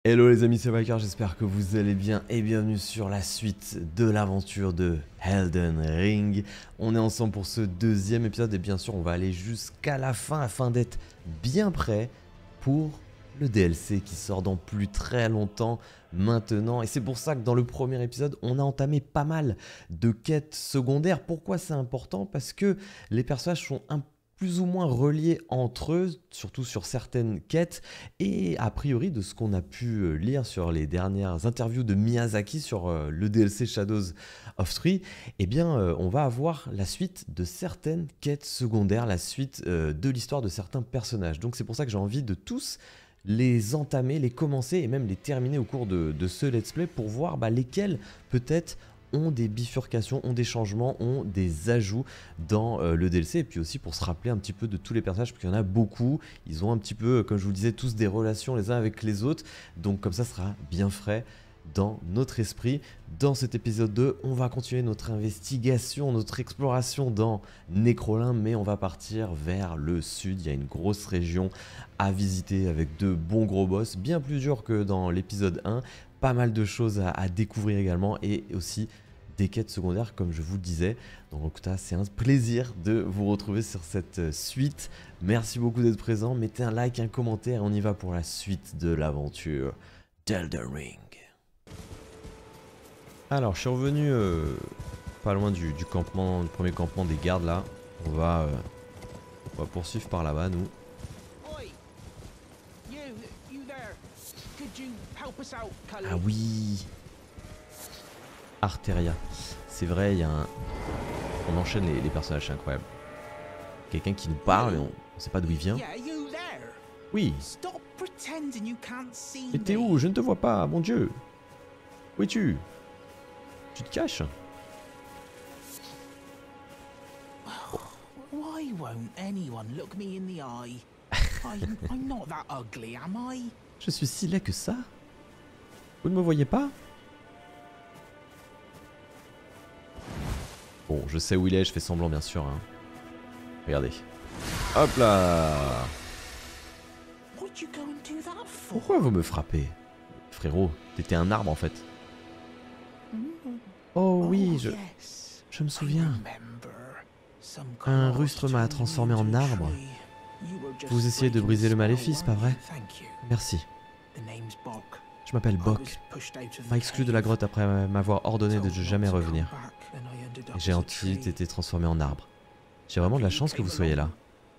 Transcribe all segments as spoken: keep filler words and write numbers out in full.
Hello les amis, c'est Viker, j'espère que vous allez bien et bienvenue sur la suite de l'aventure de Elden Ring. On est ensemble pour ce deuxième épisode et bien sûr on va aller jusqu'à la fin afin d'être bien prêt pour le D L C qui sort dans plus très longtemps maintenant. Et c'est pour ça que dans le premier épisode on a entamé pas mal de quêtes secondaires. Pourquoi c'est important? Parce que les personnages sont un peu plus ou moins reliés entre eux, surtout sur certaines quêtes, et a priori de ce qu'on a pu lire sur les dernières interviews de Miyazaki sur euh, le D L C Shadows of Three, eh bien euh, on va avoir la suite de certaines quêtes secondaires, la suite euh, de l'histoire de certains personnages. Donc c'est pour ça que j'ai envie de tous les entamer, les commencer et même les terminer au cours de, de ce let's play pour voir bah, lesquels peut-être ont des bifurcations, ont des changements, ont des ajouts dans euh, le D L C, et puis aussi pour se rappeler un petit peu de tous les personnages, parce qu'il y en a beaucoup, ils ont un petit peu, comme je vous le disais, tous des relations les uns avec les autres, donc comme ça, ça sera bien frais dans notre esprit. Dans cet épisode deux, on va continuer notre investigation, notre exploration dans Necrolin, mais on va partir vers le sud. Il y a une grosse région à visiter avec de bons gros boss, bien plus durs que dans l'épisode un, pas mal de choses à, à découvrir également, et aussi des quêtes secondaires comme je vous le disais. Donc c'est un plaisir de vous retrouver sur cette suite. Merci beaucoup d'être présent, mettez un like, un commentaire, et on y va pour la suite de l'aventure d'Elden Ring. Alors je suis revenu euh, pas loin du, du campement, du premier campement des gardes là. On va, euh, on va poursuivre par là-bas nous. Ah oui, Arteria. C'est vrai, il y a un... On enchaîne les, les personnages, c'est incroyable. Quelqu'un qui nous parle, et on ne sait pas d'où il vient. Oui. Mais t'es où? Je ne te vois pas, mon Dieu. Où es-tu? Tu te caches? Why won't anyone look me in the eye? I'm, I'm not that ugly, am I? Je suis si laid que ça? Vous ne me voyez pas? Bon, je sais où il est, je fais semblant bien sûr. Hein. Regardez. Hop là! Pourquoi vous me frappez? Frérot, t'étais un arbre en fait. Oh oui, je... Je me souviens. Un rustre m'a transformé en arbre. Vous essayez de briser le maléfice, pas vrai? Merci. Je m'appelle Bock. On m'a exclu de la grotte après m'avoir ordonné de ne jamais revenir. J'ai ensuite été transformé en arbre. J'ai vraiment de la chance que vous soyez là.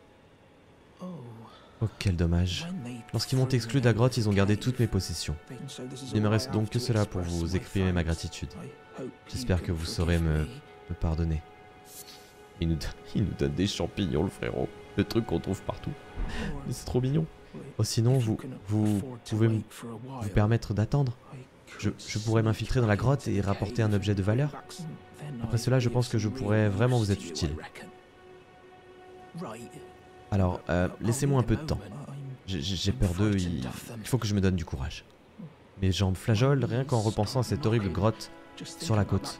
Oh, quel dommage. Lorsqu'ils m'ont exclu de la grotte, ils ont gardé toutes mes possessions. Il ne me reste donc que cela pour vous exprimer ma gratitude. J'espère que vous saurez me, me pardonner. Il nous, il nous donne des champignons, le frérot. Le truc qu'on trouve partout. Mais c'est trop mignon. Oh, sinon, vous, vous pouvez me, vous permettre d'attendre. Je, je pourrais m'infiltrer dans la grotte et rapporter un objet de valeur. Après cela, je pense que je pourrais vraiment vous être utile. Alors, euh, laissez-moi un peu de temps. J'ai peur d'eux, il, il faut que je me donne du courage. Mes jambes flageolent rien qu'en repensant à cette horrible grotte sur la côte.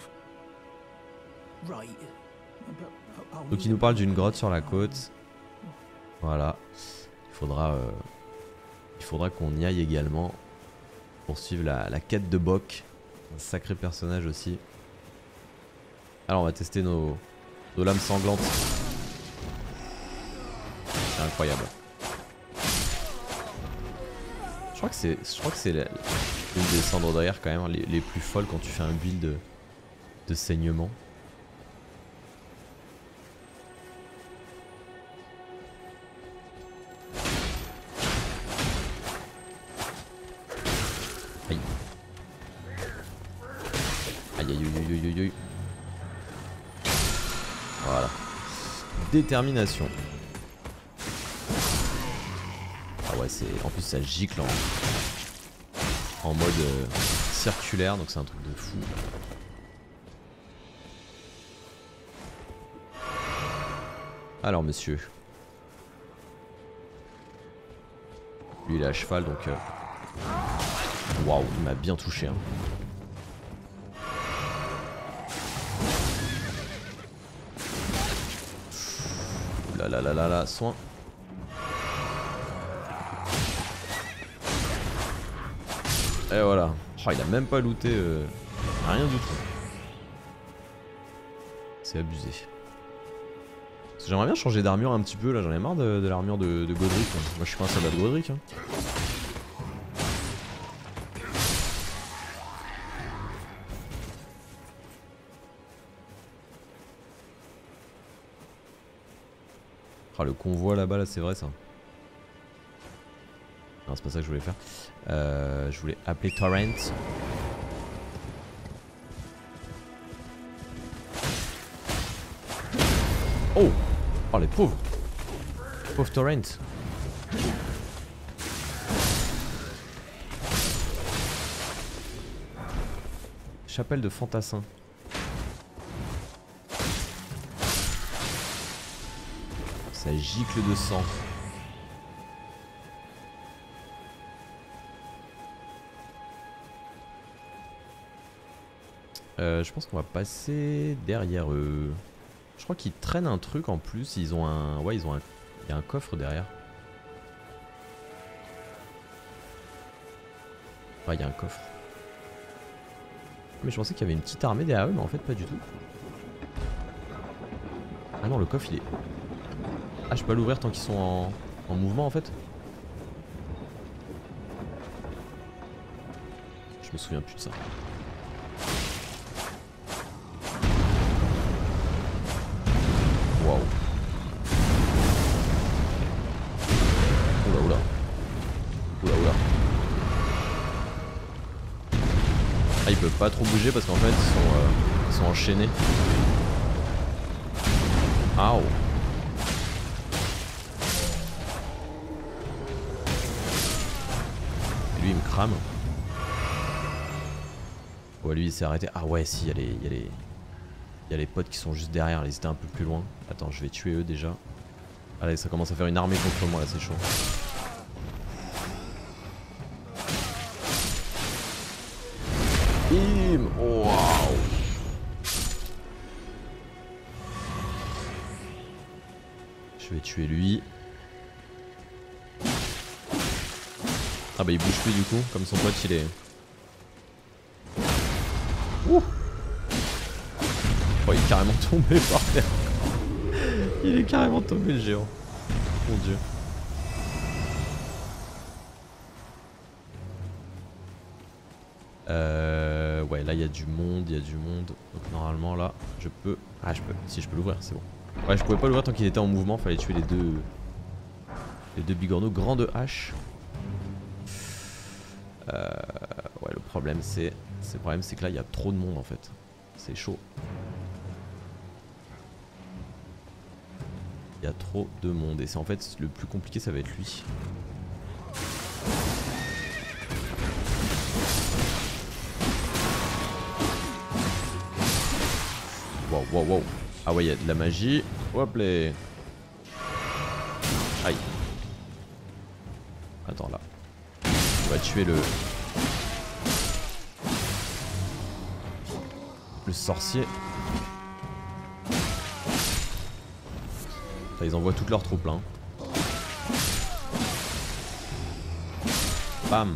Donc il nous parle d'une grotte sur la côte. Voilà. Il faudra, euh, il faudra qu'on y aille également. Poursuivre la, la quête de Bock. Un sacré personnage aussi. Alors on va tester nos, nos lames sanglantes. C'est incroyable. Je crois que c'est, je crois que c'est une des cendres derrière quand même les, les plus folles quand tu fais un build de, de saignement. Aïe. Aïe aïe aïe aïe aïe aïe. Voilà. Détermination. Ah ouais, c'est en plus ça gicle en, en mode euh, circulaire, donc c'est un truc de fou. Alors monsieur. Lui il est à cheval donc... Euh... Waouh, il m'a bien touché. Hein. Là là là là là, soin. Et voilà. Oh, il a même pas looté euh, rien du tout. C'est abusé. J'aimerais bien changer d'armure un petit peu là, j'en ai marre de, de l'armure de, de Godric. Hein. Moi je suis pas un soldat de Godric. Hein. Oh, le convoi là-bas, là, c'est vrai ça. Non, c'est pas ça que je voulais faire. Euh, je voulais appeler Torrent. Oh! Oh, les pauvres! Pauvre Torrent! Chapelle de Fantassin. Ça gicle de sang. Euh, je pense qu'on va passer derrière eux. Je crois qu'ils traînent un truc en plus. Ils ont un... Ouais, ils ont un... Il y a un coffre derrière. Ouais, il y a un coffre. Mais je pensais qu'il y avait une petite armée derrière eux, mais en fait pas du tout. Ah non, le coffre il est... Ah, je peux pas l'ouvrir tant qu'ils sont en... en mouvement en fait. Je me souviens plus de ça. Waouh. Oula oula. Oula oula. Ah, ils peuvent pas trop bouger parce qu'en fait ils sont, euh, ils sont enchaînés. Aouh. Et lui il me crame. Ouais, lui il s'est arrêté. Ah ouais, si, il y a les... Il y a les... Il y a les potes qui sont juste derrière, ils étaient un peu plus loin. Attends, je vais tuer eux déjà. Allez, ça commence à faire une armée contre moi là, c'est chaud. Bim! Oh, waouh! Je vais tuer lui. Ah bah il bouge plus du coup, comme son pote il est... Ouh! Oh, il est carrément tombé par terre. Il est carrément tombé le géant. Mon dieu. Euh... Ouais, là il y a du monde, il y a du monde. Donc normalement là, je peux... Ah, je peux. Si, je peux l'ouvrir, c'est bon. Ouais, je pouvais pas l'ouvrir tant qu'il était en mouvement, fallait tuer les deux... Les deux bigorneaux. Grande hache. Euh... Ouais, le problème c'est... Le problème c'est que là il y a trop de monde en fait. C'est chaud. Il y a trop de monde et c'est en fait le plus compliqué, ça va être lui. Wow, wow, wow. Ah ouais, il y a de la magie. Hop là. Aïe. Attends là. On va tuer le... Le sorcier. Enfin, ils envoient toutes leurs troupes là. Hein. Bam.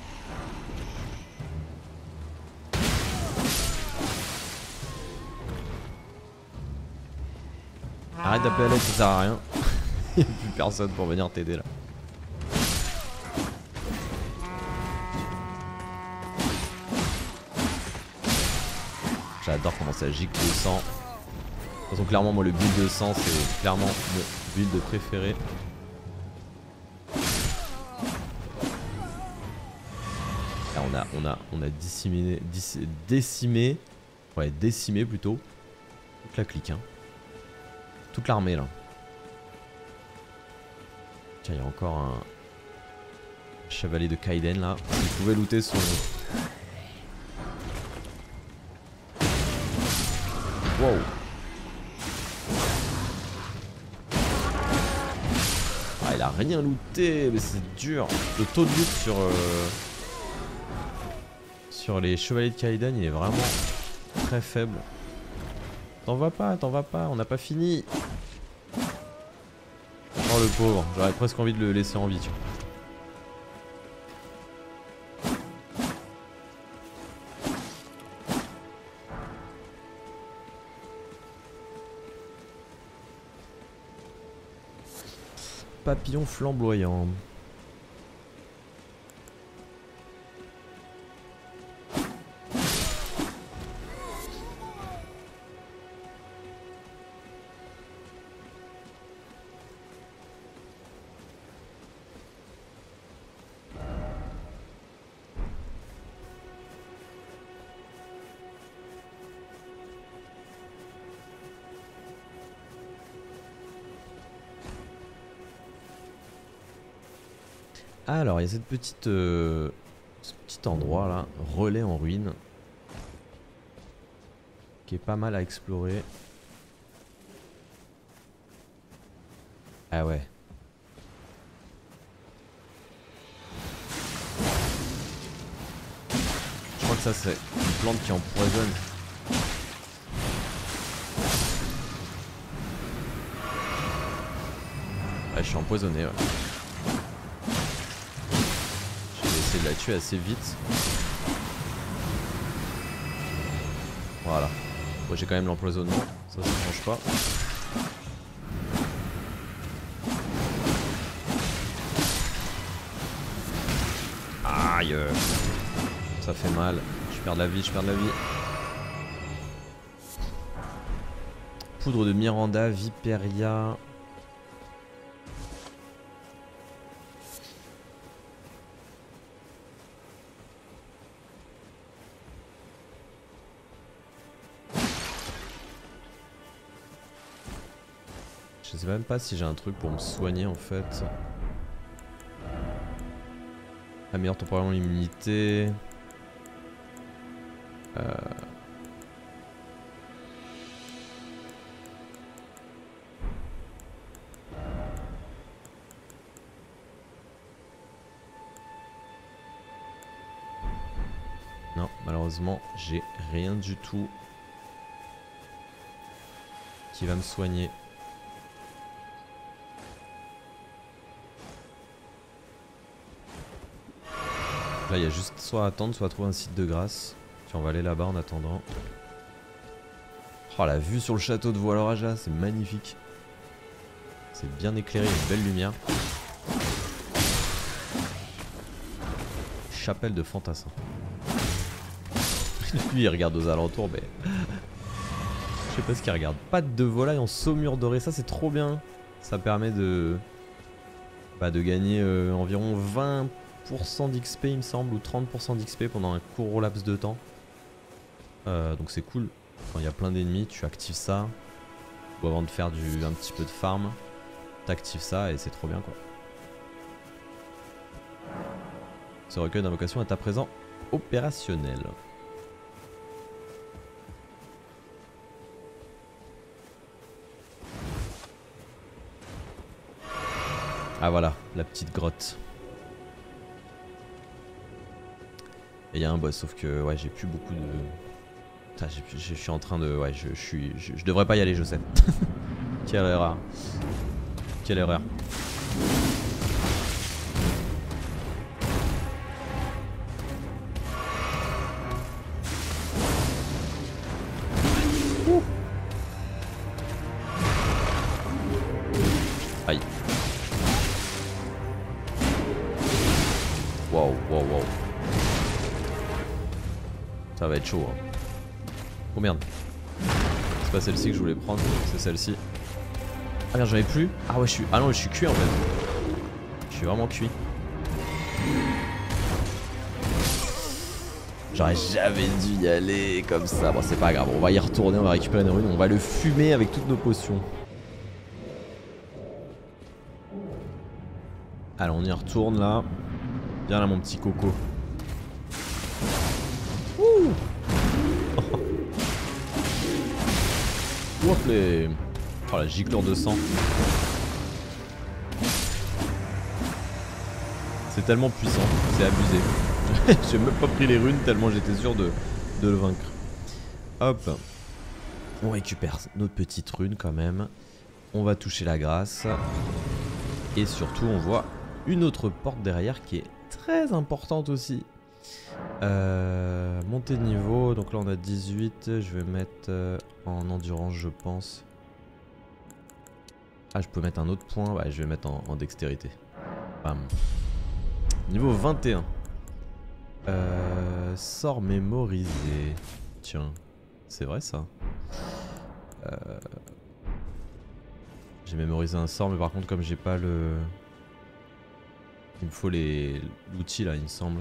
Arrête d'appeler à l'aide, ça sert à rien. Il n'y a plus personne pour venir t'aider là. J'adore comment ça gicle le sang. De toute façon, clairement, moi, le build de sang, c'est clairement mon build préféré. Là, on a, on a, on a disséminé, dis, décimé, ouais, décimé plutôt, toute la clique, hein. Toute l'armée là. Tiens, il y a encore un chevalier de Kaiden là. Il pouvait looter son... Wow. Ah, il a rien looté, mais c'est dur. Le taux de loot sur euh, sur les chevaliers de Kaiden, il est vraiment très faible. T'en vas pas, t'en vas pas, on n'a pas fini. Oh le pauvre, j'aurais presque envie de le laisser en vie. Tu vois. papillon flamboyant. Alors, il y a cette petite, euh, ce petit endroit là, relais en ruine, qui est pas mal à explorer. Ah ouais. Je crois que ça c'est une plante qui empoisonne. Ouais, je suis empoisonné, ouais. De la tuer assez vite. Voilà. Bon, j'ai quand même l'empoisonnement, ça ça change pas. Aïe. Ça fait mal. Je perds de la vie, je perds de la vie. Poudre de Miranda, Viperia. Je sais même pas si j'ai un truc pour me soigner en fait. Améliore temporairement l'immunité. Euh... Non, malheureusement, j'ai rien du tout qui va me soigner. Là, il y a juste soit attendre, soit trouver un site de grâce. Tiens, on va aller là-bas en attendant. Oh, la vue sur le château de Voiloraja, c'est magnifique. C'est bien éclairé, une belle lumière. Chapelle de Fantassin. Lui, il regarde aux alentours, mais... Je sais pas ce qu'il regarde. Pattes de volaille en saumure dorée, ça c'est trop bien. Ça permet de... Bah, de gagner euh, environ vingt pour cent d'X P il me semble, ou trente pour cent d'X P pendant un court laps de temps. Euh, donc c'est cool. Quand il y a plein d'ennemis, tu actives ça. Ou avant de faire du, un petit peu de farm, t'actives ça et c'est trop bien quoi. Ce recueil d'invocation est à présent opérationnel. Ah voilà, la petite grotte. Et il y a un boss, sauf que ouais, j'ai plus beaucoup de... Putain, je suis en train de... Ouais, je, je suis... Je, je devrais pas y aller, je sais. Quelle erreur. Quelle erreur. Ouh. Aïe. Waouh, waouh, waouh. Ça va être chaud hein. Oh merde. C'est pas celle-ci que je voulais prendre, c'est celle-ci. Ah merde, j'en avais plus. Ah ouais, je suis... Ah non, je suis cuit en fait. Je suis vraiment cuit. J'aurais jamais dû y aller comme ça. Bon, c'est pas grave, on va y retourner, on va récupérer une rune, on va le fumer avec toutes nos potions. Allez, on y retourne là. Viens là, mon petit coco. Ouh. Ouh, les... Oh la giclure de sang. C'est tellement puissant, c'est abusé. J'ai même pas pris les runes tellement j'étais sûr de, de le vaincre. Hop. On récupère notre petite rune quand même. On va toucher la grâce. Et surtout on voit une autre porte derrière qui est très importante aussi. Euh, montée de niveau, donc là on a dix-huit, je vais mettre euh, en endurance je pense. Ah, je peux mettre un autre point. Ouais, je vais mettre en, en dextérité. Bam. Niveau vingt et un. Euh, sort mémorisé. Tiens, c'est vrai ça. Euh, j'ai mémorisé un sort, mais par contre, comme j'ai pas le. Il me faut les l'outil là, il me semble.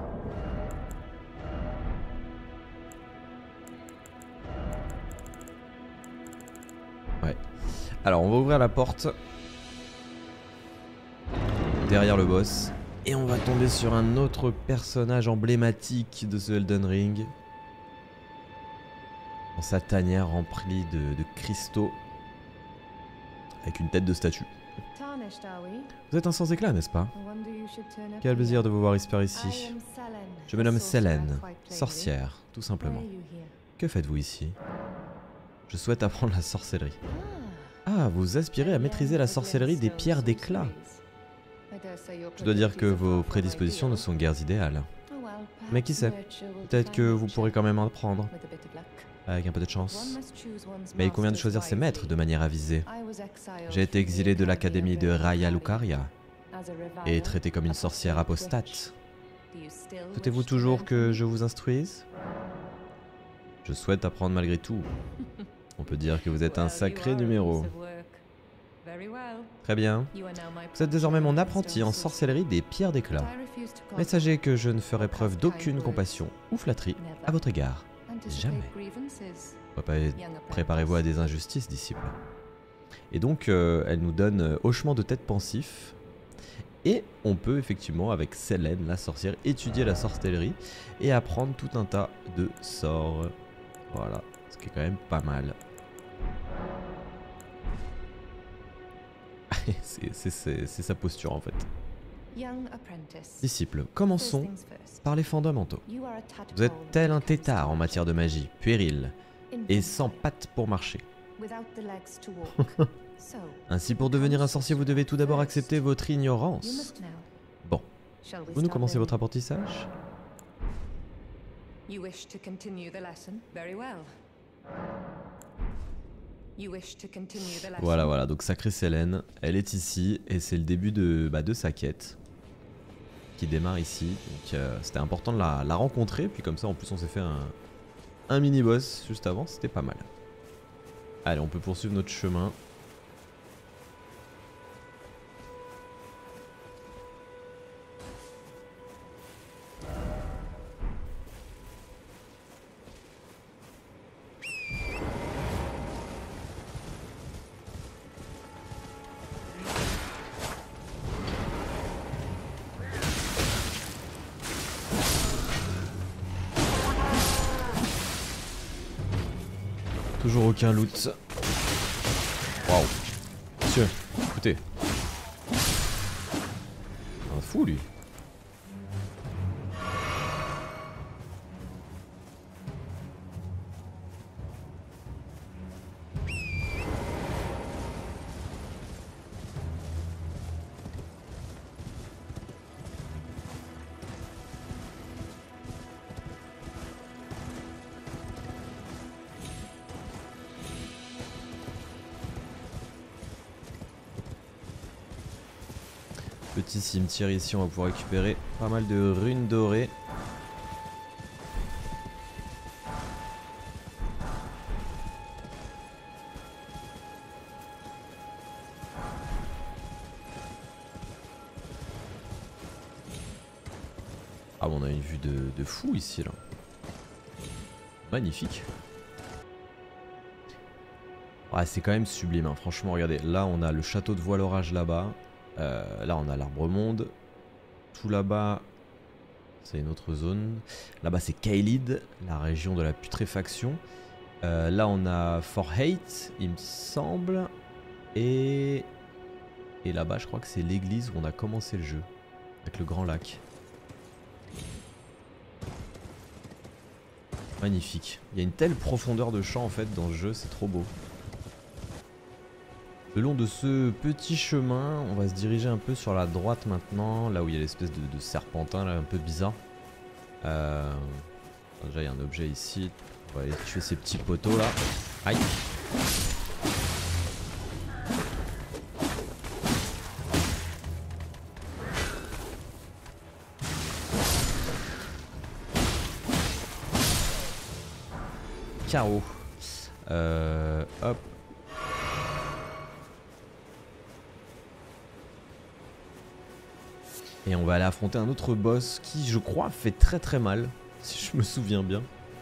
Ouais. Alors, on va ouvrir la porte. Derrière le boss. Et on va tomber sur un autre personnage emblématique de ce Elden Ring. Dans sa tanière remplie de, de cristaux. Avec une tête de statue. Vous êtes un sans éclat, n'est-ce pas? Quel plaisir de vous voir ici par ici. Je me nomme Selene, sorcière, tout simplement. Que faites-vous ici? Je souhaite apprendre la sorcellerie. Ah, vous aspirez à maîtriser la sorcellerie des pierres d'éclat. Je dois dire que vos prédispositions ne sont guère idéales. Mais qui sait, peut-être que vous pourrez quand même en apprendre. Avec un peu de chance. Mais il convient de choisir ses maîtres de manière avisée. J'ai été exilé de l'académie de Raya Lucaria et traité comme une sorcière apostate. Souhaitez-vous toujours que je vous instruise? Je souhaite apprendre malgré tout. On peut dire que vous êtes un sacré numéro. Très bien. Vous êtes désormais mon apprenti en sorcellerie des pierres d'éclat. Mais sachez que je ne ferai preuve d'aucune compassion ou flatterie à votre égard. Jamais. Préparez-vous à des injustices, disciple. Et donc, euh, elle nous donne euh, hochement de tête pensif. Et on peut effectivement, avec Selene, la sorcière, étudier la sorcellerie et apprendre tout un tas de sorts. Voilà, ce qui est quand même pas mal. C'est sa posture en fait. Disciple, commençons par les fondamentaux. Vous êtes tel un tétard en matière de magie, puéril, et sans pattes pour marcher. Ainsi, pour devenir un sorcier, vous devez tout d'abord accepter votre ignorance. Bon, vous nous commencez votre apprentissage? Voilà, voilà, donc sacrée Selene, elle est ici, et c'est le début de, bah, de sa quête. Qui démarre ici, donc euh, c'était important de la, la rencontrer, puis comme ça en plus on s'est fait un, un mini-boss juste avant, c'était pas mal. Allez, on peut poursuivre notre chemin. Toujours aucun loot. Waouh. Monsieur, écoutez. Un fou lui. Petit cimetière ici, on va pouvoir récupérer pas mal de runes dorées. Ah bon, on a une vue de, de fou ici là. Magnifique. Ouais, c'est quand même sublime, hein. Franchement, regardez, là on a le château de Voile-Orage là-bas. Euh, là on a l'arbre monde. Tout là-bas, c'est une autre zone. Là-bas c'est Caelid, la région de la putréfaction. Euh, là on a Fort Hate, il me semble. Et, et là-bas je crois que c'est l'église où on a commencé le jeu. Avec le grand lac. Magnifique. Il y a une telle profondeur de champ en fait dans le jeu, c'est trop beau. Le long de ce petit chemin, on va se diriger un peu sur la droite maintenant, là où il y a l'espèce de, de serpentin là, un peu bizarre. Euh, déjà il y a un objet ici, on va aller tuer ces petits poteaux là. Aïe. K O. Euh, hop. Et on va aller affronter un autre boss qui, je crois, fait très très mal, si je me souviens bien.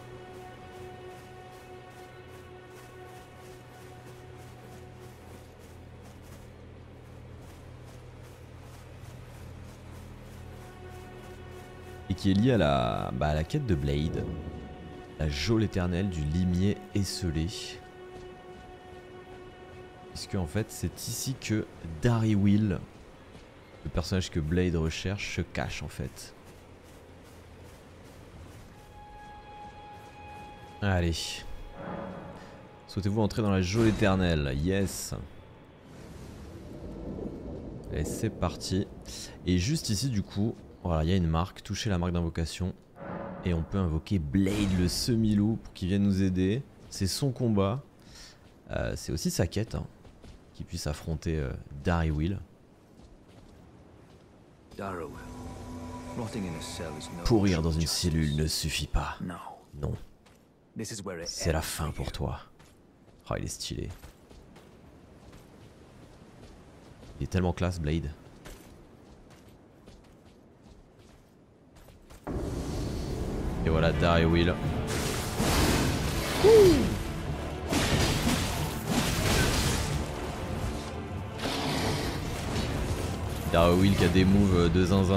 Et qui est lié à la, bah, à la quête de Blade. La geôle éternelle du limier esselé. Puisque en fait c'est ici que Darrywill, le personnage que Blade recherche, se cache en fait. Allez. Souhaitez-vous entrer dans la geôle éternelle? Yes. Allez, c'est parti. Et juste ici du coup, voilà, il y a une marque, touchez la marque d'invocation. Et on peut invoquer Blade le semi-loup pour qu'il vienne nous aider. C'est son combat. Euh, c'est aussi sa quête, hein, qu'il puisse affronter euh, Darrywill. Pourrir dans une cellule ne suffit pas. Non. C'est la fin pour toi. Oh, il est stylé. Il est tellement classe, Blade. Et voilà Darrywill. Darrywill qui a des moves de zinzin.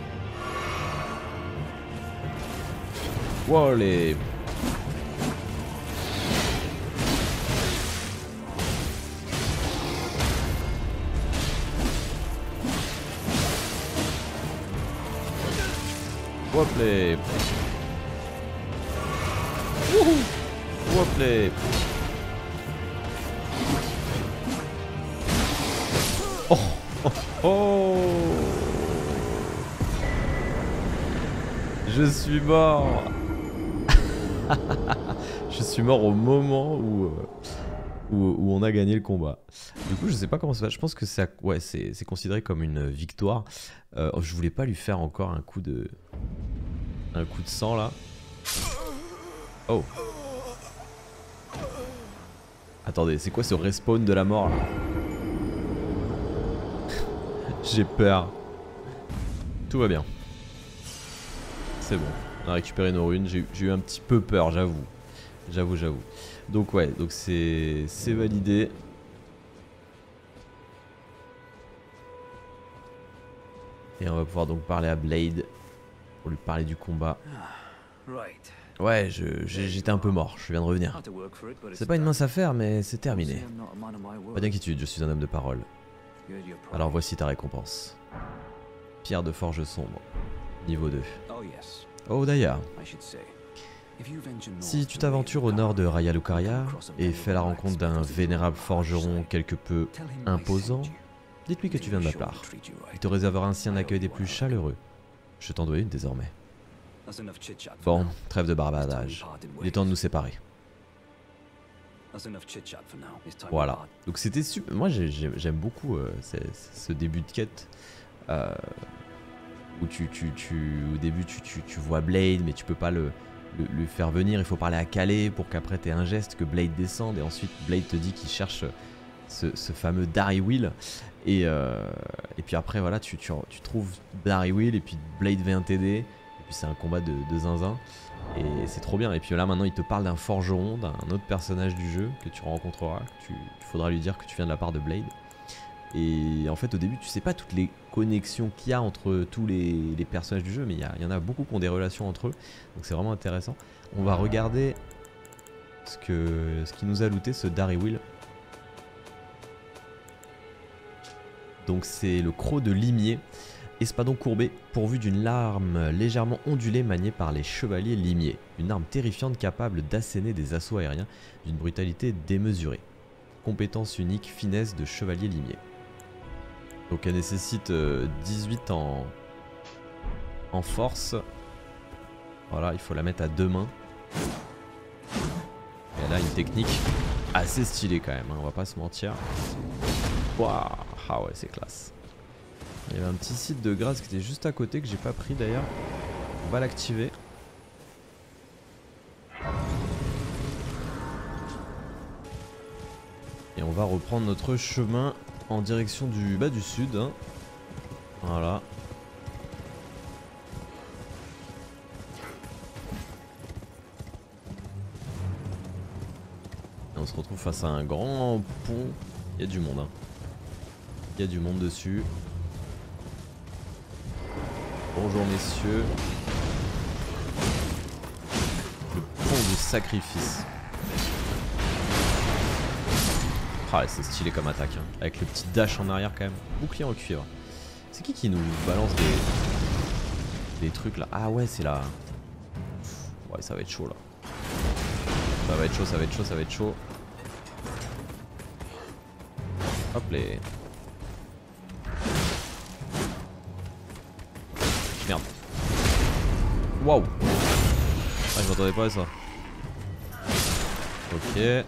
Wow les... Hop les... Hop les... Oh, oh, oh. Je suis mort. Je suis mort au moment où, euh, où, où on a gagné le combat. Du coup je sais pas comment ça va. Je pense que c'est ouais, c'est considéré comme une victoire. euh, Je voulais pas lui faire encore un coup de... Un coup de sang là. Oh. Attendez, c'est quoi ce respawn de la mort là? J'ai peur. Tout va bien. C'est bon, on a récupéré nos runes. J'ai eu un petit peu peur, j'avoue. J'avoue, j'avoue. Donc ouais, donc c'est validé. Et on va pouvoir donc parler à Blade pour lui parler du combat. Ouais, j'étais un peu mort, je viens de revenir. C'est pas une mince affaire, mais c'est terminé. Pas d'inquiétude, je suis un homme de parole. Alors voici ta récompense. Pierre de forge sombre, niveau deux. Oh Daya, si tu t'aventures au nord de Raya Lucaria et fais la rencontre d'un vénérable forgeron quelque peu imposant, dites-lui que tu viens de ma part. Il te réservera ainsi un accueil des plus chaleureux. Je t'en dois une désormais. Bon, trêve de barbadage. Il est temps de nous séparer. Voilà. Donc c'était super. Moi j'aime beaucoup euh, ce début de quête. Euh, où tu, tu, tu, au début tu, tu, tu vois Blade, mais tu peux pas le, le, le faire venir. Il faut parler à Calais pour qu'après tu aies un geste, que Blade descende. Et ensuite Blade te dit qu'il cherche ce, ce fameux Darrywill. Et, euh, et puis après voilà, tu, tu, tu trouves Darrywill et puis Blade vient t'aider. Et puis c'est un combat de, de zinzin. Et c'est trop bien. Et puis là maintenant il te parle d'un forgeron, d'un autre personnage du jeu que tu rencontreras. Tu, il faudra lui dire que tu viens de la part de Blade. Et en fait au début tu sais pas toutes les connexions qu'il y a entre tous les, les personnages du jeu. Mais il y, y en a beaucoup qui ont des relations entre eux. Donc c'est vraiment intéressant. On va regarder ce que ce qui nous a looté ce Darrywill. Donc c'est le croc de limier. Espadon courbé, pourvu d'une lame légèrement ondulée maniée par les chevaliers limiers. Une arme terrifiante capable d'asséner des assauts aériens d'une brutalité démesurée. Compétence unique, finesse de chevalier limier. Donc elle nécessite euh, dix-huit en, en force. Voilà, il faut la mettre à deux mains. Et elle a une technique assez stylée quand même, hein, on va pas se mentir. Waouh, ah ouais, c'est classe. Il y avait un petit site de grâce qui était juste à côté que j'ai pas pris d'ailleurs. On va l'activer. va reprendre notre chemin en direction du, bah, du sud. Hein. Voilà. Et on se retrouve face à un grand pont. Il y a du monde. Hein. Il y a du monde dessus. Bonjour messieurs. Le pont du sacrifice. Ah c'est stylé comme attaque. Hein. Avec le petit dash en arrière quand même. Bouclier en cuivre. C'est qui qui nous balance des, des trucs là? Ah ouais c'est là. Ouais ça va être chaud là. Ça va être chaud, ça va être chaud, ça va être chaud. Hop les. Merde. Waouh. Ah je m'attendais pas à ça. Ok.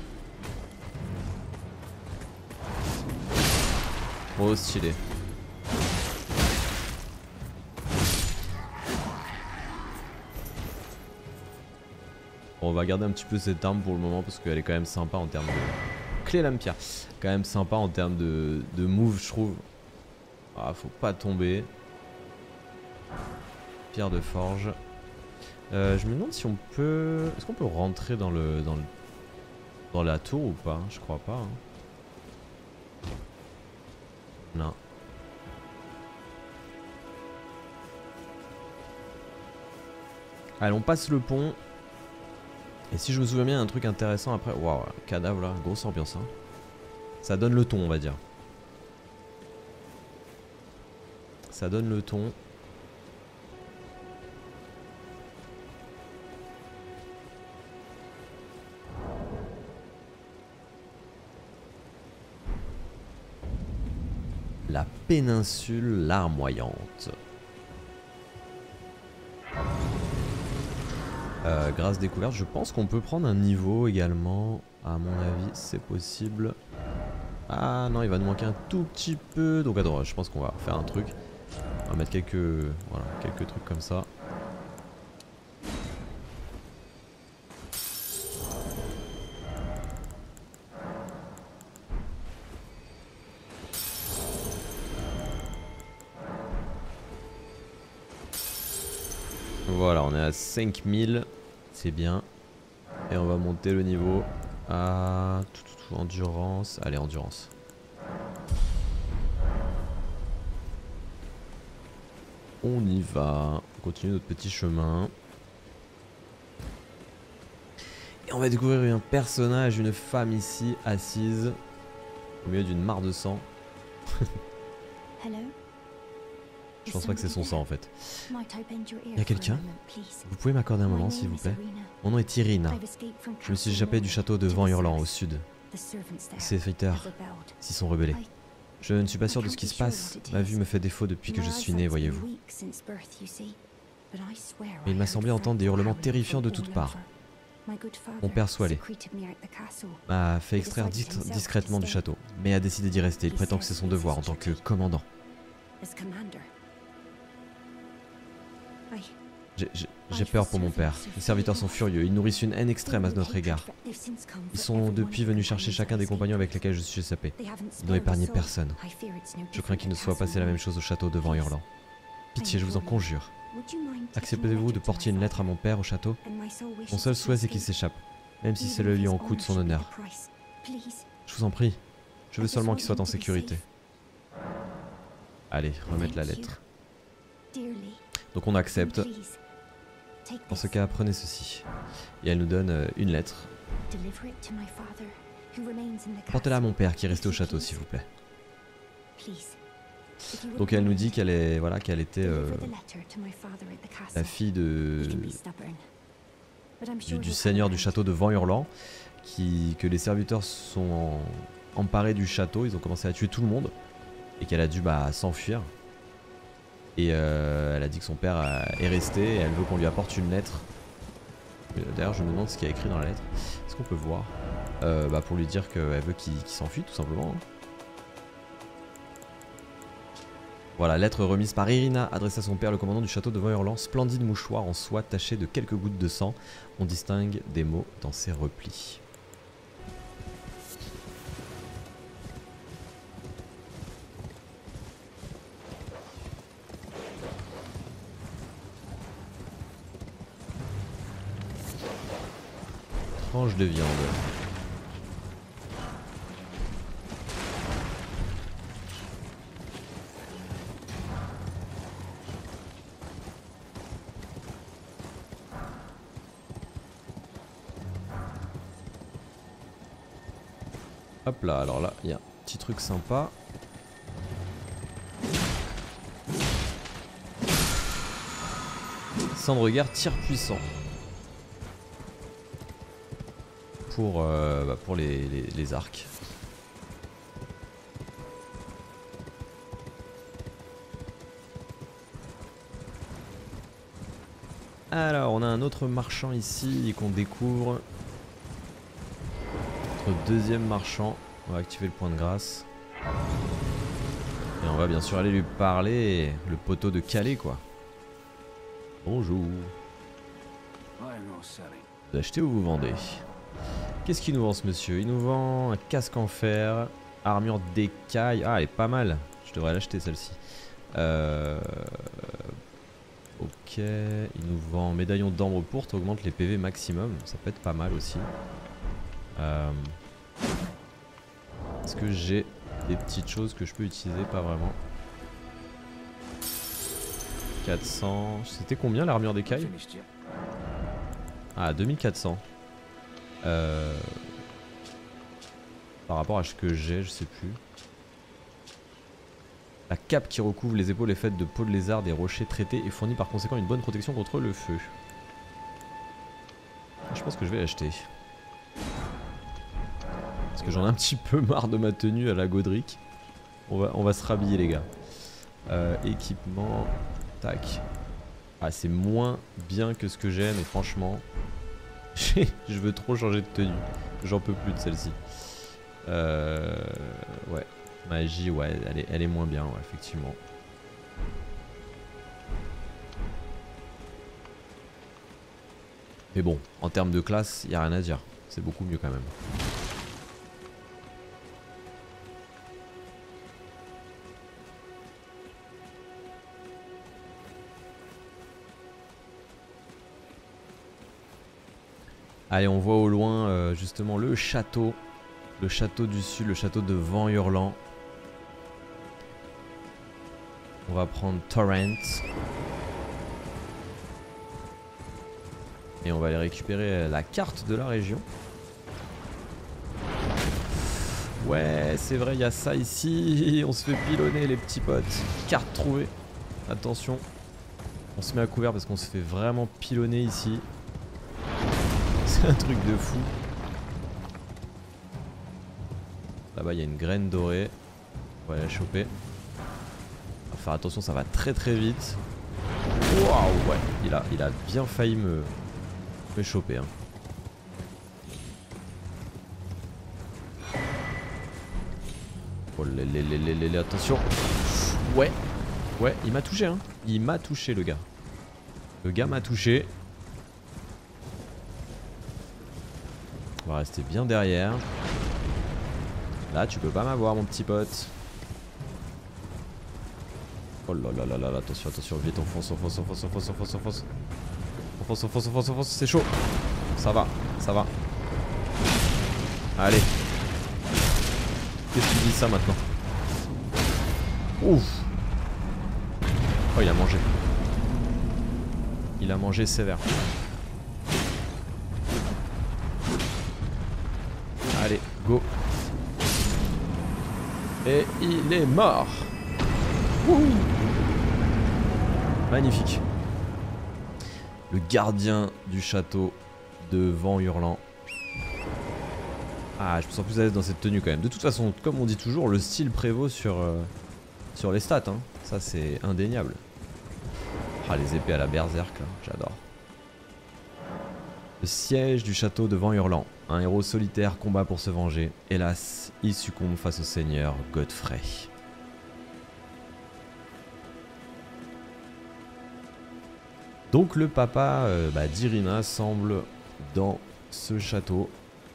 Oh stylé. Bon, on va garder un petit peu cette arme pour le moment parce qu'elle est quand même sympa en termes de... Clé lame pierre. Quand même sympa en termes de, de move je trouve. Ah faut pas tomber. Pierre de forge. Euh, je me demande si on peut... Est-ce qu'on peut rentrer dans le, dans le... dans la tour ou pas? Je crois pas. Hein. Non. Allez on passe le pont. Et si je me souviens bien, il y a un truc intéressant après. Waouh, cadavre là, grosse ambiance. Hein. Ça donne le ton, on va dire. Ça donne le ton. La péninsule larmoyante. Euh, grâce découverte, je pense qu'on peut prendre un niveau également. À mon avis, c'est possible. Ah non, il va nous manquer un tout petit peu. Donc attends, je pense qu'on va faire un truc. On va mettre quelques, voilà, quelques trucs comme ça. Voilà, on est à cinq mille. C'est bien. Et on va monter le niveau à tout, tout, tout, endurance. Allez, endurance. On y va. On continue notre petit chemin. Et on va découvrir un personnage, une femme ici, assise au milieu d'une mare de sang. Je pense pas que c'est son sang en fait. Il y a quelqu'un? Vous pouvez m'accorder un moment s'il vous plaît? Mon nom est Irina. Je me suis échappé du château de Vent Hurlant au sud. Les serviteurs s'y sont rebellés. Je ne suis pas sûr de ce qui se passe. Ma vue me fait défaut depuis que je suis né, voyez-vous. Mais il m'a semblé entendre des hurlements terrifiants de toutes parts. Mon père Soilé m'a fait extraire dis discrètement du château, mais a décidé d'y rester. Il prétend que c'est son devoir en tant que commandant. J'ai peur pour mon père. Les serviteurs sont furieux. Ils nourrissent une haine extrême à notre égard. Ils sont depuis venus chercher chacun des compagnons avec lesquels je suis échappé. Ils n'ont épargné personne. Je crains qu'il ne soit passé la même chose au château de Vent Hurlant. Pitié, je vous en conjure. Acceptez-vous de porter une lettre à mon père au château? Mon seul souhait c'est qu'il s'échappe, même si c'est le lui en coûte son honneur. Je vous en prie. Je veux seulement qu'il soit en sécurité. Allez, remettre la lettre. Donc on accepte. Dans ce cas, prenez ceci. Et elle nous donne euh, une lettre. Portez-la à mon père qui est resté au château, s'il vous plaît. Donc elle nous dit qu'elle est, voilà, qu'elle était euh, la fille de du, du seigneur du château de Vent Hurlant, qui que les serviteurs sont en, emparés du château. Ils ont commencé à tuer tout le monde et qu'elle a dû bah, s'enfuir. Et euh, elle a dit que son père est resté et elle veut qu'on lui apporte une lettre. D'ailleurs je me demande ce qu'il y a écrit dans la lettre. Est-ce qu'on peut voir euh, bah, pour lui dire qu'elle veut qu'il qu'il s'enfuit tout simplement. Voilà, lettre remise par Irina, adressée à son père, le commandant du château de Vent Hurlant. Splendide mouchoir en soie taché de quelques gouttes de sang. On distingue des mots dans ses replis. tranche de viande. Hop là, alors là, il y a un petit truc sympa. Sang de regard, tir puissant. Pour, euh, bah pour les, les, les arcs. Alors, on a un autre marchand ici qu'on découvre. Notre deuxième marchand. On va activer le point de grâce. Et on va bien sûr aller lui parler. Le poteau de Calais, quoi. Bonjour. Vous achetez ou vous vendez? Qu'est-ce qu'il nous vend ce monsieur? Il nous vend un casque en fer, armure d'écaille. Ah, elle est pas mal. Je devrais l'acheter celle-ci. Euh... Ok. Il nous vend médaillon d'ambre pourpre, augmente les P V maximum. Ça peut être pas mal aussi. Euh... Est-ce que j'ai des petites choses que je peux utiliser? Pas vraiment. quatre cents. C'était combien l'armure d'écaille? Ah, deux mille quatre cents. Euh... Par rapport à ce que j'ai, je sais plus. La cape qui recouvre les épaules est faite de peau de lézard, des rochers traités et fournit par conséquent une bonne protection contre le feu. Je pense que je vais l'acheter. Parce que j'en ai un petit peu marre de ma tenue à la Godric. On va, on va se rhabiller les gars. Euh, équipement. Tac. Ah, c'est moins bien que ce que j'ai, mais franchement... je veux trop changer de tenue. J'en peux plus de celle-ci. Euh... Ouais. Magie, ouais, elle est, elle est moins bien, ouais, effectivement. Mais bon, en termes de classe, il n'y a rien à dire. C'est beaucoup mieux quand même. Allez, on voit au loin euh, justement le château. Le château du sud, le château de Vent Hurlant. On va prendre Torrent. Et on va aller récupérer la carte de la région. Ouais, c'est vrai, il y a ça ici. On se fait pilonner les petits potes. Carte trouvée. Attention. On se met à couvert parce qu'on se fait vraiment pilonner ici. C'est un truc de fou. Là-bas, il y a une graine dorée. On va aller la choper. On va faire attention, ça va très très vite. Waouh, ouais, il a, il a bien failli me, me choper. Hein. Oh, les, les, les, les, les, attention. Ouais, ouais, il m'a touché. Hein. Il m'a touché, le gars. Le gars m'a touché. On va rester bien derrière. Là, tu peux pas m'avoir, mon petit pote. Oh là là là là, attention, attention, vite, on fonce, on fonce, on fonce, on fonce, on fonce, on fonce. On fonce, on fonce, on fonce, on fonce, c'est chaud. Ça va, ça va. Allez. Qu'est-ce que tu dis ça maintenant? Ouf. Oh, il a mangé. Il a mangé sévère. Allez, go. Et il est mort. Wouhou. Magnifique. Le gardien du château de Vent Hurlant. Ah, je me sens plus à l'aise dans cette tenue quand même. De toute façon, comme on dit toujours, le style prévaut sur, euh, sur les stats. Hein. Ça, c'est indéniable. Ah, les épées à la berserk, là, j'adore. Le siège du château de Vent Hurlant. Un héros solitaire combat pour se venger. Hélas, il succombe face au seigneur Godfrey. Donc le papa euh, bah, d'Irina semble dans ce château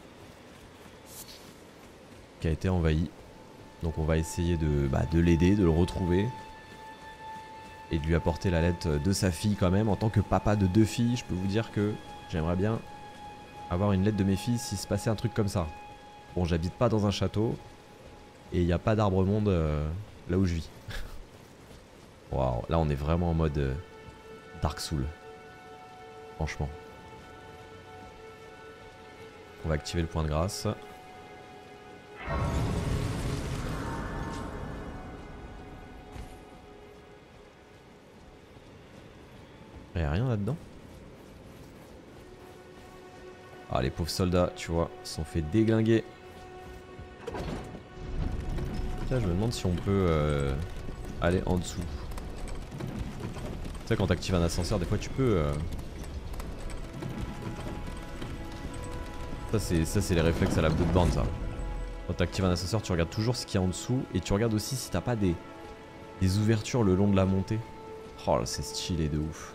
qui a été envahi. Donc on va essayer de, bah, de l'aider, de le retrouver. Et de lui apporter la lettre de sa fille quand même. En tant que papa de deux filles, je peux vous dire que j'aimerais bien avoir une lettre de mes filles s'il se passait un truc comme ça. Bon, j'habite pas dans un château. Et il n'y a pas d'arbre monde euh, là où je vis. Waouh, là on est vraiment en mode euh, Dark Soul. Franchement. On va activer le point de grâce. Il n'y a rien là-dedans. Ah, les pauvres soldats, tu vois, se sont fait déglinguer. Tiens, je me demande si on peut euh, aller en dessous. Tu sais, quand tu actives un ascenseur, des fois tu peux... Euh... Ça, c'est les réflexes à la Bloodborne, ça. Quand tu actives un ascenseur, tu regardes toujours ce qu'il y a en dessous. Et tu regardes aussi si t'as pas des, des ouvertures le long de la montée. Oh là, c'est stylé de ouf.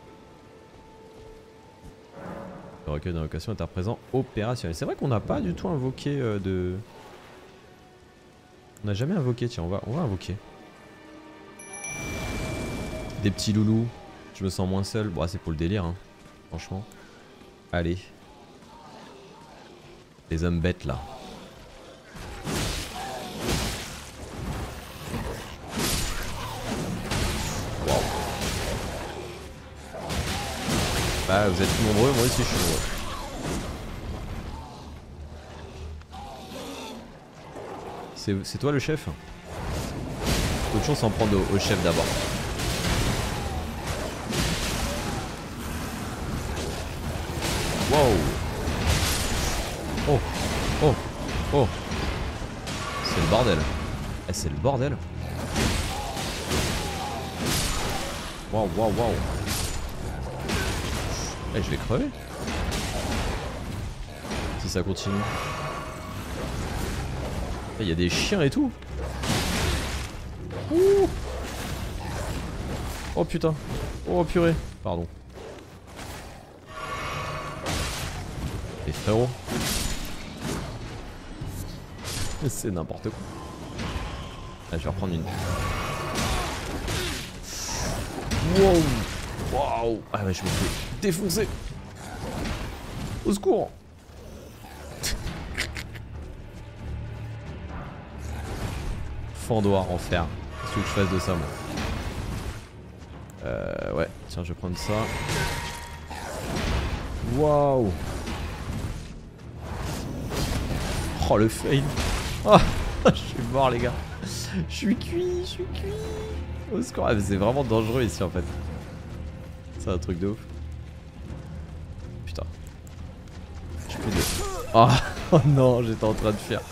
Le recueil d'invocation est à présent opérationnel. C'est vrai qu'on n'a pas du tout invoqué euh, de... On n'a jamais invoqué, tiens, on va, on va invoquer. Des petits loulous. Je me sens moins seul. Bon, c'est pour le délire, hein. Franchement. Allez. Les hommes bêtes, là. Wow. Bah, vous êtes nombreux, moi aussi je suis nombreux. C'est toi le chef? Faut de chance en prendre au, au chef d'abord. Wow. Oh, oh, oh. C'est le bordel. Eh, c'est le bordel. Waouh, waouh, waouh. Eh, je vais crever. Si ça continue. Il y a des chiens et tout. Ouh. Oh putain. Oh purée. Pardon. Et frérot. C'est n'importe quoi. Là, je vais reprendre une. Wow. Wow. Ah ouais, je me fais défoncer. Au secours. Fandoir en fer. Qu'est-ce que je fasse de ça, moi? Euh, ouais, tiens, je vais prendre ça. Waouh. Oh, le fail. Oh, je suis mort, les gars. Je suis cuit, je suis cuit. Au secours, ah, c'est vraiment dangereux ici, en fait. C'est un truc de ouf. Putain. Je peux de... Oh, oh non, j'étais en train de faire...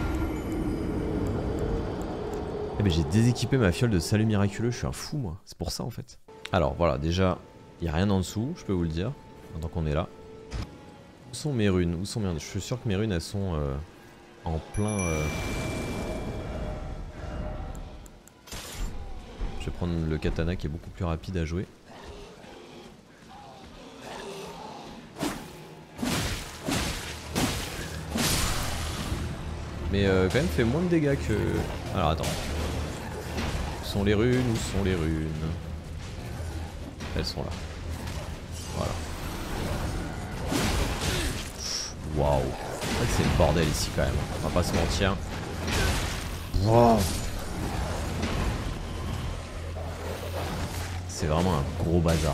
Eh ben j'ai déséquipé ma fiole de salut miraculeux, je suis un fou moi, c'est pour ça en fait. Alors voilà, déjà, il n'y a rien en dessous, je peux vous le dire, maintenant qu'on est là. Où sont mes runes? Où sont mes runes? Je suis sûr que mes runes elles sont euh, en plein... Euh... Je vais prendre le katana qui est beaucoup plus rapide à jouer. Mais euh, quand même fait moins de dégâts que... Alors attends. Où sont les runes? Où sont les runes? Elles sont là. Voilà. Waouh. C'est le bordel ici quand même. On va pas se mentir. Wow. C'est vraiment un gros bazar.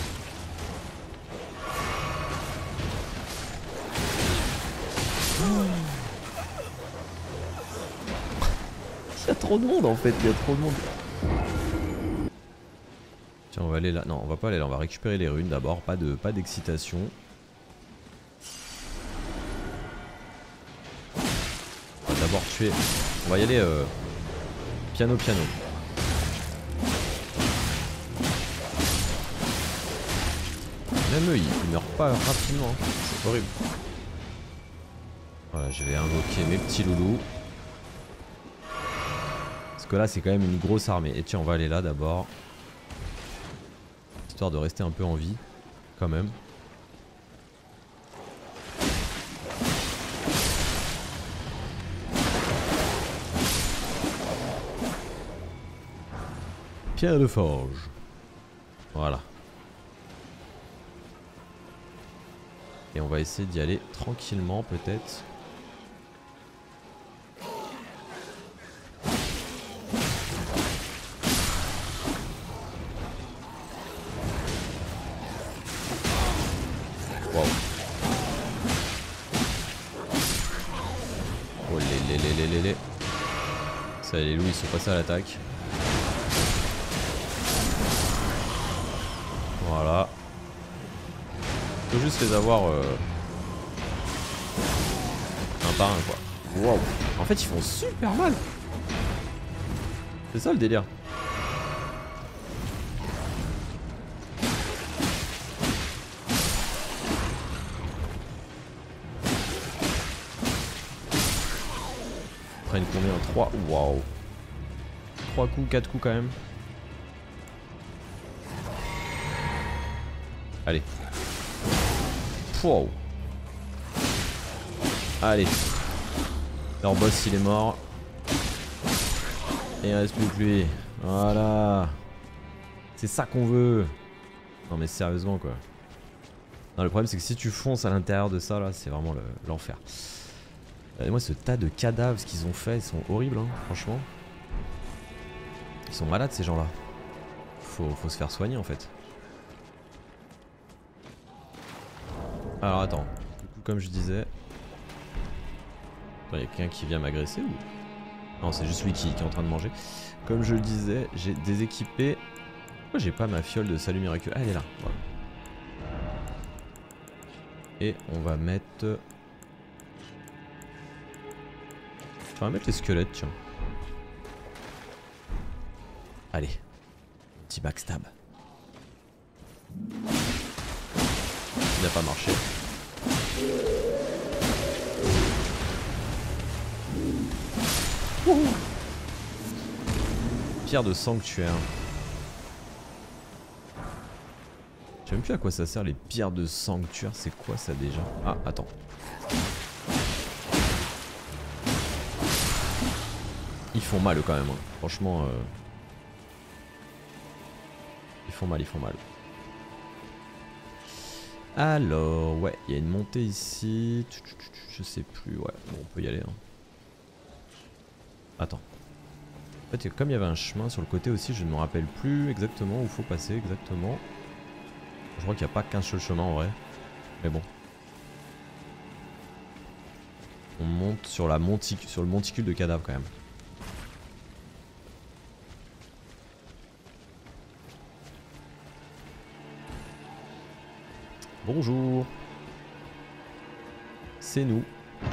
Il y a trop de monde en fait, il y a trop de monde. Tiens, on va aller là. Non, on va pas aller là, on va récupérer les runes d'abord, pas de pas d'excitation. On va d'abord tuer. On va y aller euh, piano piano. Même eux, ils meurent pas rapidement, hein. C'est horrible. Voilà, je vais invoquer mes petits loulous. Parce que là, c'est quand même une grosse armée. Et tiens, on va aller là d'abord. Histoire de rester un peu en vie, quand même. Pierre de forge. Voilà. Et on va essayer d'y aller tranquillement peut-être. Wow. Oh les les les les les les. Ça les loups ils sont passés à l'attaque. Voilà. Faut juste les avoir euh, un par un quoi. Wow. En fait ils font super mal. C'est ça le délire. Ils prennent combien? Trois. Waouh. Trois coups, quatre coups quand même. Allez. Wow. Allez. Leur boss il est mort. Et il reste plus que lui. Voilà. C'est ça qu'on veut. Non mais sérieusement quoi. Non, le problème c'est que si tu fonces à l'intérieur de ça là, c'est vraiment l'enfer. Le, moi ce tas de cadavres qu'ils ont fait, ils sont horribles hein, franchement. Ils sont malades ces gens là. Faut, faut se faire soigner en fait. Alors attends, du coup comme je disais... Il y a quelqu'un qui vient m'agresser ou... Non c'est juste lui qui, qui est en train de manger. Comme je le disais, j'ai déséquipé... Pourquoi j'ai pas ma fiole de salut miraculeux? Ah elle est là, voilà. Et on va mettre... On va mettre les squelettes tiens. Allez, petit backstab. Il n'a pas marché. Wouhou. Pierre de sanctuaire. Je sais même plus à quoi ça sert les pierres de sanctuaire. C'est quoi ça déjà? Ah, attends. Ils font mal quand même. Hein. Franchement. Euh... Ils font mal, ils font mal. Alors, ouais, il y a une montée ici. Je sais plus, ouais. Bon, on peut y aller. Hein. Attends. En fait, comme il y avait un chemin sur le côté aussi, je ne me rappelle plus exactement où il faut passer exactement. Je crois qu'il n'y a pas qu'un seul chemin en vrai. Mais bon. On monte sur, la montic sur le monticule de cadavres quand même. Bonjour. C'est nous.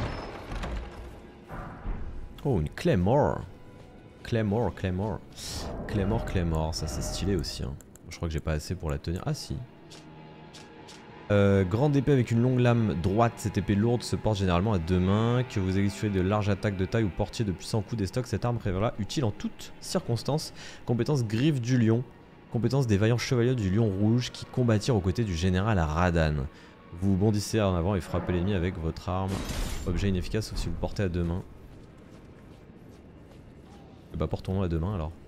Oh, une Claymore. Claymore, Claymore. Claymore, Claymore. Ça, c'est stylé aussi. Hein. Je crois que j'ai pas assez pour la tenir. Ah, si. Euh, grande épée avec une longue lame droite. Cette épée lourde se porte généralement à deux mains. Que vous exécutez de larges attaques de taille ou portiez de puissants coups des stocks, cette arme révéla utile en toutes circonstances. Compétence griffe du lion. Compétence des vaillants chevaliers du lion rouge qui combattirent aux côtés du général Radan. Vous bondissez en avant et frappez l'ennemi avec votre arme. Objet inefficace sauf si vous le portez à deux mains. Et bah portons-le à deux mains alors.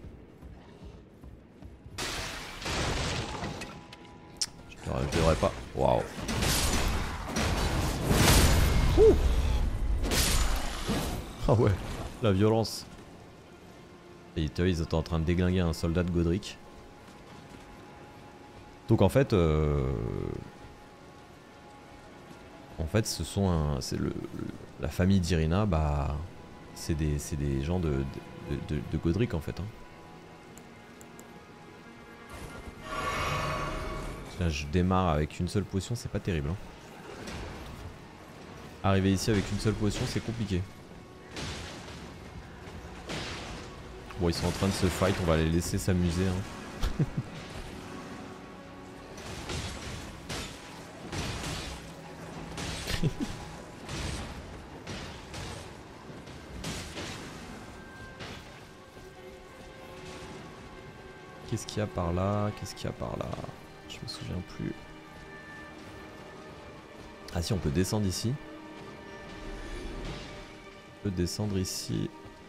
Je devrais pas. Waouh. Ah ouais, la violence. Et ils étaient en train de déglinguer un soldat de Godric. Donc en fait, euh... en fait, ce sont un, c'est le, le, la famille d'Irina, bah, c'est des, c'est des gens de, de, de, de Godric en fait. Hein. Là, je démarre avec une seule potion, c'est pas terrible. Hein. Arriver ici avec une seule potion, c'est compliqué. Bon, ils sont en train de se fight, on va les laisser s'amuser. Hein. Qu'est-ce qu'il y a par là? Qu'est-ce qu'il y a par là? Je me souviens plus. Ah si, on peut descendre ici. On peut descendre ici.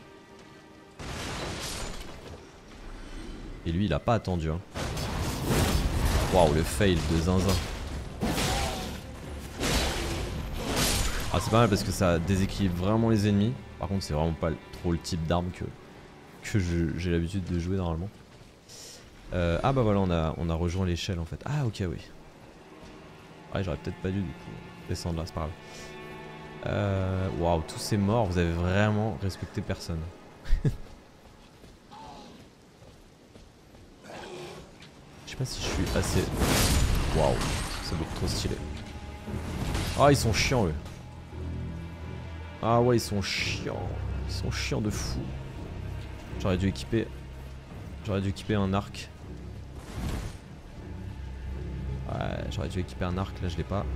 Et lui, il a pas attendu. Hein. Waouh, le fail de zinzin. Ah, c'est pas mal parce que ça déséquilibre vraiment les ennemis. Par contre, c'est vraiment pas trop le type d'arme que, que j'ai l'habitude de jouer normalement. Euh, ah bah voilà, on a, on a rejoint l'échelle en fait. Ah ok, oui. Ouais, j'aurais peut-être pas dû du coup descendre là, c'est pas grave. Euh, Waouh, tous ces morts, vous avez vraiment respecté personne. Je sais pas si je suis assez... Waouh, c'est beaucoup trop stylé. Ah, ils sont chiants eux. Ah ouais, ils sont chiants. Ils sont chiants de fou. J'aurais dû équiper... J'aurais dû équiper un arc. Ouais, j'aurais dû équiper un arc, là je l'ai pas.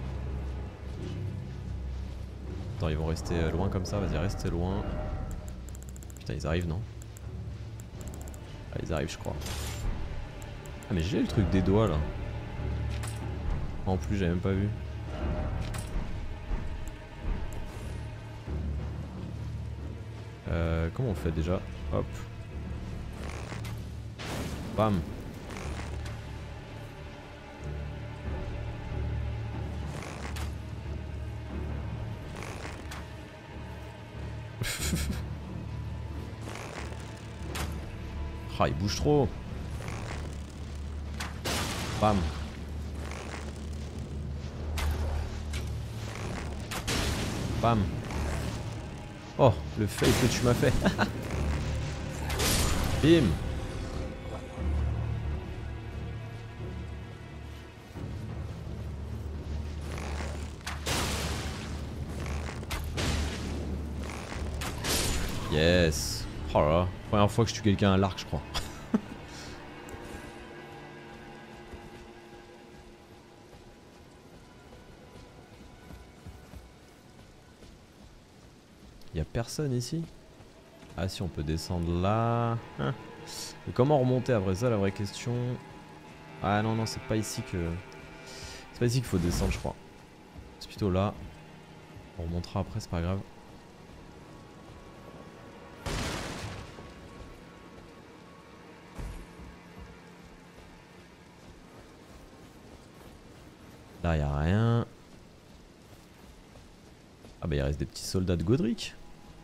Attends, ils vont rester loin comme ça, vas-y, restez loin. Putain, ils arrivent, non? Ah, ils arrivent, je crois. Ah, mais j'ai le truc des doigts là. En plus, j'avais même pas vu. Euh, comment on fait déjà? Hop. Bam. Ah, il bouge trop. Bam. Bam. Oh, le fake que tu m'as fait. Bim. Yes. Oh là là. Première fois que je tue quelqu'un à l'arc, je crois. Y'a personne ici? Ah si, on peut descendre là. Hein. Mais comment remonter après ça, la vraie question? Ah non, non, c'est pas ici que... C'est pas ici qu'il faut descendre, je crois. C'est plutôt là. On remontera après, c'est pas grave. Là, y'a rien. Ah bah il reste des petits soldats de Godric.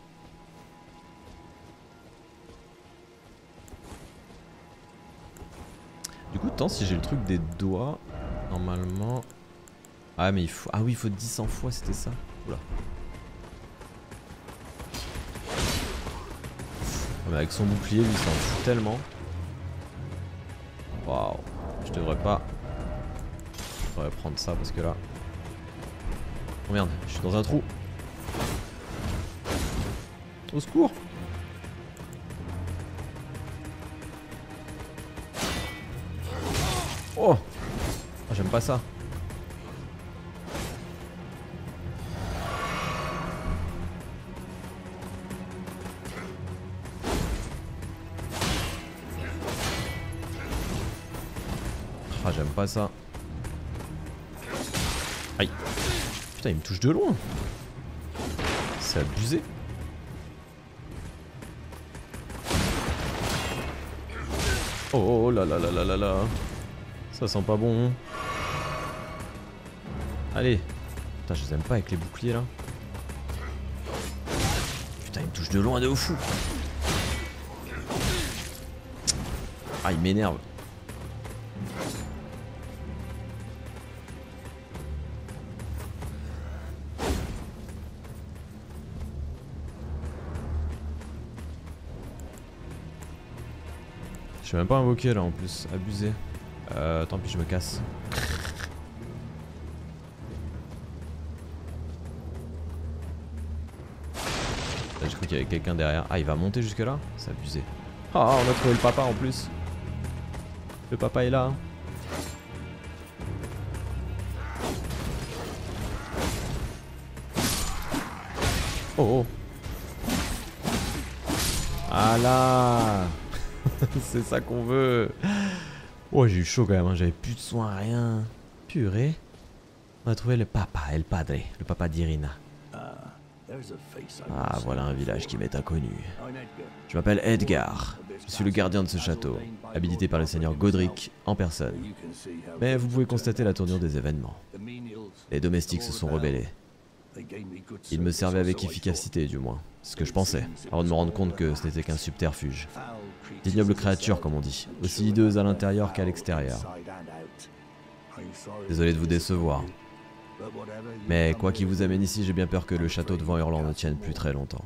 Du coup, tant si j'ai le truc des doigts, normalement... Ah mais il faut... Ah oui, il faut dix cents fois, c'était ça. Oula. Mais avec son bouclier, lui, il s'en fout tellement. Waouh. Je devrais pas... Je devrais prendre ça parce que là... Oh merde, je suis dans un trou. Au secours. Oh, oh j'aime pas ça. Ah j'aime pas ça. Aïe. Putain il me touche de loin. C'est abusé. Oh, oh là là là là là là. Ça sent pas bon. Allez. Putain, je les aime pas avec les boucliers là. Putain, il me touche de loin de fou. Ah, il m'énerve. Je suis même pas invoqué là en plus, abusé. Euh, tant pis, je me casse. J'ai cru qu'il y avait quelqu'un derrière. Ah, il va monter jusque là? C'est abusé. Ah, on a trouvé le papa en plus. Le papa est là. Oh oh. Ah là. C'est ça qu'on veut. Oh, j'ai eu chaud quand même, hein. J'avais plus de soins, rien. Purée. On a trouvé le papa, El Padre, le papa d'Irina. Ah, voilà un village qui m'est inconnu. Je m'appelle Edgar. Je suis le gardien de ce château, habilité par le seigneur Godric en personne. Mais vous pouvez constater la tournure des événements. Les domestiques se sont rebellés. Il me servait avec efficacité, du moins. C'est ce que je pensais, avant de me rendre compte que ce n'était qu'un subterfuge. D'ignobles créatures, comme on dit, aussi hideuses à l'intérieur qu'à l'extérieur. Désolé de vous décevoir. Mais quoi qu'il vous amène ici, j'ai bien peur que le château de Vent Hurlant ne tienne plus très longtemps.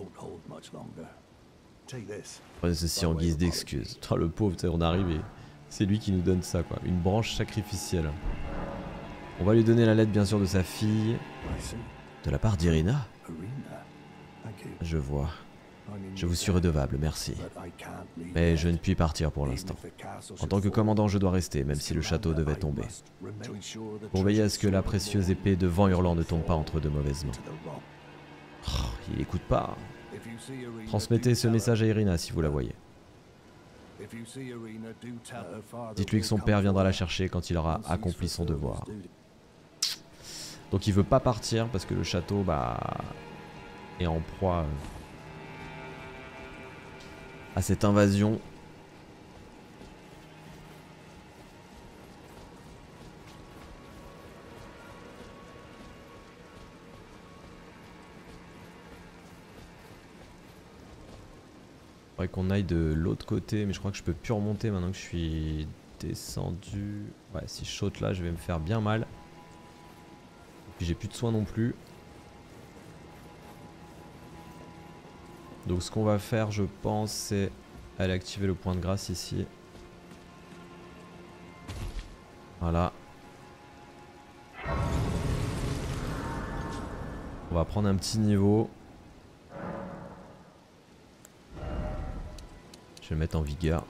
Prenez ceci en guise d'excuse. Oh, le pauvre, on arrive et c'est lui qui nous donne ça, quoi. Une branche sacrificielle. On va lui donner la lettre, bien sûr, de sa fille. De la part d'Irina. Je vois. Je vous suis redevable, merci. Mais je ne puis partir pour l'instant. En tant que commandant, je dois rester, même si le château devait tomber. Pour veiller à ce que la précieuse épée de Vent Hurlant ne tombe pas entre de mauvaises mains. Oh, il écoute pas. Transmettez ce message à Irina si vous la voyez. Dites-lui que son père viendra la chercher quand il aura accompli son devoir. Donc il veut pas partir parce que le château bah, est en proie à cette invasion. Il faudrait qu'on aille de l'autre côté, mais je crois que je peux plus remonter maintenant que je suis descendu. Ouais, si je saute là, je vais me faire bien mal. Et puis j'ai plus de soins non plus. Donc ce qu'on va faire, je pense, c'est aller activer le point de grâce ici. Voilà. On va prendre un petit niveau. Je vais le mettre en vigueur.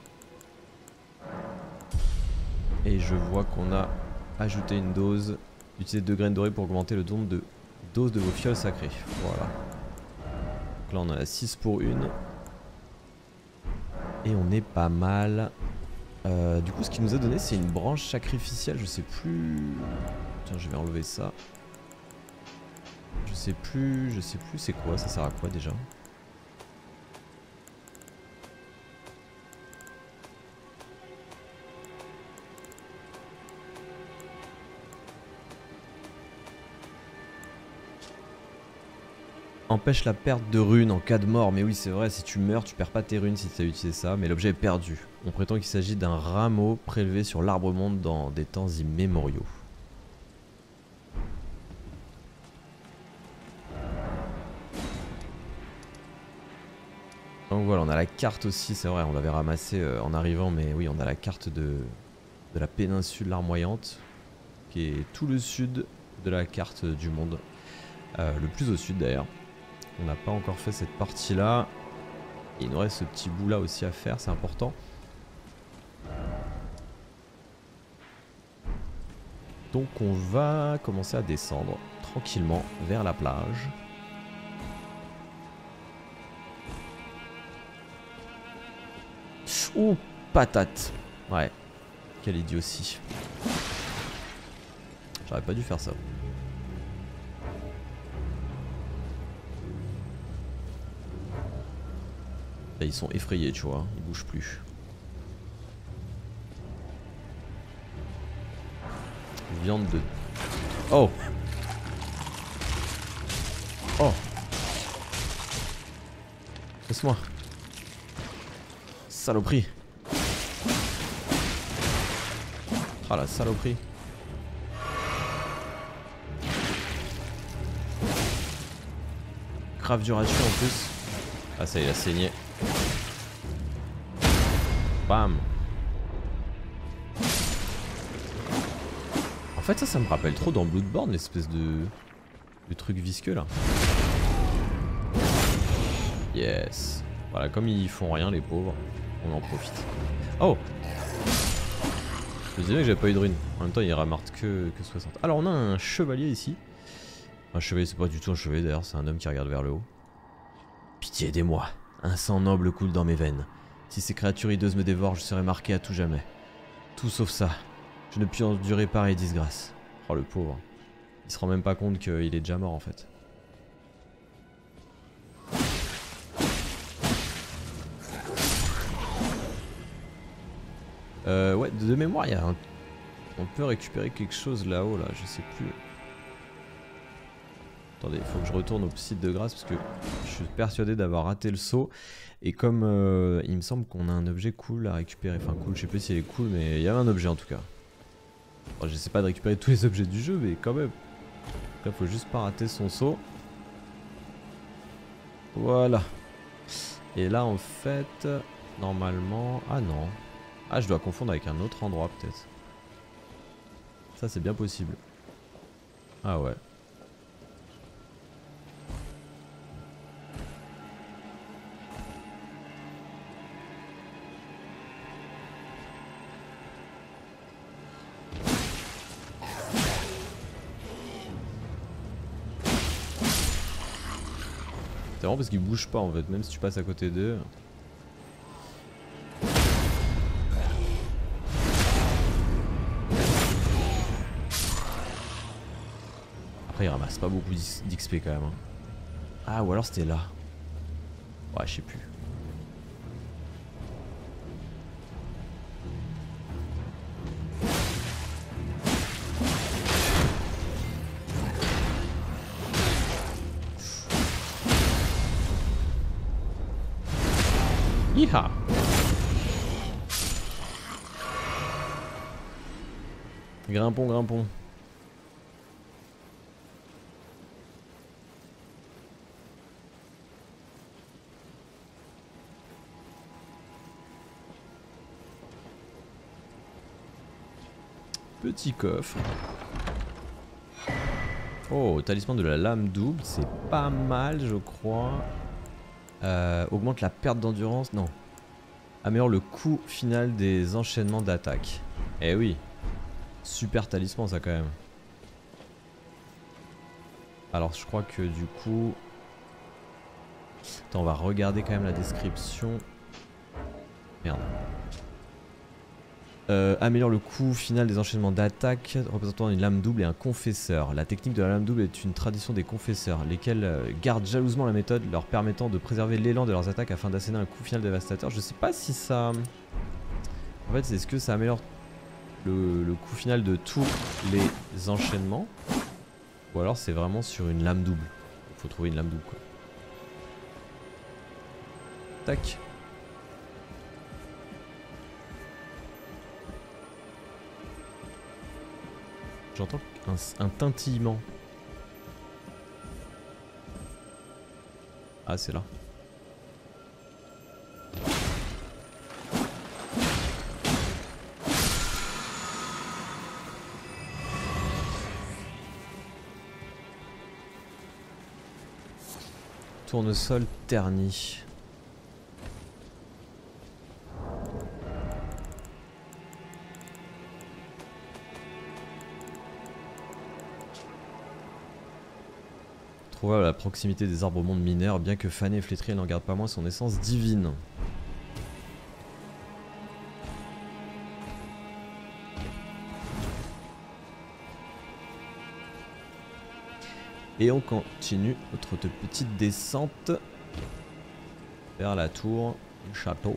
Et je vois qu'on a ajouté une dose. Utilisez deux graines dorées pour augmenter le nombre de doses de vos fioles sacrées. Voilà. Donc là on en a six pour une. Et on est pas mal. Euh, du coup ce qu'il nous a donné c'est une branche sacrificielle. Je sais plus... Tiens, je vais enlever ça. Je sais plus... Je sais plus c'est quoi. Ça sert à quoi déjà ? Empêche la perte de runes en cas de mort. Mais oui, c'est vrai, si tu meurs, tu perds pas tes runes si tu as utilisé ça. Mais l'objet est perdu. On prétend qu'il s'agit d'un rameau prélevé sur l'arbre monde dans des temps immémoriaux. Donc voilà, on a la carte aussi, c'est vrai, on l'avait ramassée euh, en arrivant. Mais oui, on a la carte de, de la péninsule larmoyante, qui est tout le sud de la carte du monde. Euh, le plus au sud d'ailleurs. On n'a pas encore fait cette partie là. Il nous reste ce petit bout là aussi à faire, c'est important. Donc on va commencer à descendre tranquillement vers la plage. Ouh, patate. Ouais, quelle idiotie. J'aurais pas dû faire ça. Là, ils sont effrayés, tu vois, ils bougent plus. Viande de... Oh! Oh! Laisse-moi! Saloperie! Ah la saloperie! Grave dur à tuer en plus. Ah ça il a saigné. Bam. En fait ça ça me rappelle trop dans Bloodborne l'espèce de... de truc visqueux là. Yes. Voilà, comme ils font rien les pauvres, on en profite. Oh! Je me disais que j'avais pas eu de rune. En même temps il ramarte que, que soixante. Alors on a un chevalier ici. Un chevalier, c'est pas du tout un chevalier d'ailleurs, c'est un homme qui regarde vers le haut. Pitié, aidez-moi. Un sang noble coule dans mes veines. Si ces créatures hideuses me dévorent, je serai marqué à tout jamais. Tout sauf ça. Je ne puis endurer pareille disgrâce. Oh le pauvre. Il se rend même pas compte qu'il est déjà mort en fait. Euh, ouais, de mémoire, il y a un... On peut récupérer quelque chose là-haut, là, je sais plus. Attendez, il faut que je retourne au site de grâce parce que je suis persuadé d'avoir raté le saut. Et comme euh, il me semble qu'on a un objet cool à récupérer. Enfin cool, je sais pas si il est cool, mais il y avait un objet en tout cas. Bon, j'essaie pas de récupérer tous les objets du jeu, mais quand même. Donc là, faut juste pas rater son saut. Voilà. Et là, en fait, normalement... Ah non. Ah, je dois confondre avec un autre endroit peut-être. Ça, c'est bien possible. Ah ouais. C'est vraiment parce qu'ils bougent pas en fait, même si tu passes à côté d'eux. Après ils ramassent pas beaucoup d'X P quand même. Hein. Ah ou alors c'était là. Ouais je sais plus. Yeeha. Grimpons, grimpons. Petit coffre. Oh, talisman de la lame double, c'est pas mal je crois. Euh, augmente la perte d'endurance, non. Améliore le coût final des enchaînements d'attaque. Eh oui. Super talisman ça quand même. Alors je crois que du coup... Attends, on va regarder quand même la description. Merde. Euh, améliore le coût final des enchaînements d'attaque représentant une lame double et un confesseur. La technique de la lame double est une tradition des confesseurs, lesquels euh, gardent jalousement la méthode, leur permettant de préserver l'élan de leurs attaques afin d'asséner un coup final dévastateur. Je sais pas si ça... En fait, est-ce que ça améliore le, le coup final de tous les enchaînements, ou alors c'est vraiment sur une lame double. Faut trouver une lame double quoi. Tac. J'entends un, un tintillement. Ah c'est là. Tournesol terni. Trouvable à la proximité des arbres mondes mineurs, bien que fanée et flétrie, elle n'en garde pas moins son essence divine. Et on continue notre petite descente vers la tour du château.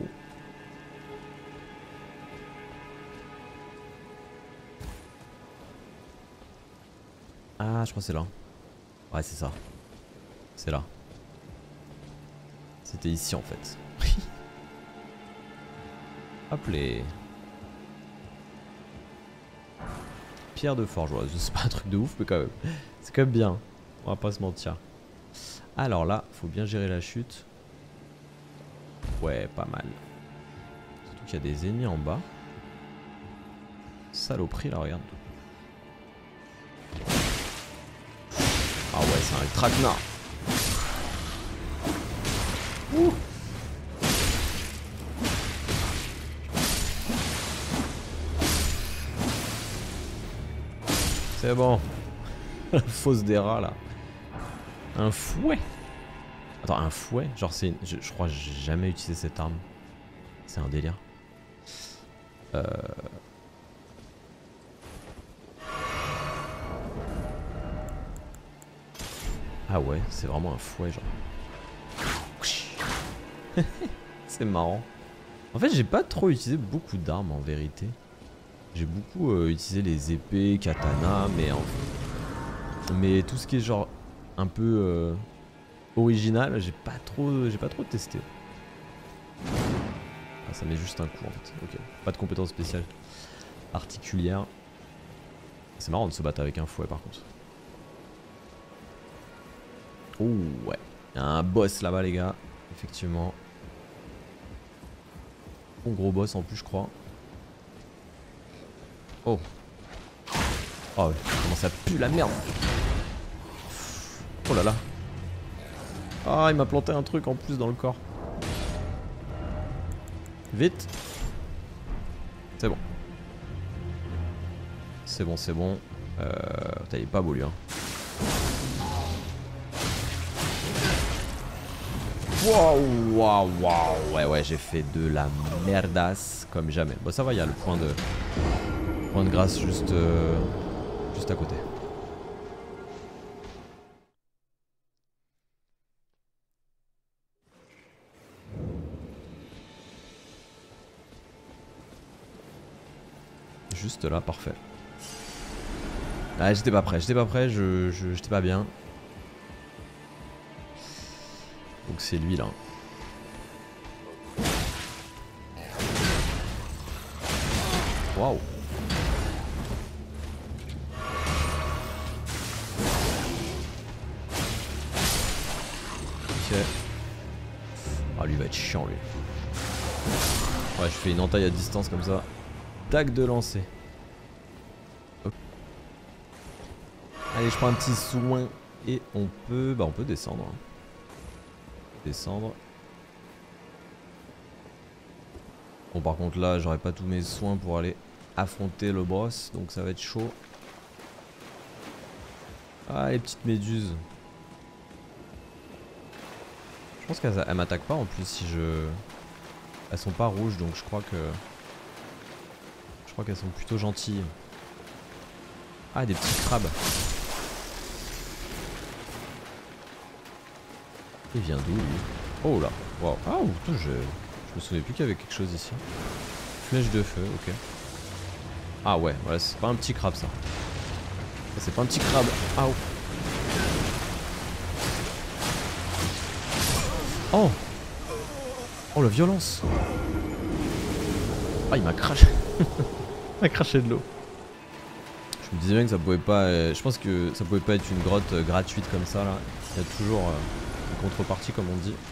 Ah, je crois que c'est là. Ouais, c'est ça. C'est là. C'était ici en fait. Hop les. Pierre de forgeoise. C'est pas un truc de ouf, mais quand même. C'est quand même bien. On va pas se mentir. Alors là, faut bien gérer la chute. Ouais, pas mal. Surtout qu'il y a des ennemis en bas. Saloperie là, regarde. Ah ouais, c'est un traquenard. Ouh. C'est bon. La fosse des rats là. Un fouet. Attends, un fouet? Genre c'est... Une... Je, je crois que j'ai jamais utilisé cette arme. C'est un délire. Euh... Ah ouais, c'est vraiment un fouet genre. C'est marrant. En fait, j'ai pas trop utilisé beaucoup d'armes en vérité. J'ai beaucoup euh, utilisé les épées, katana, mais en... mais tout ce qui est genre un peu euh, original, j'ai pas trop j'ai pas trop testé. Ah, ça met juste un coup en fait. Ok. Pas de compétence spéciale particulière. C'est marrant de se battre avec un fouet par contre. Oh ouais. Il y a un boss là-bas les gars. Effectivement. Bon gros boss en plus je crois. Oh. Oh ouais. Comment ça pue la merde. Oh là là. Ah il m'a planté un truc en plus dans le corps. Vite. C'est bon. C'est bon, c'est bon. Euh, il est pas beau lui hein. Waouh, waouh, waouh. Ouais, ouais, j'ai fait de la merdasse comme jamais. Bon, ça va, il y a le point de point de grâce juste euh, juste à côté. Juste là, parfait. Ah, j'étais pas prêt, j'étais pas prêt, je, je, j'étais pas bien. Donc c'est lui là. Waouh. Ok. Ah lui va être chiant lui. Ouais, je fais une entaille à distance comme ça. Tac de lancer. Okay. Allez, je prends un petit soin et on peut, bah on peut descendre. Descendre. Bon par contre là, j'aurai pas tous mes soins pour aller affronter le boss, donc ça va être chaud. Ah les petites méduses. Je pense qu'elles m'attaquent pas en plus si je... Elles sont pas rouges donc je crois que... Je crois qu'elles sont plutôt gentilles. Ah des petits crabes. Il vient d'où lui? Oh là. Waouh. Ah putain je... Je me souvenais plus qu'il y avait quelque chose ici. Flèche de feu, ok. Ah ouais, voilà, c'est pas un petit crabe ça. C'est pas un petit crabe. Ah oh. Oh. Oh la violence. Ah il m'a craché. Il m'a craché de l'eau. Je me disais bien que ça pouvait pas... Euh, je pense que ça pouvait pas être une grotte euh, gratuite comme ça là. Il y a toujours euh, une contrepartie comme on dit.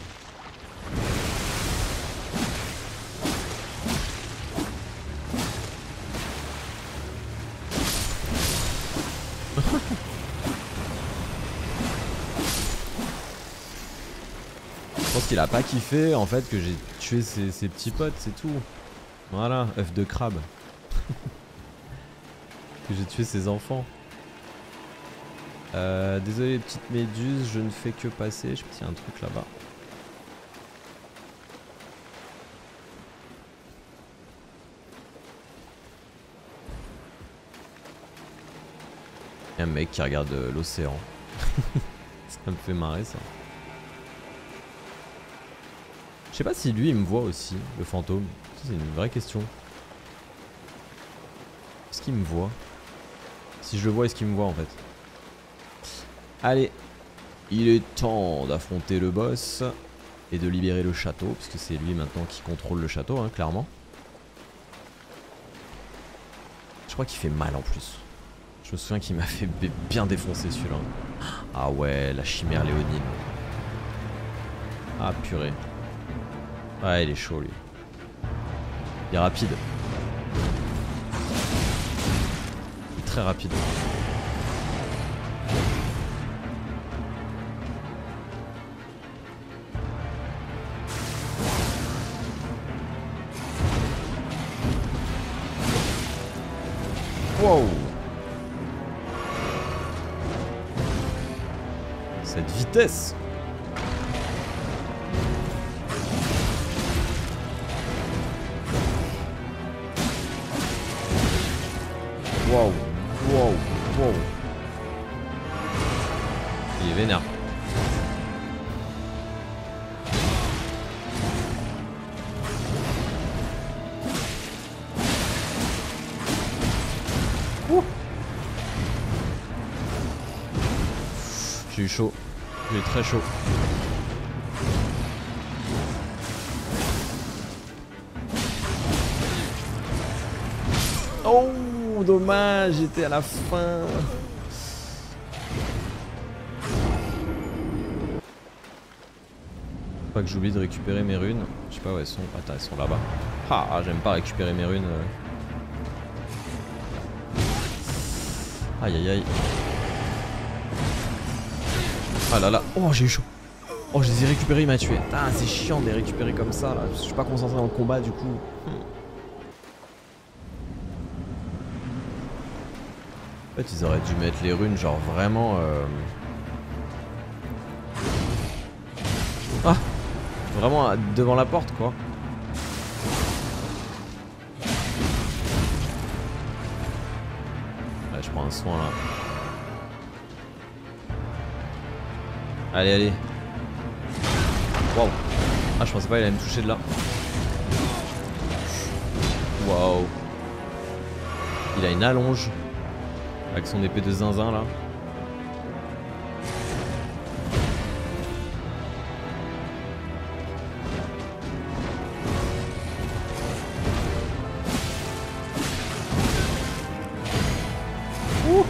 Je pense qu'il a pas kiffé en fait que j'ai tué ses, ses petits potes, c'est tout. Voilà, œuf de crabe. Que j'ai tué ses enfants. Euh, désolé les petites méduses, je ne fais que passer. Je tiens un truc là-bas. Il y a un mec qui regarde euh, l'océan. Ça me fait marrer ça. Je sais pas si lui il me voit aussi, le fantôme. C'est une vraie question. Est-ce qu'il me voit? Si je le vois, est-ce qu'il me voit en fait? Allez, il est temps d'affronter le boss et de libérer le château, puisque c'est lui maintenant qui contrôle le château, hein, clairement. Je crois qu'il fait mal en plus. Je me souviens qu'il m'a fait bien défoncer celui-là. Ah ouais, la chimère léonine. Ah purée. Ouais, il est chaud lui. Il est rapide. Il est très rapide. Wow. Cette vitesse. Wow, wow, wow. Il est vénère. Ouh. J'ai eu chaud. J'ai eu très chaud. Oh, dommage, j'étais à la fin. Pas que j'oublie de récupérer mes runes. Je sais pas où elles sont. Attends, elles sont là-bas. Ah, j'aime pas récupérer mes runes. Aïe aïe aïe. Ah là là. Oh, j'ai eu chaud. Oh, je les ai récupérés, il m'a tué. Ah, c'est chiant de les récupérer comme ça là. Je suis pas concentré dans le combat du coup. En fait, ils auraient dû mettre les runes, genre vraiment. Euh... Ah! Vraiment devant la porte, quoi. Ouais, je prends un soin là. Allez, allez. Waouh! Ah, je pensais pas qu'il allait me toucher de là. Waouh! Il a une allonge. Avec son épée de zinzin là. Ouh.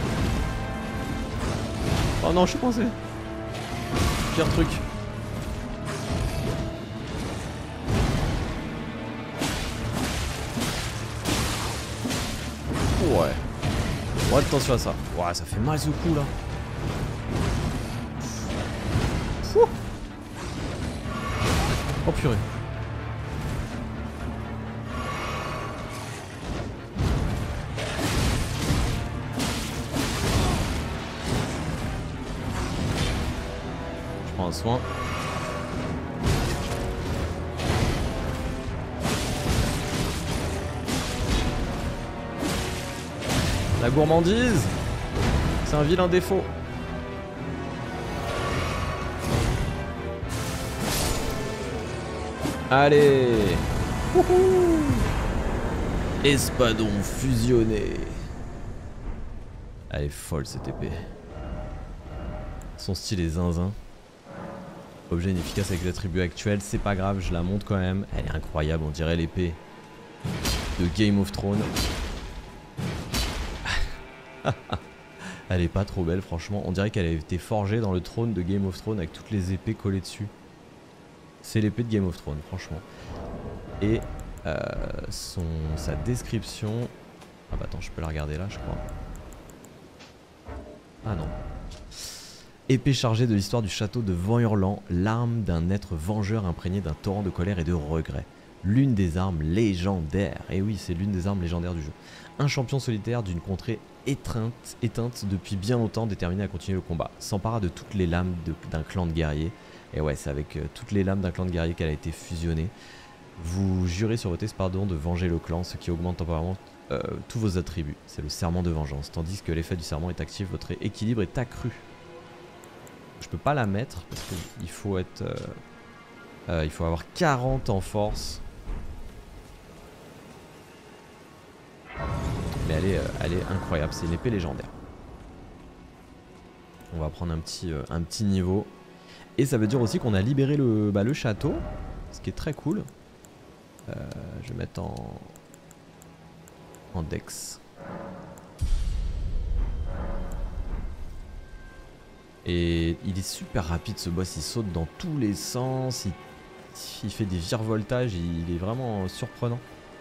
Oh non, je suis coincé. Pire truc. Ouais. Bon, attention à ça. Ouais, ça fait mal ce coup là. Ouh. Oh purée. Je prends un soin. La gourmandise, c'est un vilain défaut. Allez. Wouhou. Espadon fusionné. Elle est folle cette épée. Son style est zinzin. Objet inefficace avec les attributs actuels, c'est pas grave, je la monte quand même. Elle est incroyable, on dirait l'épée de Game of Thrones. Elle est pas trop belle franchement, on dirait qu'elle a été forgée dans le trône de Game of Thrones avec toutes les épées collées dessus. C'est l'épée de Game of Thrones franchement. Et euh, son, sa description... Ah bah attends, je peux la regarder là je crois. Ah non. Épée chargée de l'histoire du château de Vent-Hurlant, l'arme d'un être vengeur imprégné d'un torrent de colère et de regret. L'une des armes légendaires. Et oui, c'est l'une des armes légendaires du jeu. Un champion solitaire d'une contrée étreinte, éteinte depuis bien longtemps, déterminé à continuer le combat. S'empara de toutes les lames d'un clan de guerriers. Et ouais, c'est avec euh, toutes les lames d'un clan de guerriers qu'elle a été fusionnée. Vous jurez sur votre espadon de venger le clan, ce qui augmente temporairement euh, tous vos attributs. C'est le serment de vengeance. Tandis que l'effet du serment est actif, votre équilibre est accru. Je peux pas la mettre parce qu'il faut être... Euh, euh, il faut avoir quarante en force. Mais elle est, euh, elle est incroyable, c'est une épée légendaire. On va prendre un petit, euh, un petit niveau. Et ça veut dire aussi qu'on a libéré le, bah, le château. Ce qui est très cool. Euh, je vais mettre en... En dex. Et il est super rapide ce boss, il saute dans tous les sens, il, il fait des virevoltages, il, il est vraiment surprenant.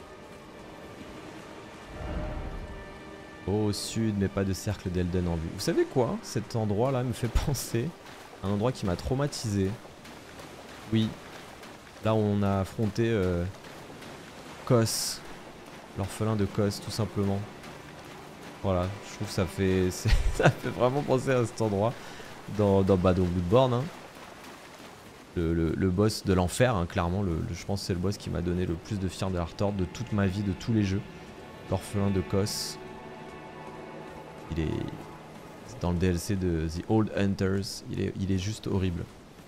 Au sud, mais pas de cercle d'Elden en vue. Vous savez quoi? Cet endroit là me fait penser à un endroit qui m'a traumatisé. Oui, là où on a affronté euh, Kos, l'orphelin de Kos tout simplement. Voilà, je trouve que ça fait, ça fait vraiment penser à cet endroit. Dans, dans, bah, dans Bloodborne, hein. le, le, le boss de l'enfer, hein, clairement, le, le, je pense que c'est le boss qui m'a donné le plus de Fear the Heart de toute ma vie, de tous les jeux. L'orphelin de Kos. Il est dans le D L C de The Old Hunters, il est, il est juste horrible.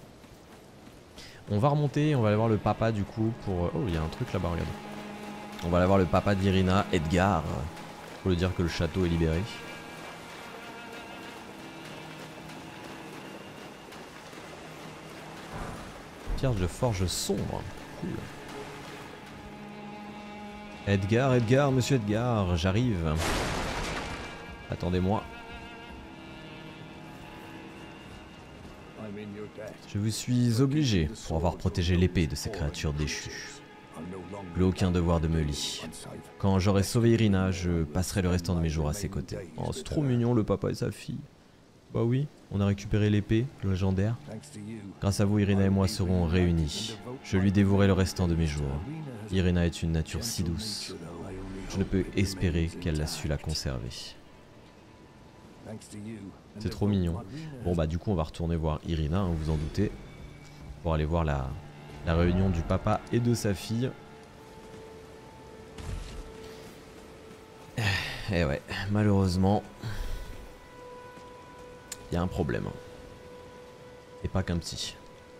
On va remonter, on va aller voir le papa du coup pour... Oh, il y a un truc là-bas, regardez. On va aller voir le papa d'Irina, Edgar, pour lui dire que le château est libéré. pierre de forge sombre. Cool. Edgar, Edgar, monsieur Edgar, j'arrive. Attendez-moi. Je vous suis obligé pour avoir protégé l'épée de ces créatures déchues. Plus aucun devoir de me lie. Quand j'aurai sauvé Irina, je passerai le restant de mes jours à ses côtés. Oh, c'est trop mignon le papa et sa fille. Bah oui, on a récupéré l'épée, le légendaire. Grâce à vous, Irina et moi serons réunis. Je lui dévouerai le restant de mes jours. Irina est une nature si douce. Je ne peux espérer qu'elle a su la conserver. C'est trop mignon. Bon bah du coup on va retourner voir Irina, hein, vous en doutez. Pour aller voir la, la réunion du papa et de sa fille. Et ouais, malheureusement, il y a un problème. Et pas qu'un petit.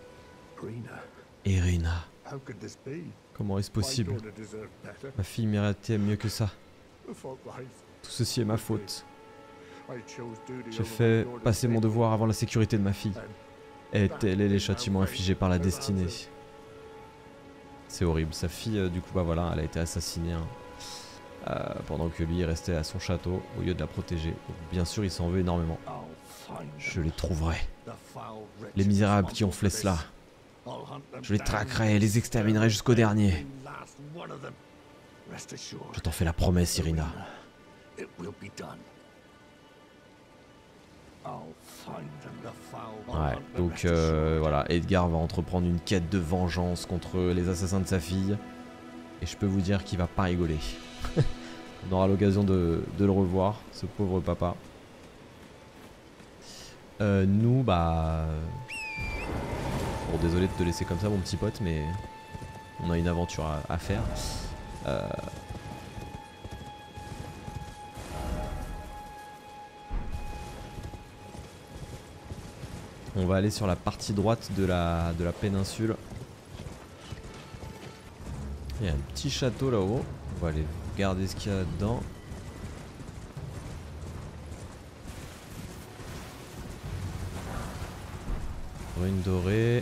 Irina. Comment est-ce possible? Ma fille méritait mieux que ça. Tout ceci est ma faute. J'ai fait passer mon devoir avant la sécurité de ma fille. Et tel est les châtiments infligés par la destinée. C'est horrible. Sa fille, euh, du coup, bah voilà, elle a été assassinée. Hein, euh, pendant que lui est resté à son château au lieu de la protéger. Donc, bien sûr, il s'en veut énormément. Je les trouverai. Les misérables qui ont fait cela. Je les traquerai et les exterminerai jusqu'au dernier. Je t'en fais la promesse, Irina. Ouais, donc euh, voilà, Edgar va entreprendre une quête de vengeance contre les assassins de sa fille. Et je peux vous dire qu'il va pas rigoler. On aura l'occasion de, de le revoir, ce pauvre papa. Euh, nous, bah... Bon, désolé de te laisser comme ça, mon petit pote, mais on a une aventure à, à faire. Euh... On va aller sur la partie droite de la, de la péninsule. Il y a un petit château là-haut. On va aller regarder ce qu'il y a dedans. Brune dorée.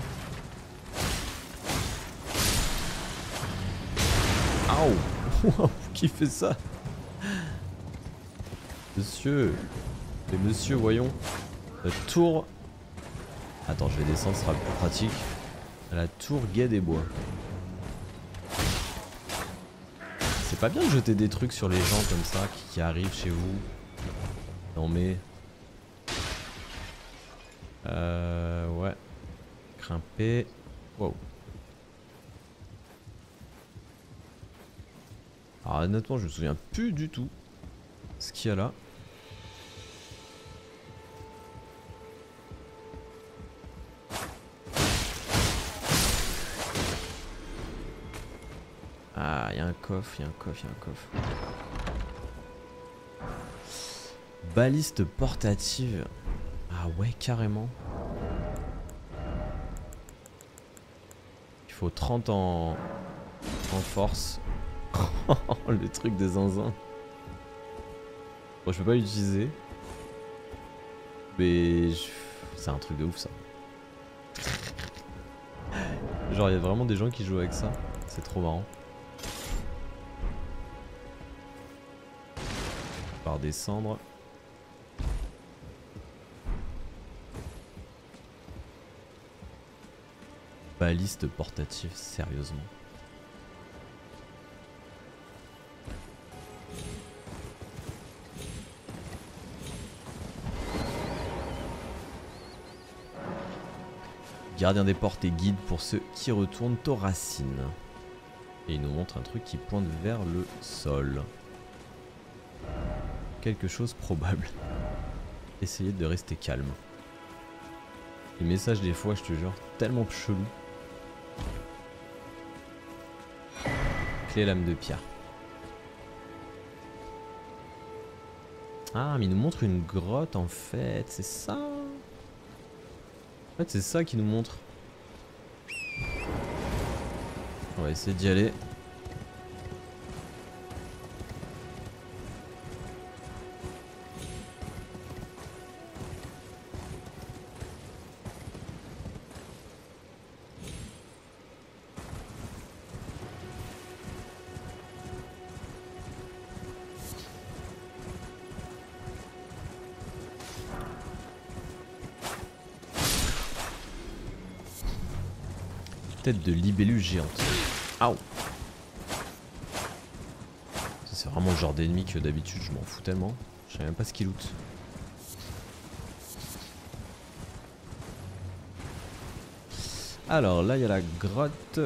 Aouh. Qui fait ça? Monsieur. Et monsieur, voyons. La tour... Attends, je vais descendre, ce sera plus pratique. La tour Guet des Bois. C'est pas bien de jeter des trucs sur les gens comme ça qui, qui arrivent chez vous. Non mais... Euh... Ouais. Grimper. Wow. Alors honnêtement, je me souviens plus du tout ce qu'il y a là. Ah, il y a un coffre, il y a un coffre, il y a un coffre. Baliste portative. Ah ouais, carrément. Il faut trente en, en force. Le truc des zinzins. Bon, je peux pas l'utiliser. Mais je... c'est un truc de ouf ça. Genre, il y a vraiment des gens qui jouent avec ça. C'est trop marrant. Par descendre. Baliste portative, sérieusement. Gardien des portes et guide pour ceux qui retournent aux racines. Et il nous montre un truc qui pointe vers le sol. Quelque chose probable. Essayez de rester calme. Les messages des fois, je te jure, tellement chelou. Clé lame de pierre. Ah, mais il nous montre une grotte en fait, c'est ça. En fait, c'est ça qu'il nous montre. On va essayer d'y aller. Tête de libellule géante. Aouh. C'est vraiment le genre d'ennemi que d'habitude je m'en fous tellement. Je sais même pas ce qu'il loot. Alors là il y a la grotte.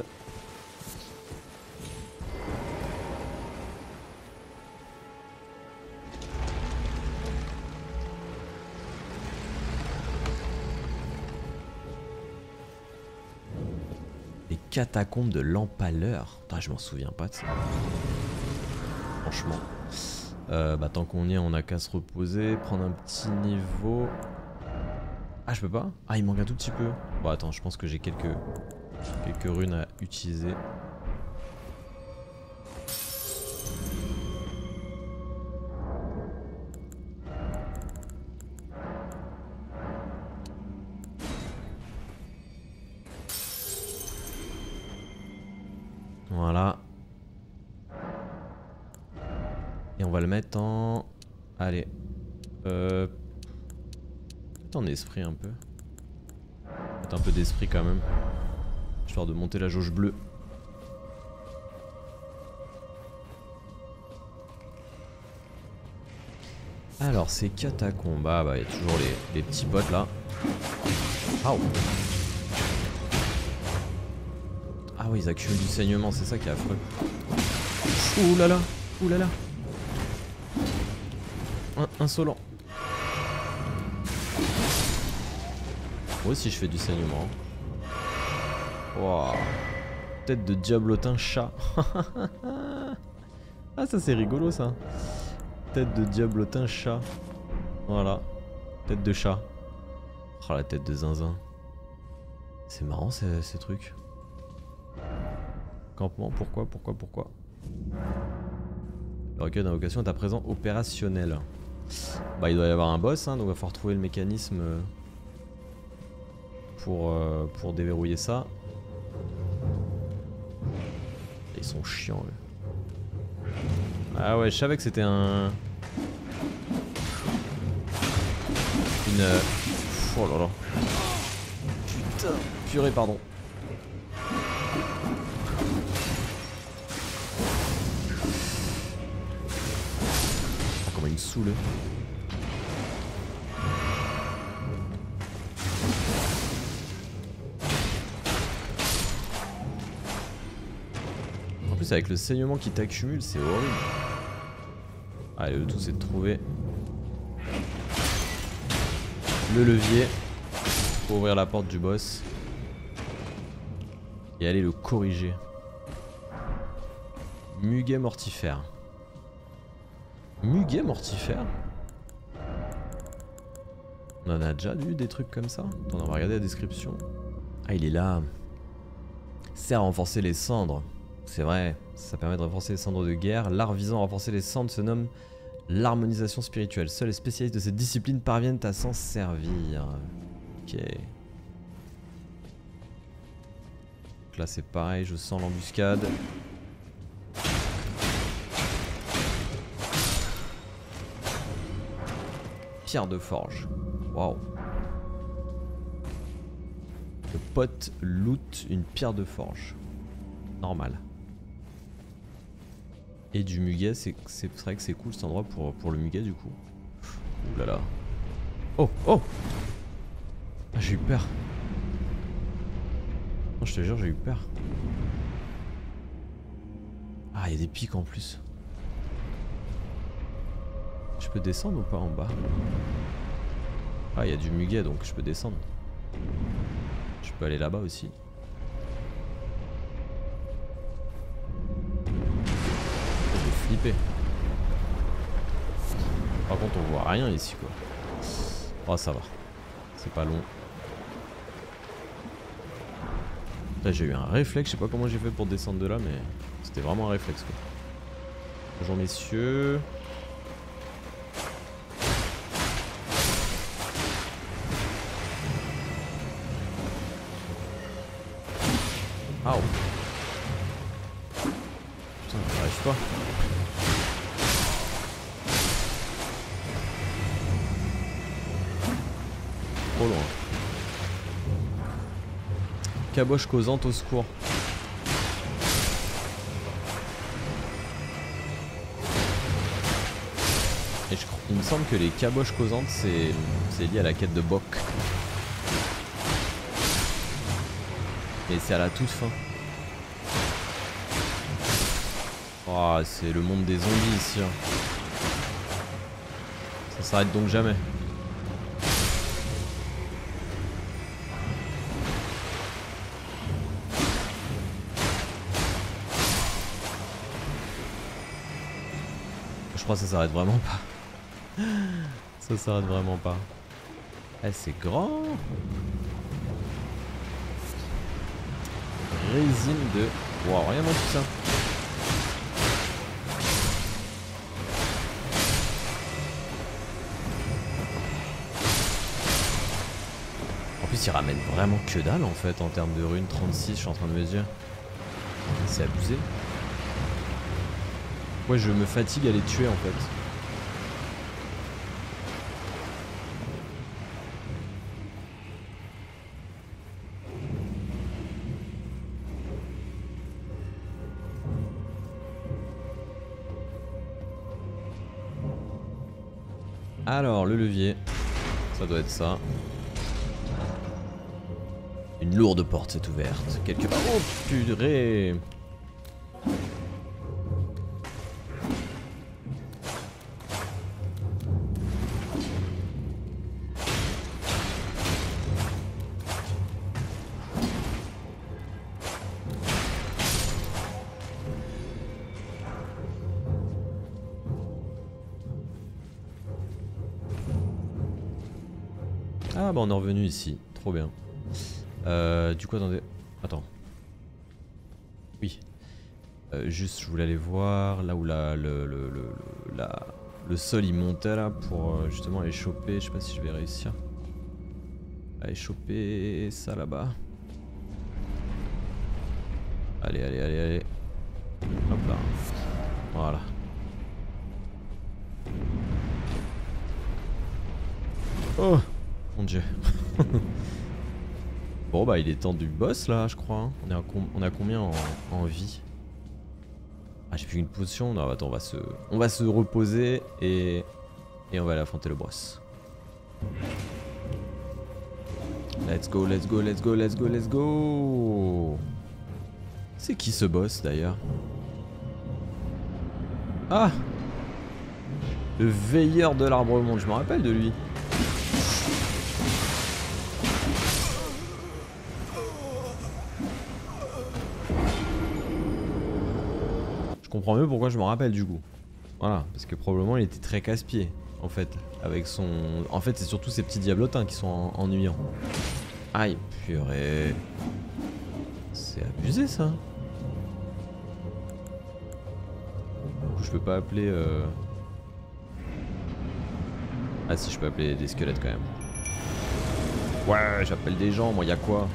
Les catacombes de l'Empaleur. Putain, je m'en souviens pas de ça. Franchement. Euh, bah tant qu'on y est, on a qu'à se reposer, prendre un petit niveau. Ah, je peux pas? Ah, il manque un tout petit peu. Bon, attends, je pense que j'ai quelques quelques runes à utiliser. Voilà. Et on va le mettre en... Allez. Euh... Peut-être en esprit un peu. Peut-être un peu d'esprit quand même. Histoire de monter la jauge bleue. Alors ces catacombes, ah bah il y a toujours les, les petits bots là. Ah, ah oui, ils accumulent du saignement, c'est ça qui est affreux. Ouh là là, ouh là là. Un, insolent. Moi aussi je fais du saignement. Wow. Tête de diablotin chat. Ah ça c'est rigolo ça. Tête de diablotin chat. Voilà. Tête de chat. Oh la tête de zinzin. C'est marrant ces, ces trucs. Campement, pourquoi, pourquoi, pourquoi? Le recueil d'invocation est à présent opérationnel. Bah il doit y avoir un boss, hein, donc il va falloir trouver le mécanisme pour, euh, pour déverrouiller ça. Ils sont chiants eux. Ah ouais, je savais que c'était un... Une... Oh là là. Putain. Purée, pardon. Ah, comment il me saoule. En plus, avec le saignement qui t'accumule, c'est horrible. Allez, le tout c'est de trouver le levier pour ouvrir la porte du boss et aller le corriger. Muguet mortifère. Muguet mortifère? On en a déjà vu des trucs comme ça? Attends, on va regarder la description. Ah, il est là. Sert à renforcer les cendres. C'est vrai, ça permet de renforcer les cendres de guerre. L'art visant à renforcer les cendres se nomme l'harmonisation spirituelle. Seuls les spécialistes de cette discipline parviennent à s'en servir. Ok. Donc là c'est pareil, je sens l'embuscade. Pierre de forge. Waouh. Le pote loot une pierre de forge. Normal. Et du muguet, c'est vrai que c'est cool cet endroit pour, pour le muguet du coup. Ouh là là. Oh, oh ah, j'ai eu peur. Non, je te jure, j'ai eu peur. Ah, il y a des pics en plus. Je peux descendre ou pas en bas? Ah, il y a du muguet donc je peux descendre. Je peux aller là-bas aussi. Flipper. Par contre on voit rien ici quoi. Oh ça va. C'est pas long. Là j'ai eu un réflexe, je sais pas comment j'ai fait pour descendre de là mais c'était vraiment un réflexe quoi. Bonjour messieurs. Ah oh. Putain j'arrive pas. Trop loin. Caboche causante au secours. Et je, il me semble que les caboches causantes c'est lié à la quête de Boc. Et c'est à la toute fin. Oh, c'est le monde des zombies ici. Hein. Ça s'arrête donc jamais. Je crois que ça s'arrête vraiment pas. Ça s'arrête vraiment pas. Eh, c'est grand. Résine de... Wow, rien moins tout ça. En plus il ramène vraiment que dalle en fait en termes de runes. Trente-six, je suis en train de me dire. C'est abusé. Ouais, je me fatigue à les tuer en fait. Alors, le levier, ça doit être ça. Une lourde porte s'est ouverte. Quelque part. Oh purée! Ah bah on est revenu ici, trop bien. Euh, du coup attendez, attends. Oui. Euh, juste je voulais aller voir là où la, le, le, le, la, le sol il montait là pour euh, justement aller choper, je sais pas si je vais réussir. Aller choper ça là-bas. Allez, allez, allez, allez. Hop là. Voilà. Oh mon dieu. Bon bah il est temps du boss là je crois. On, est à com on a combien en, en vie? Ah j'ai plus une potion. Non attends on va se, on va se reposer et, et on va aller affronter le boss. Let's go, let's go, let's go, let's go, let's go. C'est qui ce boss d'ailleurs? Ah, le veilleur de l'arbre monde, je me rappelle de lui. Je comprends mieux pourquoi je me rappelle du coup. Voilà, parce que probablement il était très casse-pied en fait. Avec son... En fait c'est surtout ces petits diablotins qui sont en... ennuyants. Aïe, purée. C'est abusé ça. Du coup je peux pas appeler... Euh... Ah si je peux appeler des squelettes quand même. Ouais j'appelle des gens, moi y'a quoi?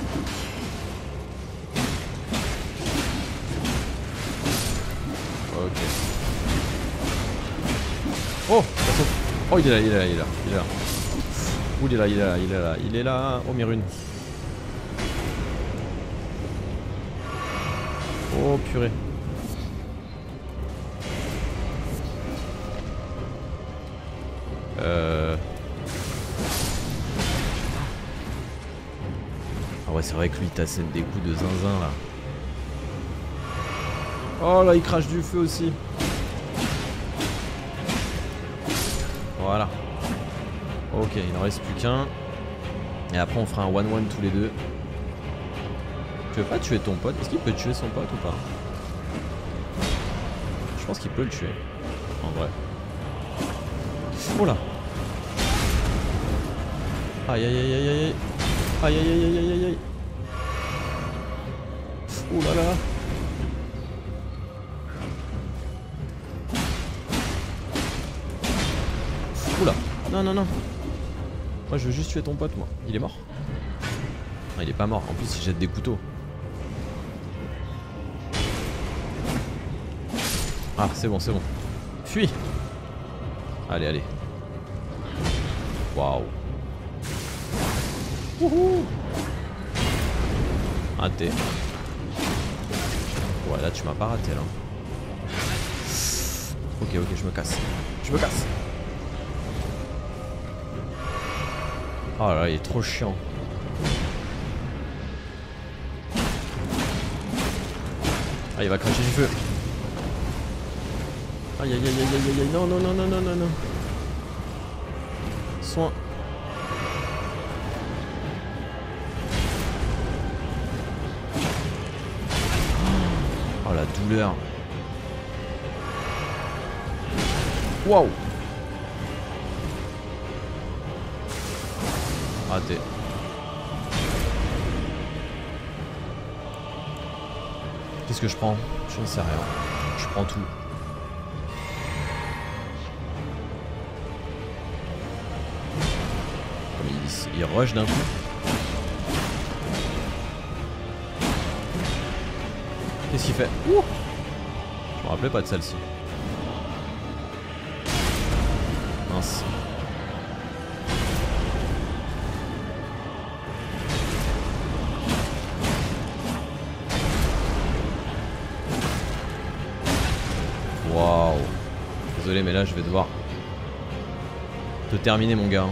Ok. Oh, oh il est là, il est là, il est là, il est là. Ouh il est là, il est là, il est là, il est là. Oh mes runes. Oh purée. Euh... Ah ouais c'est vrai que lui il t'assène des coups de zinzin là. Oh là il crache du feu aussi. Voilà. Ok il n'en reste plus qu'un. Et après on fera un one one tous les deux. Tu veux pas tuer ton pote? Est-ce qu'il peut tuer son pote ou pas? Je pense qu'il peut le tuer. En vrai. Oh là. Aïe aïe aïe aïe aïe. Aïe aïe aïe aïe aïe aïe. Oh là là. Oula. Non non non. Moi je veux juste tuer ton pote moi. Il est mort? Non il est pas mort. En plus il jette des couteaux. Ah c'est bon c'est bon. Fuis. Allez allez. Waouh. Wouhou. Raté. Ouais, là tu m'as pas raté là. Ok, ok, je me casse. Je me casse. Oh là, il est trop chiant. Ah, il va cracher du feu. Aïe aïe aïe aïe aïe aïe. Non, non, non, non, non, non, non. Soin. Oh la douleur. Waouh. Raté. Qu'est-ce que je prends? Je ne sais rien. Je prends tout. Comme il, il rush d'un coup. Qu'est-ce qu'il fait? Ouh, je me rappelais pas de celle-ci. Mince. Waouh. Désolé, mais là je vais devoir te terminer, mon gars.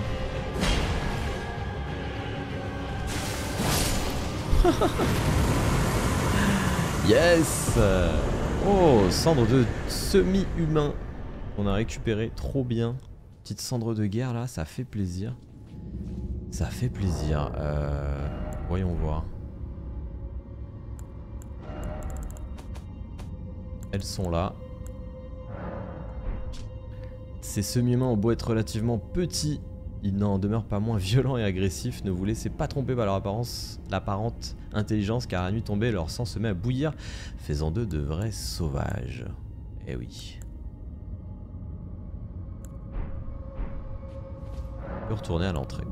Yes. Oh, cendre de semi-humain. On a récupéré, trop bien. Petite cendre de guerre là, ça fait plaisir. Ça fait plaisir. Euh, voyons voir. Elles sont là. Ces semi-humains ont beau être relativement petits, ils n'en demeurent pas moins violents et agressifs. Ne vous laissez pas tromper par leur apparence, l'apparente intelligence, car à la nuit tombée, leur sang se met à bouillir, faisant d'eux de vrais sauvages. Eh oui. On peut retourner à l'entrée.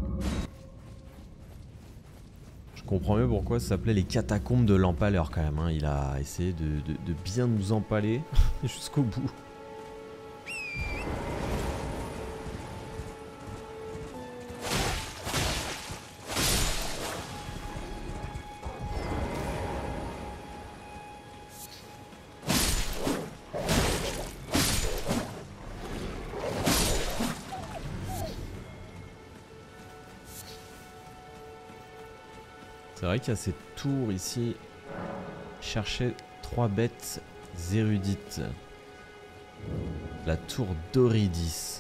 Je comprends mieux pourquoi ça s'appelait les catacombes de l'empaleur quand même. Hein. Il a essayé de, de, de bien nous empaler jusqu'au bout. C'est vrai qu'il y a cette tour ici. Cherchez trois bêtes érudites. La tour d'Oridis.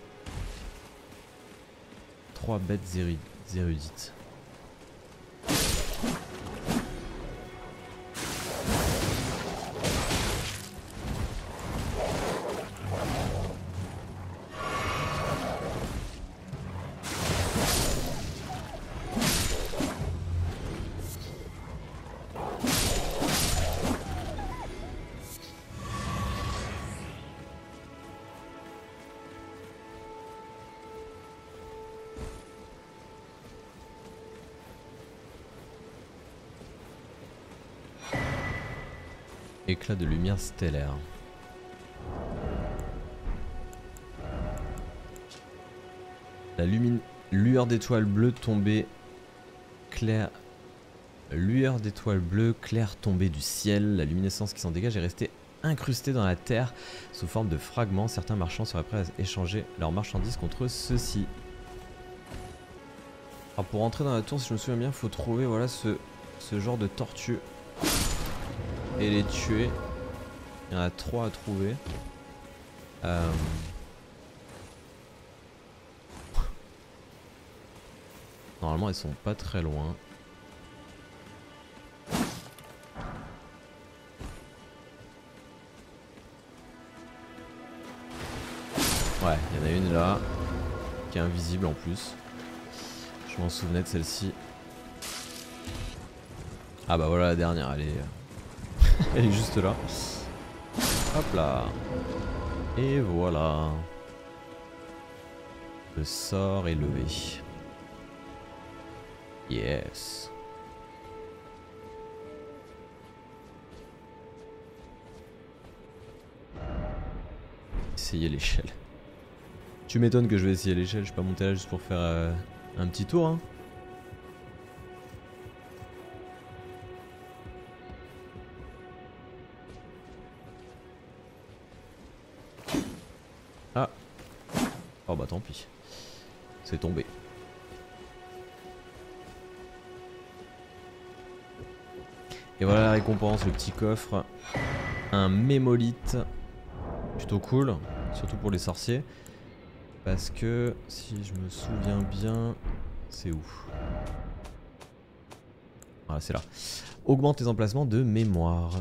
Trois bêtes érudites. Éclat de lumière stellaire. La lumine... lueur d'étoiles bleues tombée claire... Lueur d'étoiles bleues claire tombée du ciel. La luminescence qui s'en dégage est restée incrustée dans la terre sous forme de fragments. Certains marchands seraient prêts à échanger leurs marchandises contre ceux-ci. Alors pour entrer dans la tour, si je me souviens bien, il faut trouver voilà, ce, ce genre de tortues. Et les tuer. Il y en a trois à trouver. Euh... Normalement elles sont pas très loin. Ouais, il y en a une là. Qui est invisible en plus. Je m'en souvenais de celle-ci. Ah bah voilà la dernière, elle est... Elle est juste là. Hop là. Et voilà. Le sort est levé. Yes. Essayer l'échelle. Tu m'étonnes que je vais essayer l'échelle. Je suis pas monté là juste pour faire euh, un petit tour. Hein. Oh bah tant pis. C'est tombé. Et voilà la récompense, le petit coffre. Un mémolite. Plutôt cool. Surtout pour les sorciers. Parce que si je me souviens bien... C'est où? Voilà, c'est là. Augmente les emplacements de mémoire.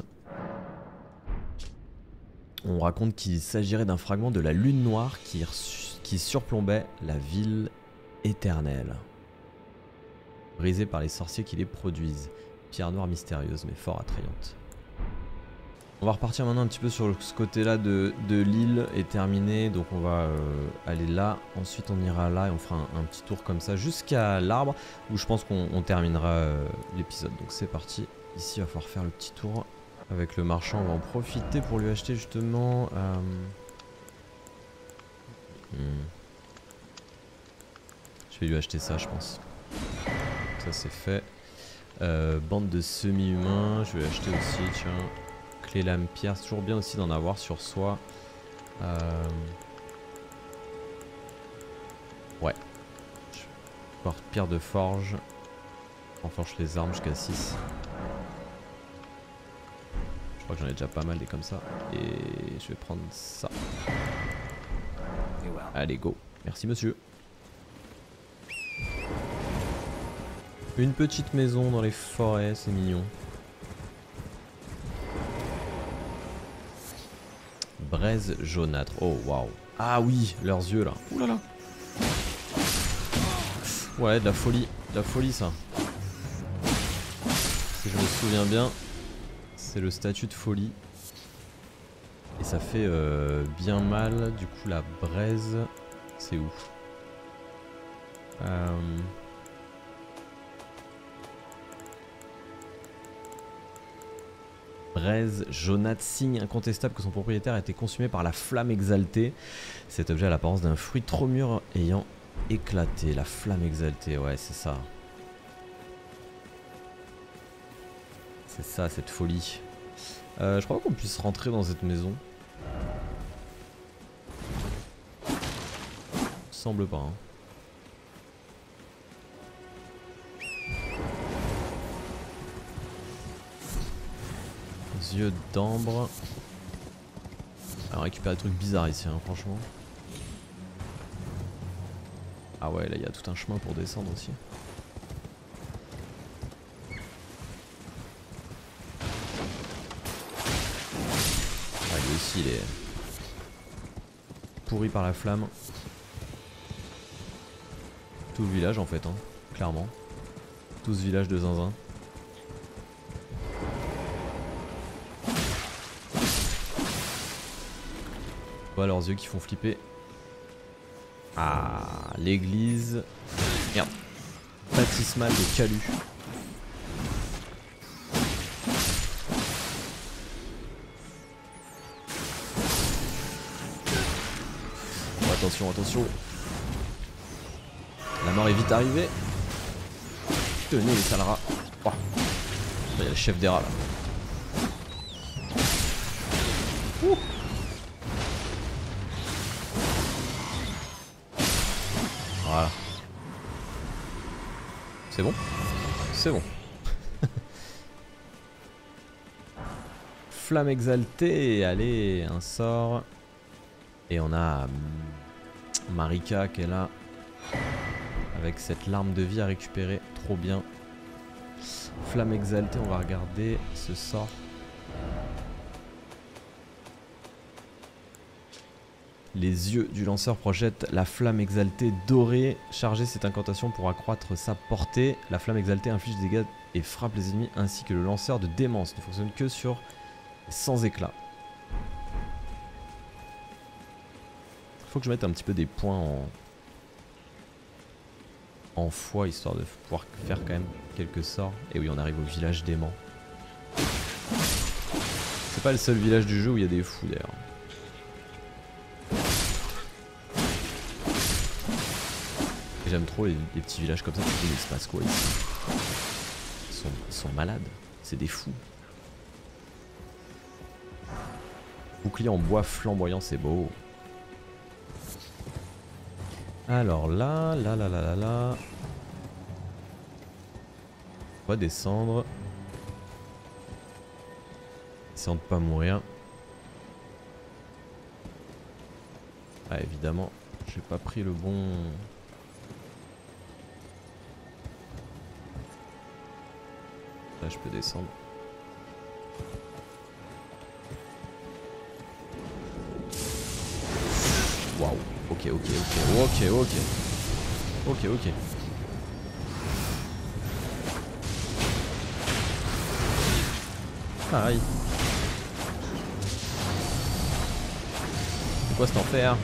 On raconte qu'il s'agirait d'un fragment de la lune noire qui, qui surplombait la ville éternelle. Brisée par les sorciers qui les produisent. Pierre noire mystérieuse mais fort attrayante. On va repartir maintenant un petit peu sur ce côté-là de, de l'île est terminé. Donc on va euh, aller là. Ensuite on ira là et on fera un, un petit tour comme ça jusqu'à l'arbre où je pense qu'on terminera euh, l'épisode. Donc c'est parti. Ici il va falloir faire le petit tour. Avec le marchand, on va en profiter pour lui acheter justement... Euh... Hmm. Je vais lui acheter ça, je pense. Ça, c'est fait. Euh, bande de semi-humains, je vais acheter aussi, tiens. Clé lame pierre, c'est toujours bien aussi d'en avoir sur soi. Euh... Ouais. Porte pierre de forge. On forge les armes jusqu'à six. Je crois que j'en ai déjà pas mal des comme ça. Et je vais prendre ça. Allez, go. Merci monsieur. Une petite maison dans les forêts, c'est mignon. Braise jaunâtre. Oh waouh. Ah oui, leurs yeux là. Ouh là là. Ouais, de la folie. De la folie ça. Si je me souviens bien. C'est le statut de folie. Et ça fait euh, bien mal. Du coup la braise, c'est où? euh... Braise jaunâtre, signe incontestable que son propriétaire a été consumé par la flamme exaltée. Cet objet a l'apparence d'un fruit trop mûr ayant éclaté. La flamme exaltée, ouais c'est ça. C'est ça cette folie. Euh, je crois qu'on puisse rentrer dans cette maison. Semble pas. Hein. Yeux d'ambre. On récupère des trucs bizarres ici, hein, franchement. Ah ouais, là il y a tout un chemin pour descendre aussi. Ah, lui aussi il est pourri par la flamme. Tout le village en fait, hein, clairement. Tout ce village de zinzin. Voilà leurs yeux qui font flipper. Ah, l'église. Merde. Baptismale de Calu. Oh, attention, attention. La mort est vite arrivée. Tenez les sales rats. Oh. Il y a le chef des rats là. Ouh. Voilà. C'est bon? C'est bon. Flamme exaltée, allez, un sort. Et on a Marika qui est là. Avec cette larme de vie à récupérer, trop bien. Flamme exaltée, on va regarder ce sort. Les yeux du lanceur projettent la flamme exaltée dorée. Charger cette incantation pour accroître sa portée. La flamme exaltée inflige des dégâts et frappe les ennemis ainsi que le lanceur de démence. Ne fonctionne que sur sans éclat. Faut que je mette un petit peu des points en, en foi histoire de pouvoir faire quand même quelques sorts. Et oui, on arrive au village dément. C'est pas le seul village du jeu où il y a des fous d'ailleurs. J'aime trop les, les petits villages comme ça, tu te dis mais il se passe quoi ici? Ils sont, ils sont malades, c'est des fous. Bouclier en bois flamboyant, c'est beau. Alors là, là, là, là, là, là. On va descendre. Essayons de pas mourir. Ah évidemment, j'ai pas pris le bon... Là je peux descendre. Waouh. Ok, ok, ok, ok, ok. Ok, ok. Pareil. C'est quoi cet enfer?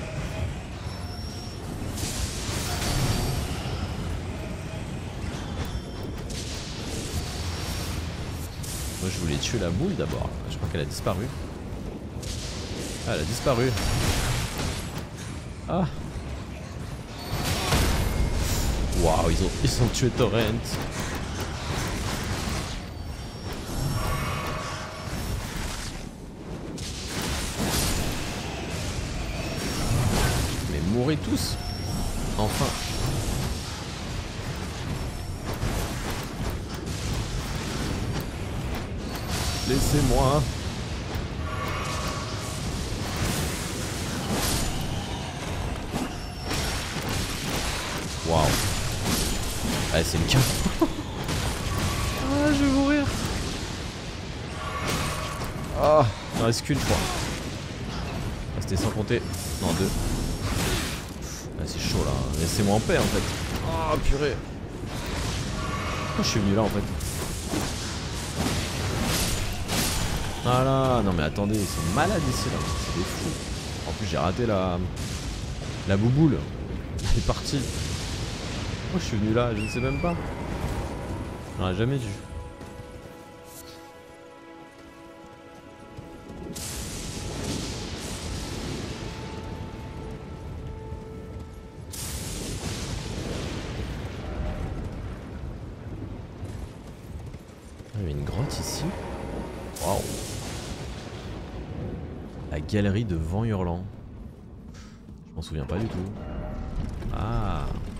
Moi je voulais tuer la boule d'abord. Je crois qu'elle a disparu. Ah, elle a disparu. Ah. Waouh, ils ont, ils ont tué Torrent. Mais mourrez tous. Enfin. Laissez-moi. Waouh. Ah, c'est une carte. Ah, je vais mourir. Ah, il en reste qu'une, je crois. Ah, c'était sans compter. Non, deux. Ah, c'est chaud là. Laissez-moi en paix en fait. Oh, purée. Pourquoi je suis venu là en fait? Ah là, non mais attendez, ils sont malades ici là. C'est des fous. En plus, j'ai raté la. La bouboule. Elle est partie. Pourquoi je suis venu là? Je ne sais même pas. J'aurais jamais dû. Il y a une grotte ici. Waouh. La galerie de vent hurlant. Je m'en souviens pas du tout. Ah.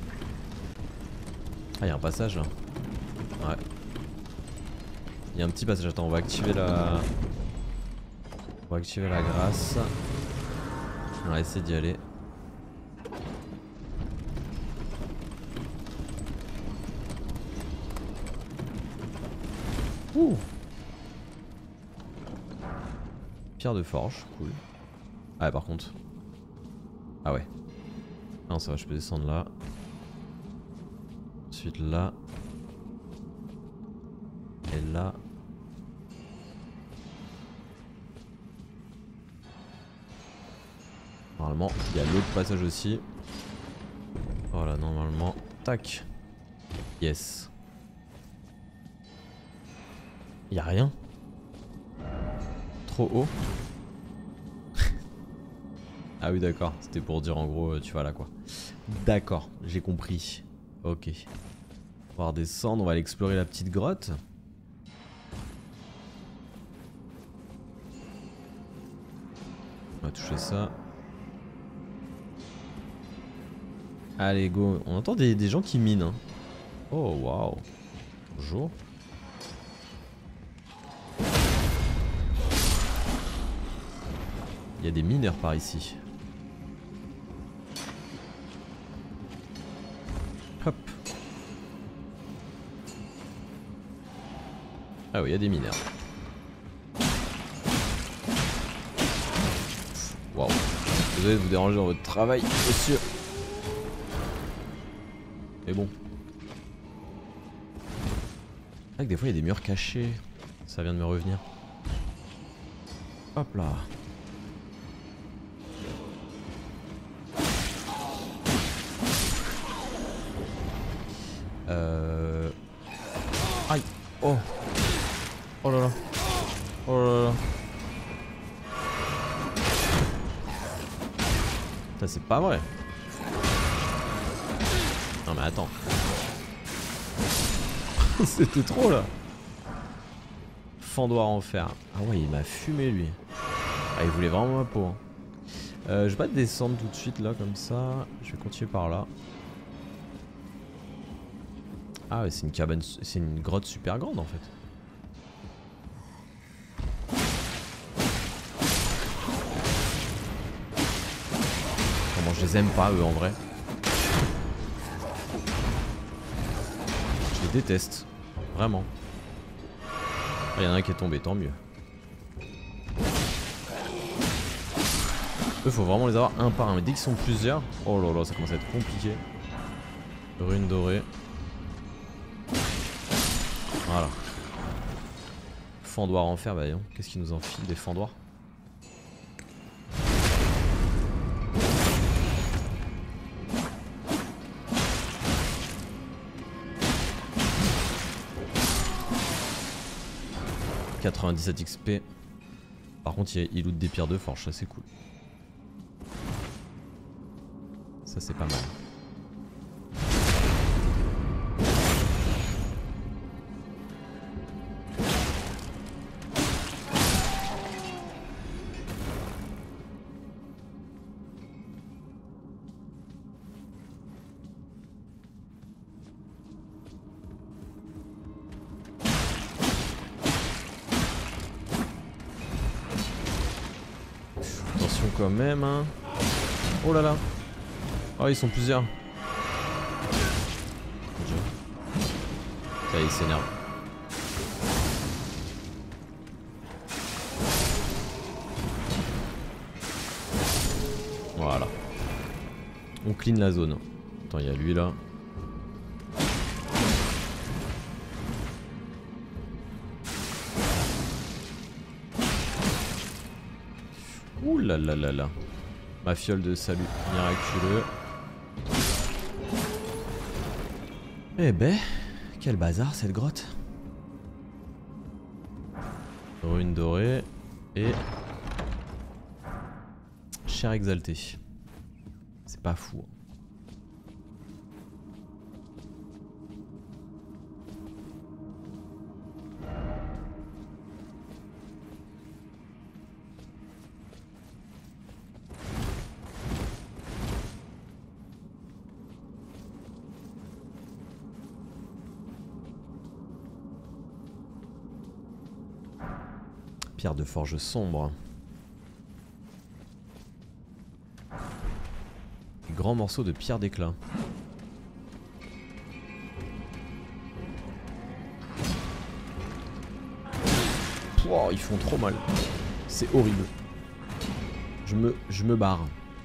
Ah, il y a un passage là. Ouais. Il y a un petit passage. Attends, on va activer la... On va activer la grâce. On va essayer d'y aller. Ouh. Pierre de forge, cool. Ah par contre. Ah ouais. Non ça va, je peux descendre là. Ensuite là. Et là. Normalement, il y a l'autre passage aussi. Voilà, normalement. Tac. Yes. Il y a rien. Trop haut. Ah oui d'accord, c'était pour dire en gros tu vas là quoi. D'accord, j'ai compris. Ok. On va redescendre, on va aller explorer la petite grotte. On va toucher ça. Allez go, on entend des, des gens qui minent. Hein. Oh waouh. Bonjour. Il y a des mineurs par ici. Hop. Ah oui, il y a des mineurs. Waouh. Désolé de vous déranger dans votre travail, monsieur. Mais bon. C'est vrai que des fois il y a des murs cachés. Ça vient de me revenir. Hop là. Euh... Aïe. Oh. Oh là là. Oh là là. Ça c'est pas vrai. Non mais attends. C'était trop là. Fendoir en fer. Ah ouais il m'a fumé lui. Ah il voulait vraiment ma peau. Hein. Euh, je vais pas descendre tout de suite là comme ça. Je vais continuer par là. Ah ouais, c'est une cabane, c'est une grotte super grande en fait. Comment je les aime pas eux en vrai. Je les déteste. Vraiment. Il y en a un qui est tombé, tant mieux. Eux faut vraiment les avoir un par un. Mais dès qu'ils sont plusieurs, oh là là, ça commence à être compliqué. Rune dorée. Voilà. Fendoir en fer, bah voyons. Qu'est-ce qui nous enfile des fendoirs? quatre-vingt-dix-sept X P. Par contre il, il loot des pierres de forge, ça c'est cool. Ça c'est pas mal. Quand même hein. Oh là là. Oh ils sont plusieurs. Ça il s'énerve. Voilà. On clean la zone. Attends il y a lui là. Ouh là là là là. Ma fiole de salut miraculeux. Eh ben, quel bazar cette grotte. Rune dorée et chair exaltée. C'est pas fou. Pierre de forge sombre. Grand morceau de pierre d'éclat. Wow, ils font trop mal. C'est horrible. Je me, je me barre.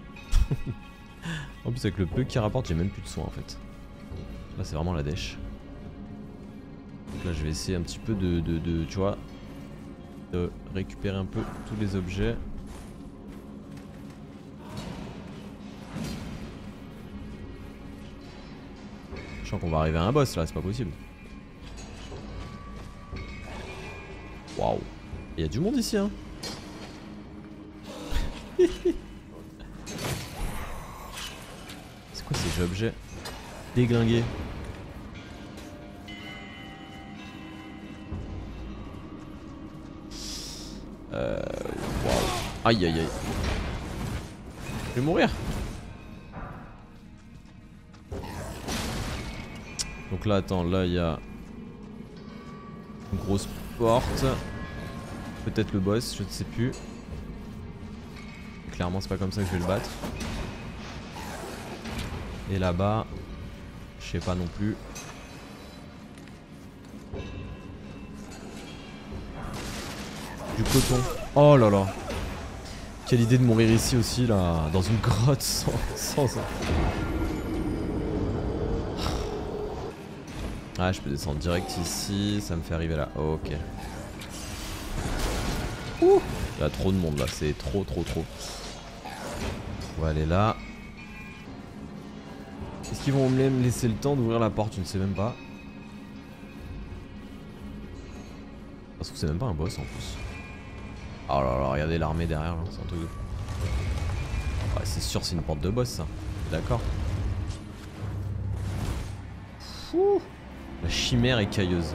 En plus avec le peu qui rapporte, j'ai même plus de soins en fait. Là c'est vraiment la dèche. Donc là je vais essayer un petit peu de, de, de tu vois, de récupérer un peu tous les objets. Je sens qu'on va arriver à un boss là, c'est pas possible. Waouh, il y a du monde ici hein. C'est quoi ces objets déglingués? Euh... Waouh. Aïe aïe aïe. Je vais mourir. Donc là attends, là il y a une grosse porte. Peut-être le boss, je ne sais plus. Clairement c'est pas comme ça que je vais le battre. Et là-bas, je sais pas non plus. Du coton. Oh là là. Quelle idée de mourir ici aussi là, dans une grotte sans, sans ça. Ah je peux descendre direct ici, ça me fait arriver là. Oh, ok. Ouh. Il y a trop de monde là, c'est trop trop trop. On va aller là. Est-ce qu'ils vont me laisser le temps d'ouvrir la porte? Je ne sais même pas. Ça se trouve c'est même pas un boss en plus. Oh là là, regardez l'armée derrière, c'est un truc de fou. Ouais, c'est sûr c'est une porte de boss ça. D'accord. Fou. La chimère écailleuse.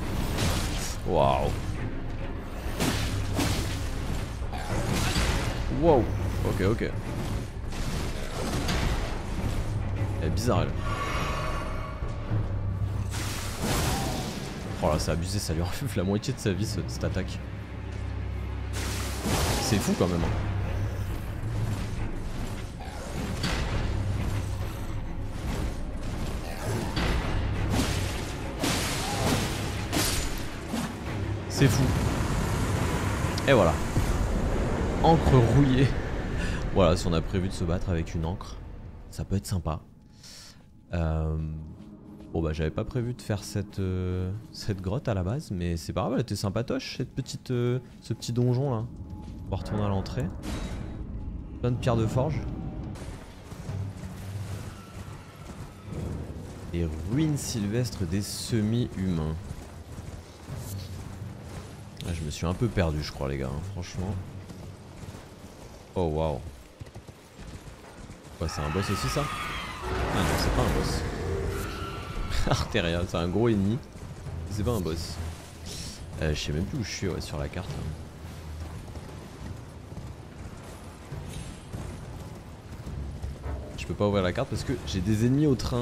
Waouh. Wow. Ok, ok. Elle est bizarre elle. Oh là, c'est abusé, ça lui enlève la moitié de sa vie ce, cette attaque. C'est fou quand même. Hein. C'est fou. Et voilà. Encre rouillée. Voilà, si on a prévu de se battre avec une encre, ça peut être sympa. Euh... Bon bah j'avais pas prévu de faire cette, euh, cette grotte à la base, mais c'est pas grave, elle était sympatoche cette petite, euh, ce petit donjon là. On va retourner à l'entrée. Plein de pierres de forge. Les ruines sylvestres des semi-humains. Ah, je me suis un peu perdu je crois les gars, hein, franchement. Oh waouh. Ouais, c'est un boss aussi ça? Ah non, c'est pas un boss. Artéria, c'est un gros ennemi. C'est pas un boss. Euh, je sais même plus où je suis ouais, sur la carte. Hein. Je peux pas ouvrir la carte parce que j'ai des ennemis au train.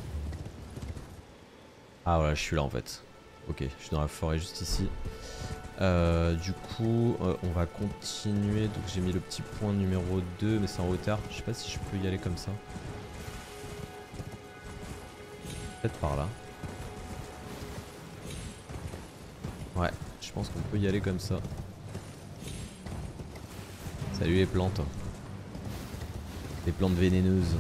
Ah voilà, je suis là en fait. Ok, je suis dans la forêt juste ici. Euh, du coup, euh, on va continuer. Donc j'ai mis le petit point numéro deux, mais c'est en hauteur. Je sais pas si je peux y aller comme ça. Peut-être par là. Ouais, je pense qu'on peut y aller comme ça. Salut les plantes. Les plantes vénéneuses.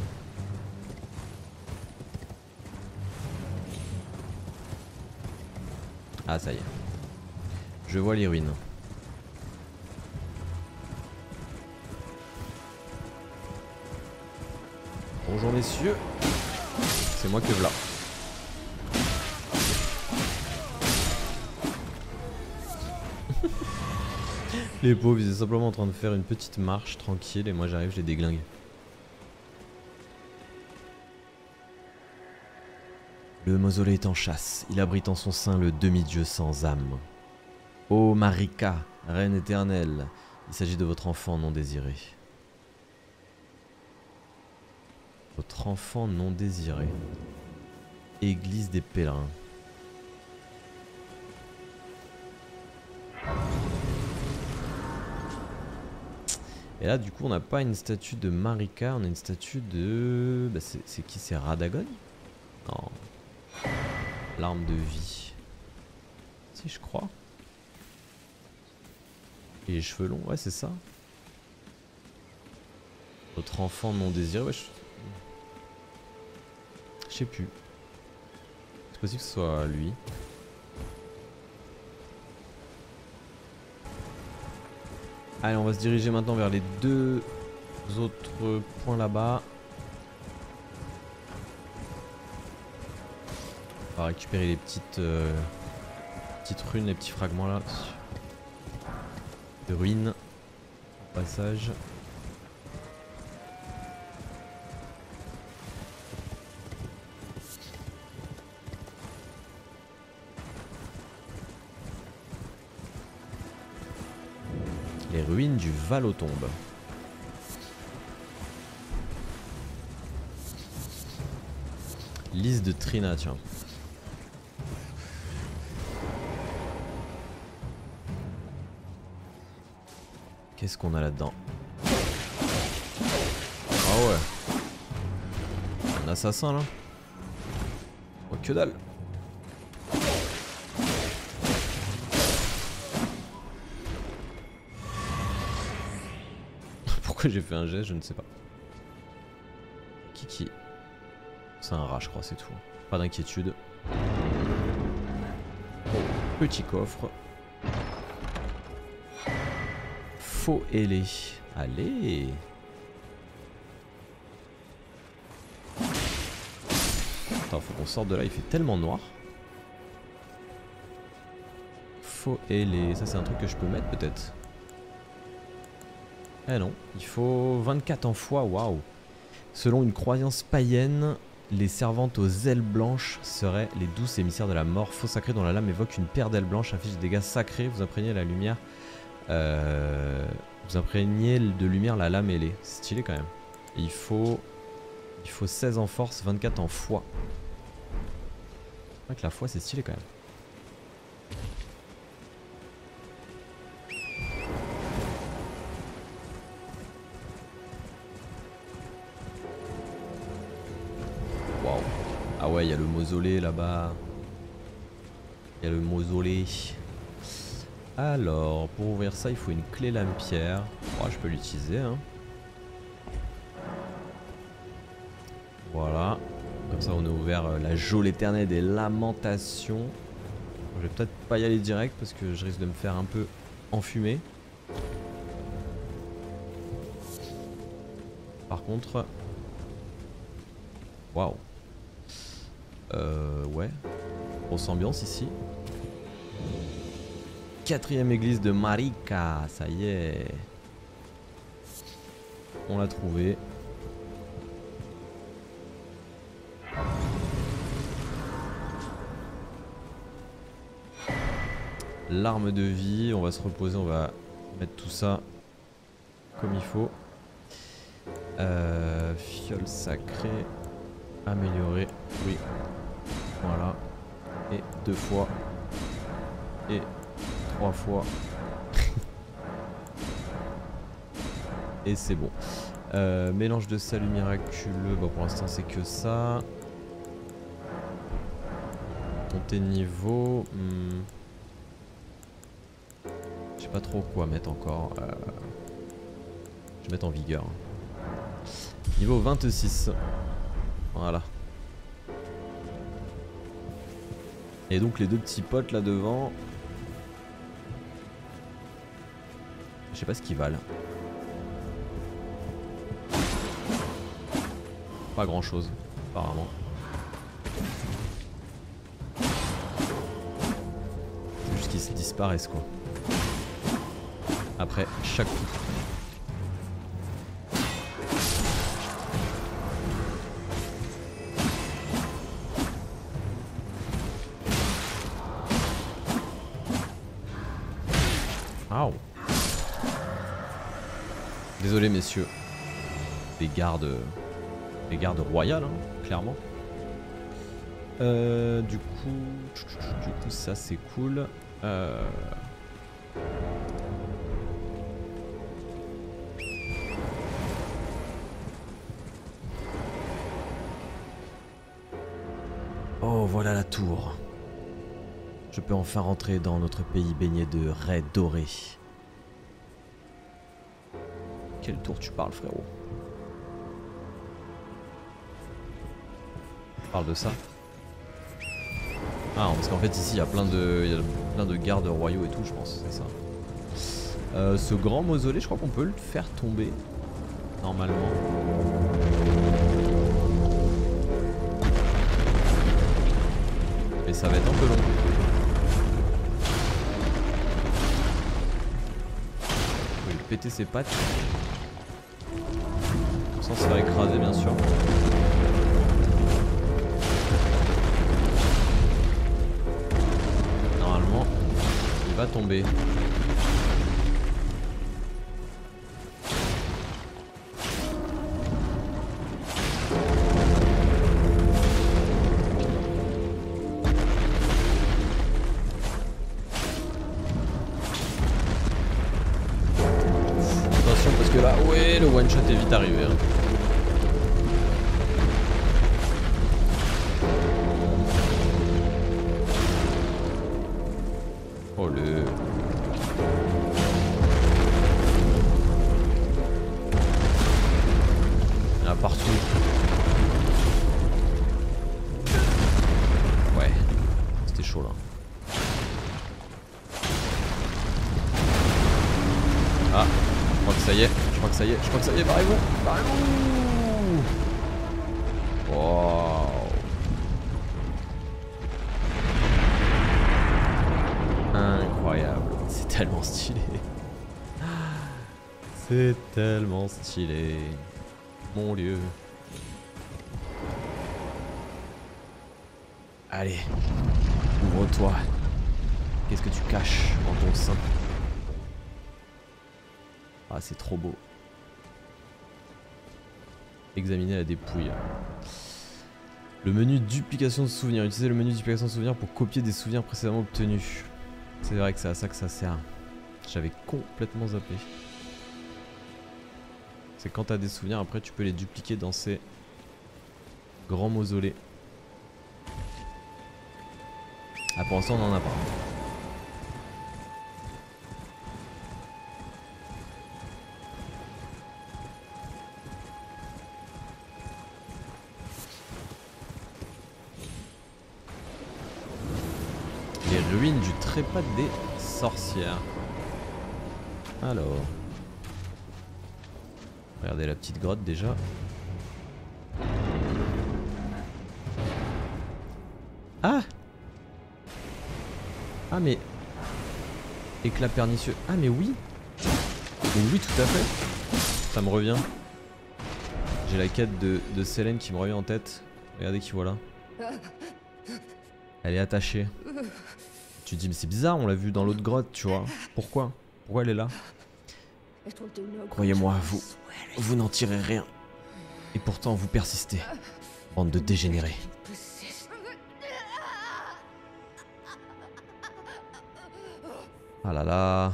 Ah ça y est. Je vois les ruines. Bonjour messieurs. C'est moi que voilà. Les pauvres, ils étaient simplement en train de faire une petite marche tranquille et moi j'arrive, je les déglingue. Le mausolée est en chasse, il abrite en son sein le demi-dieu sans âme. Ô Marika, reine éternelle, il s'agit de votre enfant non désiré. Votre enfant non désiré. Église des pèlerins. Et là du coup on n'a pas une statue de Marika, on a une statue de... Bah, c'est qui, c'est Radagon? Non. L'arme de vie. Si je crois. Et les cheveux longs, ouais c'est ça. Votre enfant non désiré, ouais je... Je sais plus. C'est possible que ce soit lui. Allez, on va se diriger maintenant vers les deux autres points là-bas. On va récupérer les petites, euh, petites runes, les petits fragments là. De ruines. Au passage. Les ruines du Val-aux-Tombes. Liste de Trina, tiens. Qu'est-ce qu'on a là-dedans? Ah ouais. Un assassin là. Oh que dalle. Pourquoi j'ai fait un geste, je ne sais pas. Kiki. C'est un rat je crois, c'est tout. Pas d'inquiétude. Oh, petit coffre. Faux ailé. Allez. Attends, faut qu'on sorte de là, il fait tellement noir. Faux ailé. Ça c'est un truc que je peux mettre peut-être. Eh non, il faut vingt-quatre en foi, waouh. Selon une croyance païenne, les servantes aux ailes blanches seraient les douces émissaires de la mort. Faux sacré dont la lame évoque une paire d'ailes blanches, inflige des dégâts sacrés, vous imprégnez la lumière. Euh, Vous imprégnez de lumière la lame ailée. C'est stylé quand même. Et il faut... Il faut seize en force, vingt-quatre en foi. C'est vrai que la foi c'est stylé quand même. Waouh. Ah ouais, il y a le mausolée là-bas. Il y a le mausolée. Alors, pour ouvrir ça, il faut une clé lame pierre. Oh, je peux l'utiliser, hein. Voilà. Comme ça, on a ouvert euh, la geôle éternelle des lamentations. Je vais peut-être pas y aller direct parce que je risque de me faire un peu enfumer. Par contre... Waouh. Euh, ouais. Grosse ambiance ici. Quatrième église de Marika, ça y est. On l'a trouvé. L'arme de vie, on va se reposer, on va mettre tout ça comme il faut. Euh, fiole sacrée, améliorer, oui. Voilà. Et deux fois. Et trois fois. Et c'est bon. Euh, mélange de salut miraculeux, bon, pour l'instant c'est que ça. Monter de niveau. Hmm. Je sais pas trop quoi mettre encore. Euh, je vais mettre en vigueur. Niveau vingt-six. Voilà. Et donc les deux petits potes là devant. Je sais pas ce qu'ils valent. Pas grand chose, apparemment. C'est juste qu'ils disparaissent quoi. Après chaque coup. Waouh. Désolé messieurs. Des gardes. Des gardes royales, hein, clairement. Euh, du coup. Du coup ça c'est cool. Euh... Oh, voilà la tour. Je peux enfin rentrer dans notre pays baigné de raies dorées. Quelle tour tu parles, frérot? Tu parles de ça? Ah, parce qu'en fait ici il y a plein de, il y a plein de gardes royaux et tout, je pense, c'est ça. Euh, ce grand mausolée, je crois qu'on peut le faire tomber normalement. Mais ça va être un peu long. On peut lui péter ses pattes. Sans se faire écraser bien sûr. Normalement, il va tomber. Parce que là, ouais, le one shot est vite arrivé. Hein. Oh le. Il y en a partout. Ouais, c'était chaud là. Ah. Je crois que ça y est, je crois que ça y est, je crois que ça y est, barrez-vous, barrez-vous. Wow. Incroyable, c'est tellement stylé. C'est tellement stylé. Mon Dieu. Allez, ouvre-toi. Qu'est-ce que tu caches en ton sein? Ah, c'est trop beau. Examiner la dépouille. Le menu duplication de souvenirs. Utilisez le menu duplication de souvenirs pour copier des souvenirs précédemment obtenus. C'est vrai que c'est à ça que ça sert. J'avais complètement zappé. C'est quand t'as des souvenirs, après tu peux les dupliquer dans ces grands mausolées. Ah, pour l'instant on en a pas. Les ruines du trépas des sorcières. Alors. Regardez la petite grotte déjà. Ah! Ah mais... Éclat pernicieux. Ah mais oui! Mais oui, tout à fait. Ça me revient. J'ai la quête de, de Selene qui me revient en tête. Regardez qui voilà. Elle est attachée. Tu te dis mais c'est bizarre, on l'a vu dans l'autre grotte, tu vois. Pourquoi? Pourquoi elle est là? Croyez-moi, vous, vous n'en tirez rien. Et pourtant vous persistez. Bande de dégénérés. Ah là là.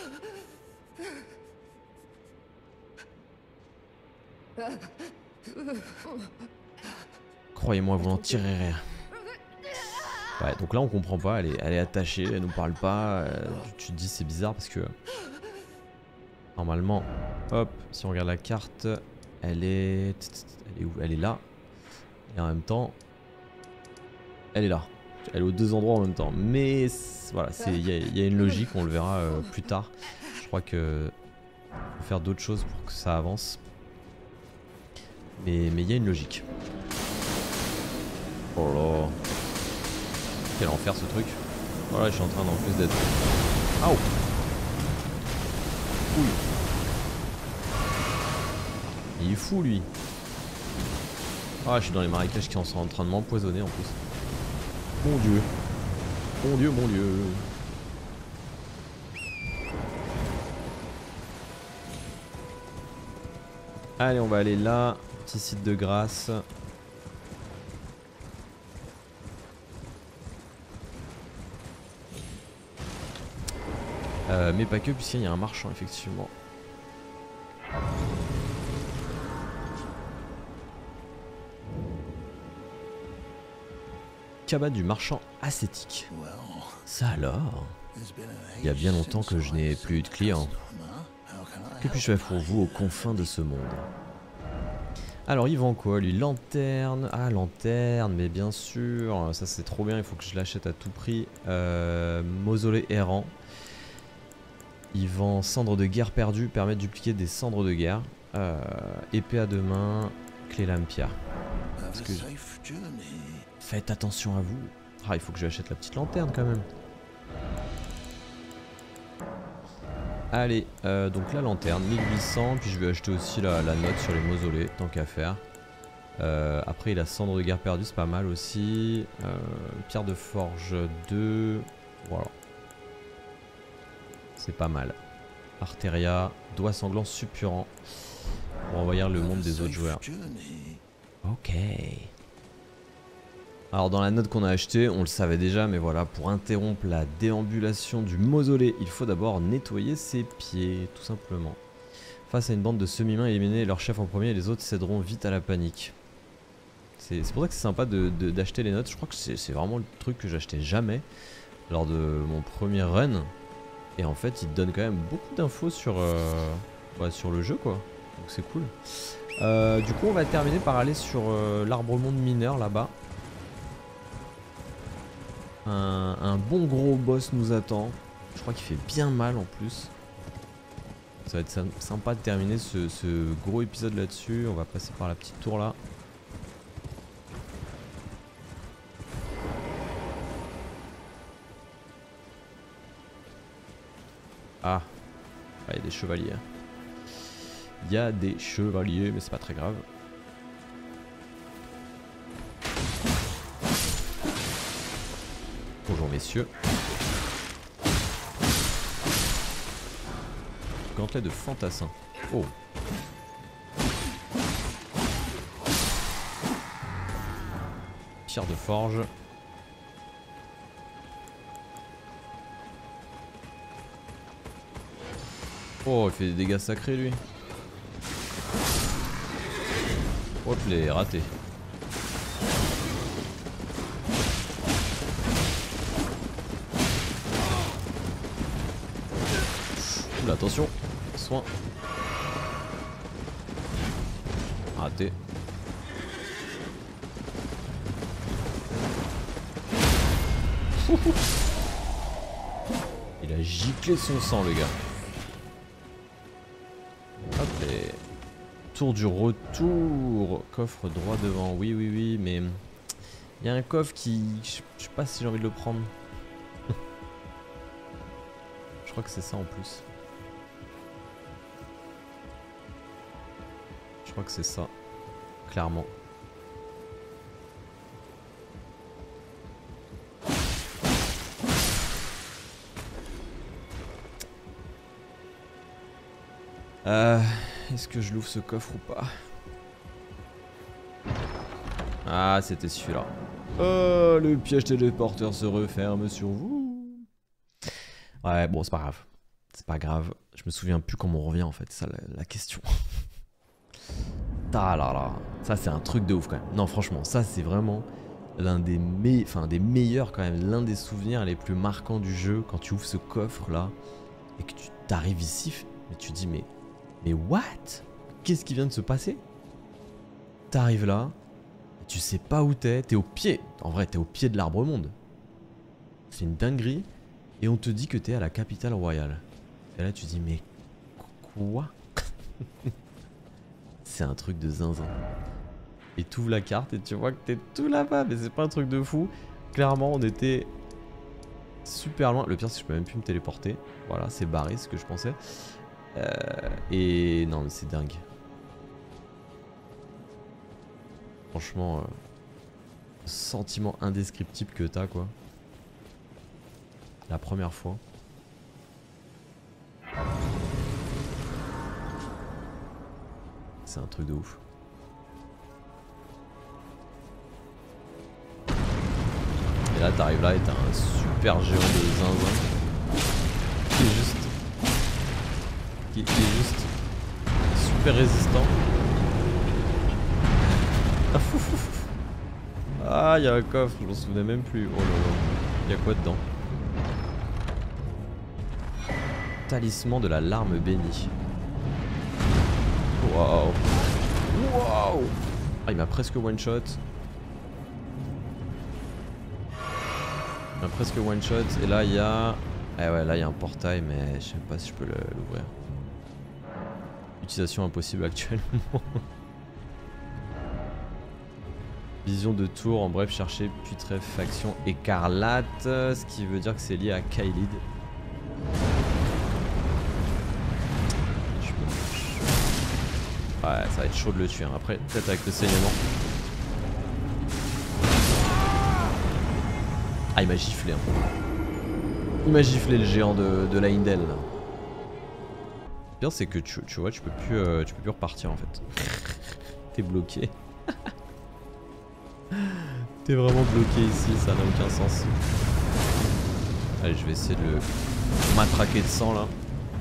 Croyez-moi, vous n'en tirez rien. Ouais, donc là on comprend pas, elle est, elle est attachée, elle nous parle pas. Euh, tu, tu te dis c'est bizarre parce que normalement, hop, si on regarde la carte, elle est, elle est où? Elle est là. Et en même temps, elle est là. Elle est aux deux endroits en même temps. Mais voilà, il y, y a une logique, on le verra euh, plus tard. Je crois que faut faire d'autres choses pour que ça avance. Mais il y a une logique. Oh là. Quel enfer ce truc. Voilà, je suis en train d'en plus d'être... Aouh. Ouh. Il est fou lui. Ah, je suis dans les marécages qui sont en train de m'empoisonner en plus. Mon dieu. Mon dieu, mon dieu. Allez, on va aller là. Petit site de grâce. Euh, mais pas que, puisqu'il y a un marchand, effectivement. Cabane du marchand ascétique. Ça alors? Il y a bien longtemps que je n'ai plus eu de clients. Que puis-je faire pour vous aux confins de ce monde? Alors il vend quoi lui? Lanterne. Ah, lanterne, mais bien sûr. Ça c'est trop bien, il faut que je l'achète à tout prix. euh, Mausolée errant. Il vend cendres de guerre perdues, permet de dupliquer des cendres de guerre. Euh, épée à deux mains, clé lame pierre. Que je... Faites attention à vous. Ah, il faut que je achète la petite lanterne quand même. Allez, euh, donc la lanterne, mille huit cents. Puis je vais acheter aussi la, la note sur les mausolées, tant qu'à faire. Euh, après, il a cendre de guerre perdue, c'est pas mal aussi. Euh, pierre de forge deux. Voilà. C'est pas mal. Arteria, doigt sanglant suppurant. Pour envoyer le monde des autres joueurs. Ok. Alors dans la note qu'on a achetée, on le savait déjà, mais voilà, pour interrompre la déambulation du mausolée, il faut d'abord nettoyer ses pieds, tout simplement. Face à une bande de semi-mains, éliminer leur chef en premier et les autres céderont vite à la panique. C'est pour ça que c'est sympa de, de, d'acheter les notes. Je crois que c'est vraiment le truc que j'achetais jamais lors de mon premier run. Et en fait, il te donne quand même beaucoup d'infos sur, euh, bah, sur le jeu, quoi. Donc c'est cool. Euh, du coup, on va terminer par aller sur euh, l'arbre-monde mineur, là-bas. Un, un bon gros boss nous attend. Je crois qu'il fait bien mal, en plus. Ça va être sympa de terminer ce, ce gros épisode là-dessus. On va passer par la petite tour, là. Ah, il y a des chevaliers. Il y a des chevaliers, mais c'est pas très grave. Bonjour messieurs. gantelet de fantassin. Oh. Pierre de forge. Oh, il fait des dégâts sacrés lui. Hop, les raté. Oula, attention. Soin. Raté. Il a giclé son sang, le gars. Hop, et... Tour du retour. Coffre droit devant. Oui, oui, oui, mais... Il y a un coffre qui... Je sais pas si j'ai envie de le prendre. Je crois que c'est ça en plus. Je crois que c'est ça. Clairement. Euh, Est-ce que je l'ouvre ce coffre ou pas? Ah, c'était celui-là. Oh, le piège téléporteur se referme sur vous. Ouais, bon, c'est pas grave. C'est pas grave. Je me souviens plus comment on revient en fait, c'est ça la, la question. Ah là là. Ça, c'est un truc de ouf quand même. Non, franchement, ça, c'est vraiment l'un des, me... enfin, des meilleurs quand même. L'un des souvenirs les plus marquants du jeu quand tu ouvres ce coffre là et que tu t'arrives ici. Mais tu dis, mais. Mais what? Qu'est-ce qui vient de se passer? T'arrives là, tu sais pas où t'es, t'es au pied. En vrai, t'es au pied de l'arbre monde. C'est une dinguerie. Et on te dit que t'es à la capitale royale. Et là, tu dis, mais quoi? C'est un truc de zinzin. Et tu ouvres la carte et tu vois que t'es tout là-bas. Mais c'est pas un truc de fou. Clairement, on était super loin. Le pire, c'est que je peux même plus me téléporter. Voilà, c'est barré, ce que je pensais. Euh, et non mais c'est dingue. Franchement euh, sentiment indescriptible que t'as quoi. La première fois. C'est un truc de ouf. Et là t'arrives là et t'as un super géant de zinzin qui est juste Qui, qui est juste super résistant. Ah, il y a un coffre, je m'en souvenais même plus. Oh là là, il y a quoi dedans? Talisman de la larme bénie. Waouh. Waouh. Ah, il m'a presque one shot. Il m'a presque one shot. Et là, il y a. Ah ouais, là, il y a un portail, mais je sais pas si je peux l'ouvrir. Utilisation impossible actuellement. Vision de tour, en bref, chercher putréfaction écarlate, ce qui veut dire que c'est lié à Kaelid. Ouais, ça va être chaud de le tuer. Hein. Après, peut-être avec le saignement. Ah, il m'a giflé. Hein. Il m'a giflé le géant de, de la Indel. Là. Le pire c'est que tu, tu vois tu peux plus euh, tu peux plus repartir en fait. T'es bloqué. T'es vraiment bloqué ici, ça n'a aucun sens. Allez, je vais essayer de le matraquer de sang là.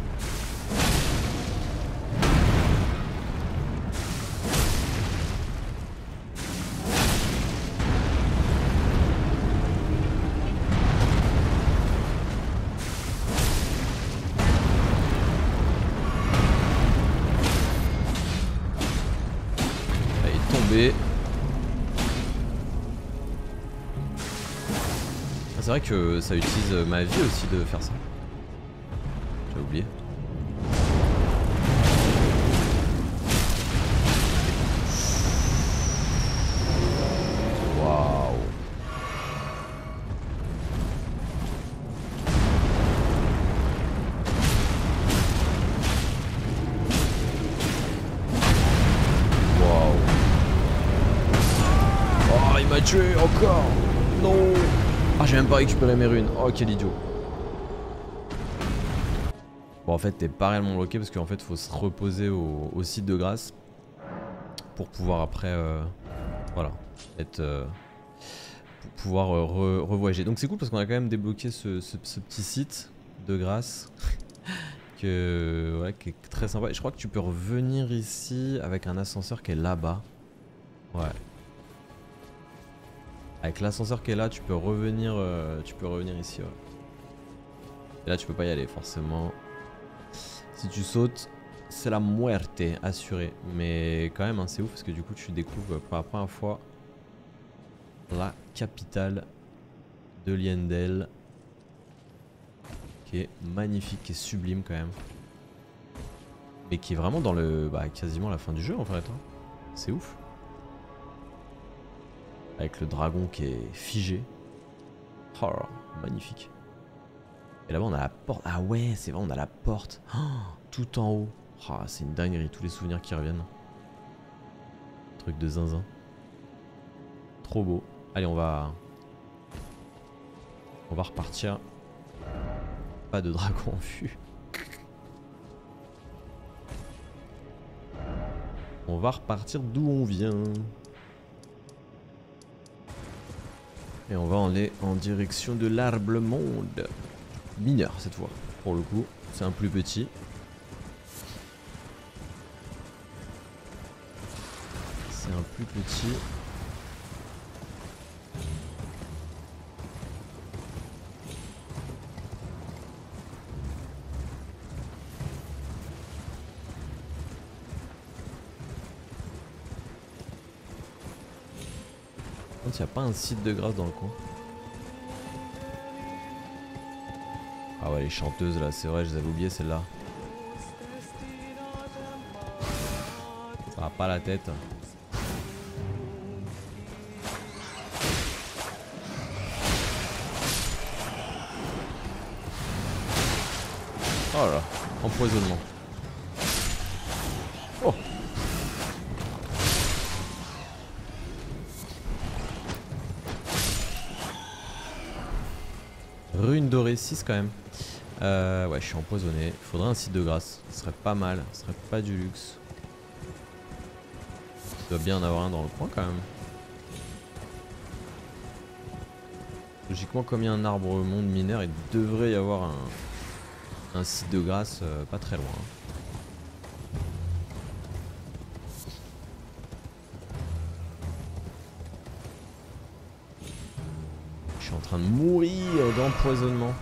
C'est vrai que ça utilise ma vie aussi de faire ça. J'ai oublié. Waouh. Waouh. Oh, il m'a tué encore. Non. Ah, j'ai même pas récupéré mes runes. Oh, quel idiot. Bon en fait t'es pas réellement bloqué parce qu'en fait faut se reposer au, au site de grâce pour pouvoir après euh, voilà être euh, pour pouvoir euh, re, revoyager. Donc c'est cool parce qu'on a quand même débloqué ce, ce, ce petit site de grâce que, ouais, qui est très sympa. Et je crois que tu peux revenir ici avec un ascenseur qui est là-bas. Ouais. Avec l'ascenseur qui est là, tu peux revenir, euh, tu peux revenir ici. Ouais. Et là, tu peux pas y aller forcément. Si tu sautes, c'est la muerte assurée. Mais quand même, hein, c'est ouf parce que du coup, tu découvres pour la première fois la capitale de Liendel, qui est magnifique, qui est sublime quand même. Mais qui est vraiment dans le, bah, quasiment la fin du jeu en fait. Hein. C'est ouf. Avec le dragon qui est figé. Oh, magnifique. Et là-bas on a la porte. Ah ouais, c'est vrai, on a la porte. Oh, tout en haut. Oh, c'est une dinguerie, tous les souvenirs qui reviennent. Truc de zinzin. Trop beau. Allez, on va... On va repartir. Pas de dragon en vue. On va repartir d'où on vient. Et on va aller en direction de l'arbre monde. Mineur cette fois, pour le coup. C'est un plus petit. C'est un plus petit. Il n'y a pas un site de grâce dans le coin. Ah ouais, les chanteuses là, c'est vrai, je les avais oubliées celles-là. Ça va pas la tête. Oh là là, empoisonnement. Oh! Rune dorée six quand même. Euh, ouais, je suis empoisonné. Il faudrait un site de grâce. Ce serait pas mal. Ce serait pas du luxe. Il doit bien en avoir un dans le coin quand même. Logiquement, comme il y a un arbre monde mineur, il devrait y avoir un, un site de grâce euh, pas très loin. Je suis en train de mourir d'empoisonnement.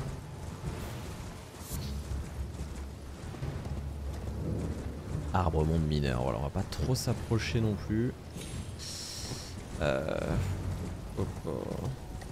Arbre monde mineur, voilà, on va pas trop s'approcher non plus. Euh... Hop, hop.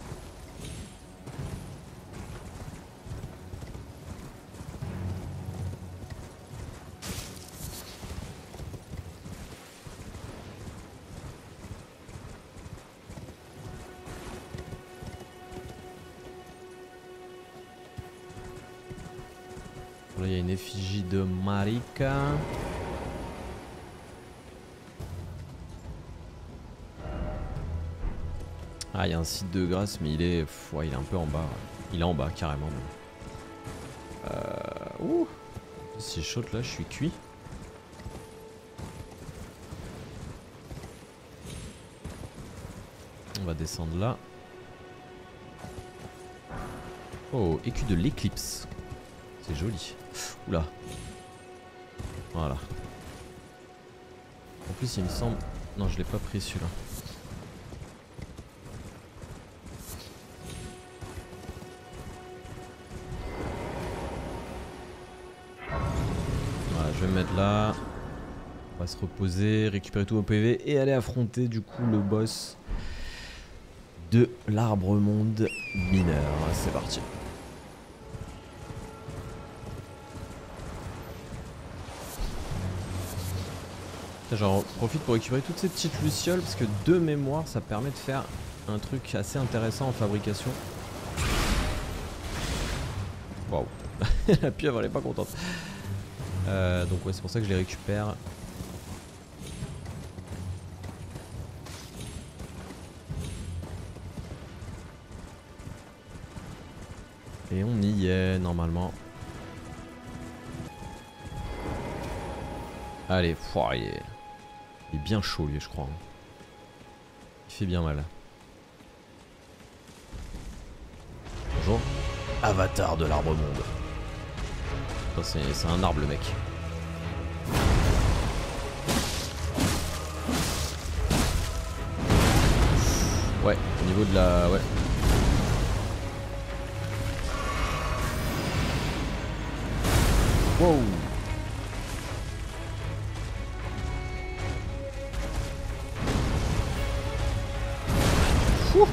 Là il y a une effigie de Marika. Ah, il y a un site de grâce, mais il est, pff, ouais, il est un peu en bas. Il est en bas carrément. Même. Euh, ouh, si je saute là, je suis cuit. On va descendre là. Oh, écu de l'éclipse. C'est joli. Oula. Voilà. En plus, il me semble. Non, je l'ai pas pris celui-là. Je vais me mettre là. On va se reposer, récupérer tout au P V et aller affronter du coup le boss de l'arbre monde mineur. C'est parti. J'en profite pour récupérer toutes ces petites lucioles parce que de mémoire ça permet de faire un truc assez intéressant en fabrication. Waouh. La pieuvre elle est pas contente. Euh, donc ouais, c'est pour ça que je les récupère. Et on y est normalement. Allez, pouah, il, est... il est bien chaud lui je crois. Hein. Il fait bien mal. Bonjour. Avatar de l'arbre monde. C'est un arbre le mec. Ouais, au niveau de la... Ouais. Wow. Ouh.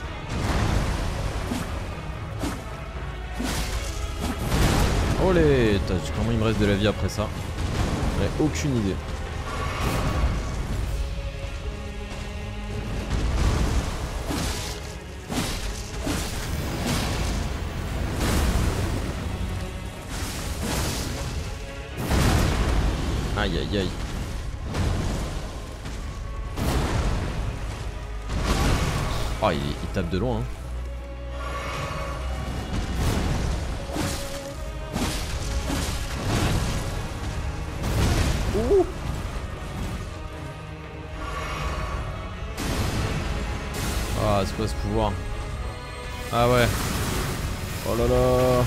Olé, comment il me reste de la vie après ça? J'en ai aucune idée. Aïe aïe aïe. Oh, il, il tape de loin. Hein. Ouh. Ah, c'est quoi ce pouvoir? Ah ouais. Oh là là.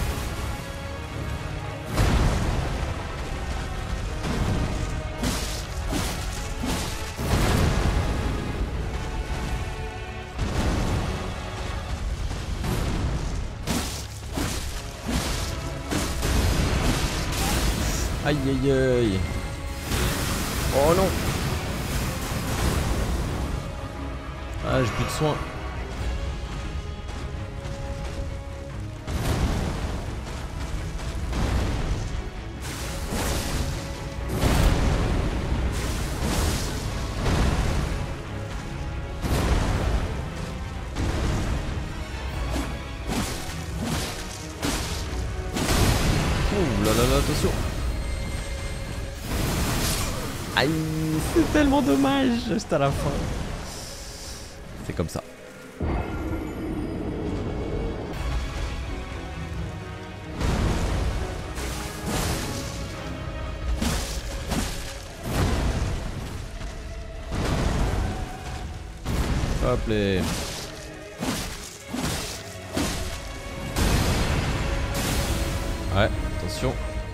Aïe aïe aïe. Oh non. Ah, j'ai plus de soins. Ouh là là là, attention. Aïe, c'est tellement dommage, juste à la fin. C'est comme ça. Hop les. Ouais, attention.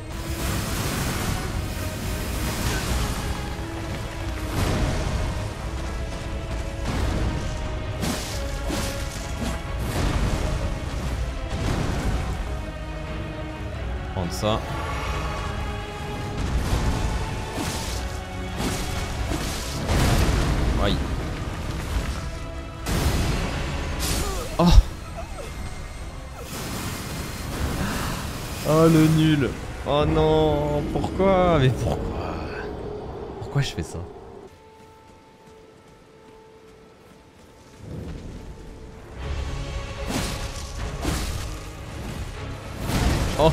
Prendre ça. Aïe. Oh. Oh le nul. Oh non. Pourquoi? Mais pourquoi? Pourquoi je fais ça? Oh.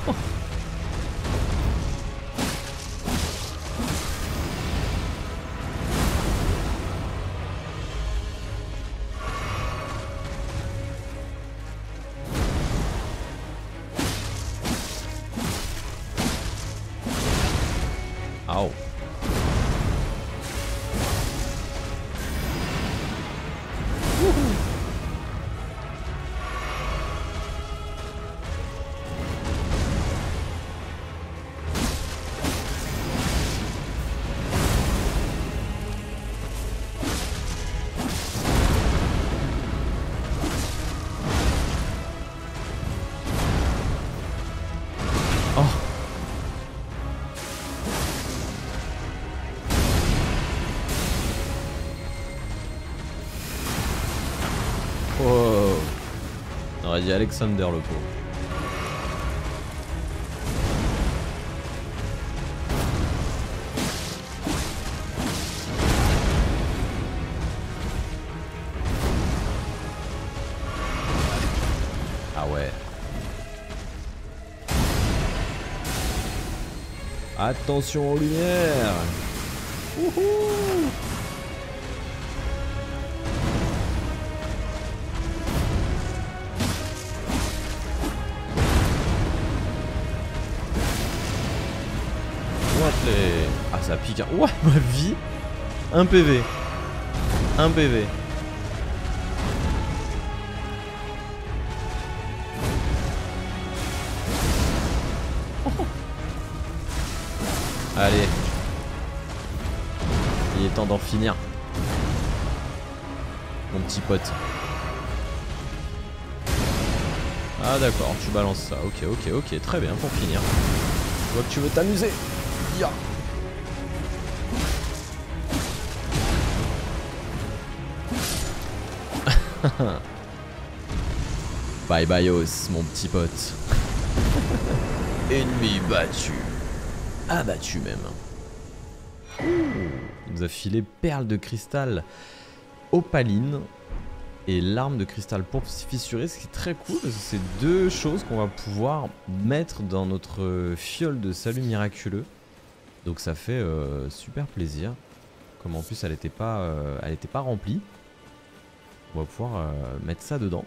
Au. Oh. Oh. On aurait dit Alexander le pauvre. Ah ouais. Attention aux lumières. Wouhou. What les... Ah ça pique hein. Ouah ma vie. Un P V. Un P V. Oh. Allez. Il est temps d'en finir. Mon petit pote. Ah d'accord, tu balances ça. Ok, ok, ok. Très bien, pour finir. Je vois que tu veux t'amuser. Ya. Bye bye os, mon petit pote. Ennemi battu. Abattu même. Ouh. Il nous a filé perle de cristal opaline et l'arme de cristal pourpre fissuré, ce qui est très cool. C'est deux choses qu'on va pouvoir mettre dans notre fiole de salut miraculeux. Donc ça fait euh, super plaisir. Comme en plus elle n'était pas, euh, elle était pas remplie. On va pouvoir euh, mettre ça dedans.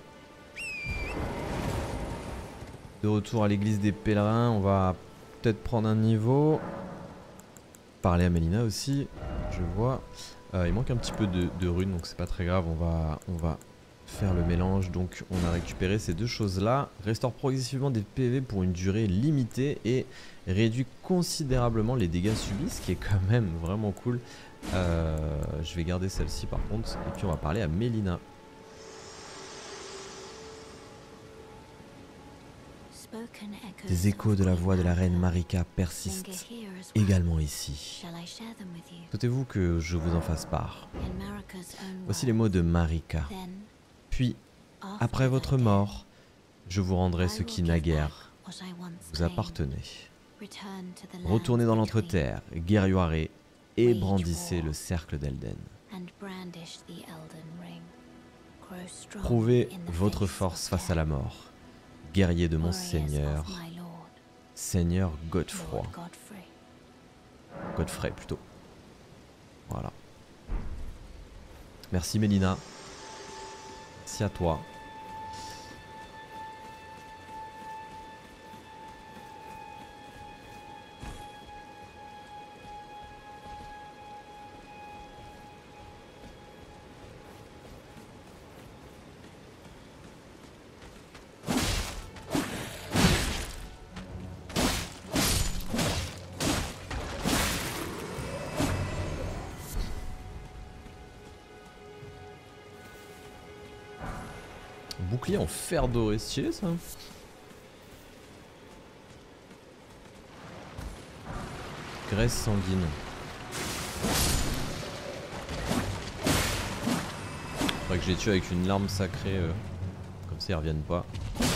De retour à l'église des pèlerins, on va peut-être prendre un niveau. Parler à Mélina aussi, je vois. Euh, il manque un petit peu de, de runes, donc c'est pas très grave. On va, on va faire le mélange. Donc on a récupéré ces deux choses-là. Restaure progressivement des P V pour une durée limitée et réduit considérablement les dégâts subis, ce qui est quand même vraiment cool. Euh, je vais garder celle-ci par contre. Et puis on va parler à Mélina. Des échos de la voix de la reine Marika persistent également ici. Souhaitez-vous que je vous en fasse part? Voici les mots de Marika. Puis, après votre mort, je vous rendrai ce qui naguère vous appartenait. Retournez dans l'entre-terre, guerrioirez et brandissez le cercle d'Elden. Prouvez votre force face à la mort. Guerrier de mon Seigneur, Seigneur Godefroy. Godfrey plutôt. Voilà. Merci Mélina. Merci à toi. Bouclier en fer doré, stylé ça. Graisse sanguine. Faudrait que je les tue avec une larme sacrée, euh, comme ça ils reviennent pas.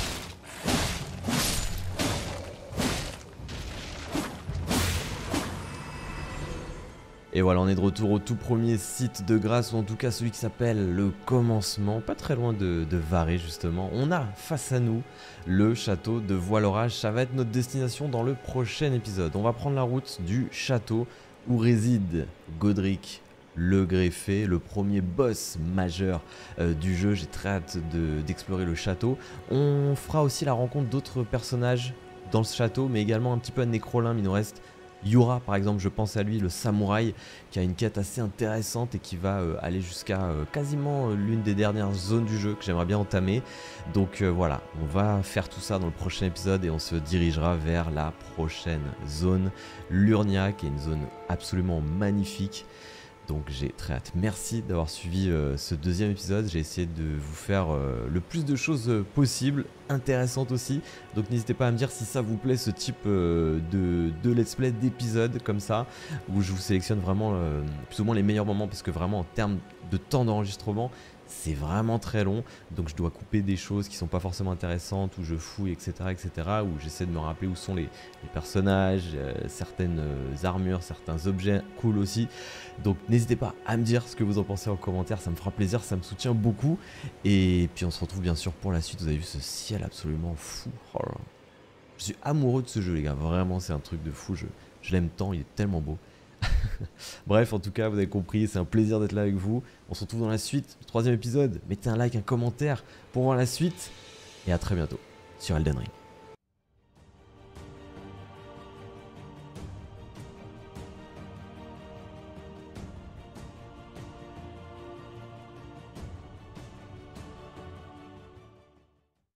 Et voilà, on est de retour au tout premier site de Grasse, ou en tout cas celui qui s'appelle le Commencement, pas très loin de, de Varé justement. On a face à nous le château de Voile-Orage, ça va être notre destination dans le prochain épisode. On va prendre la route du château où réside Godric le Greffé, le premier boss majeur euh, du jeu. J'ai très hâte d'explorer le château. On fera aussi la rencontre d'autres personnages dans ce château, mais également un petit peu de Nécrolin, mais il nous reste Yura par exemple, je pense à lui, le samouraï, qui a une quête assez intéressante et qui va euh, aller jusqu'à euh, quasiment euh, l'une des dernières zones du jeu que j'aimerais bien entamer. Donc euh, voilà, on va faire tout ça dans le prochain épisode et on se dirigera vers la prochaine zone, l'Urnia, qui est une zone absolument magnifique. Donc j'ai très hâte. Merci d'avoir suivi euh, ce deuxième épisode. J'ai essayé de vous faire euh, le plus de choses euh, possibles, intéressantes aussi. Donc n'hésitez pas à me dire si ça vous plaît, ce type euh, de, de let's play, d'épisodes comme ça, où je vous sélectionne vraiment euh, plus ou moins les meilleurs moments, parce que vraiment en termes de temps d'enregistrement, c'est vraiment très long, donc je dois couper des choses qui sont pas forcément intéressantes, où je fouille, etc, etc, où j'essaie de me rappeler où sont les, les personnages, euh, certaines euh, armures, certains objets cool aussi. Donc n'hésitez pas à me dire ce que vous en pensez en commentaire, ça me fera plaisir, ça me soutient beaucoup. Et puis on se retrouve bien sûr pour la suite. Vous avez vu ce ciel absolument fou. Oh là. Je suis amoureux de ce jeu les gars, vraiment c'est un truc de fou, je, je l'aime tant, il est tellement beau. Bref, en tout cas, vous avez compris, c'est un plaisir d'être là avec vous. On se retrouve dans la suite, le troisième épisode. Mettez un like, un commentaire pour voir la suite. Et à très bientôt sur Elden Ring.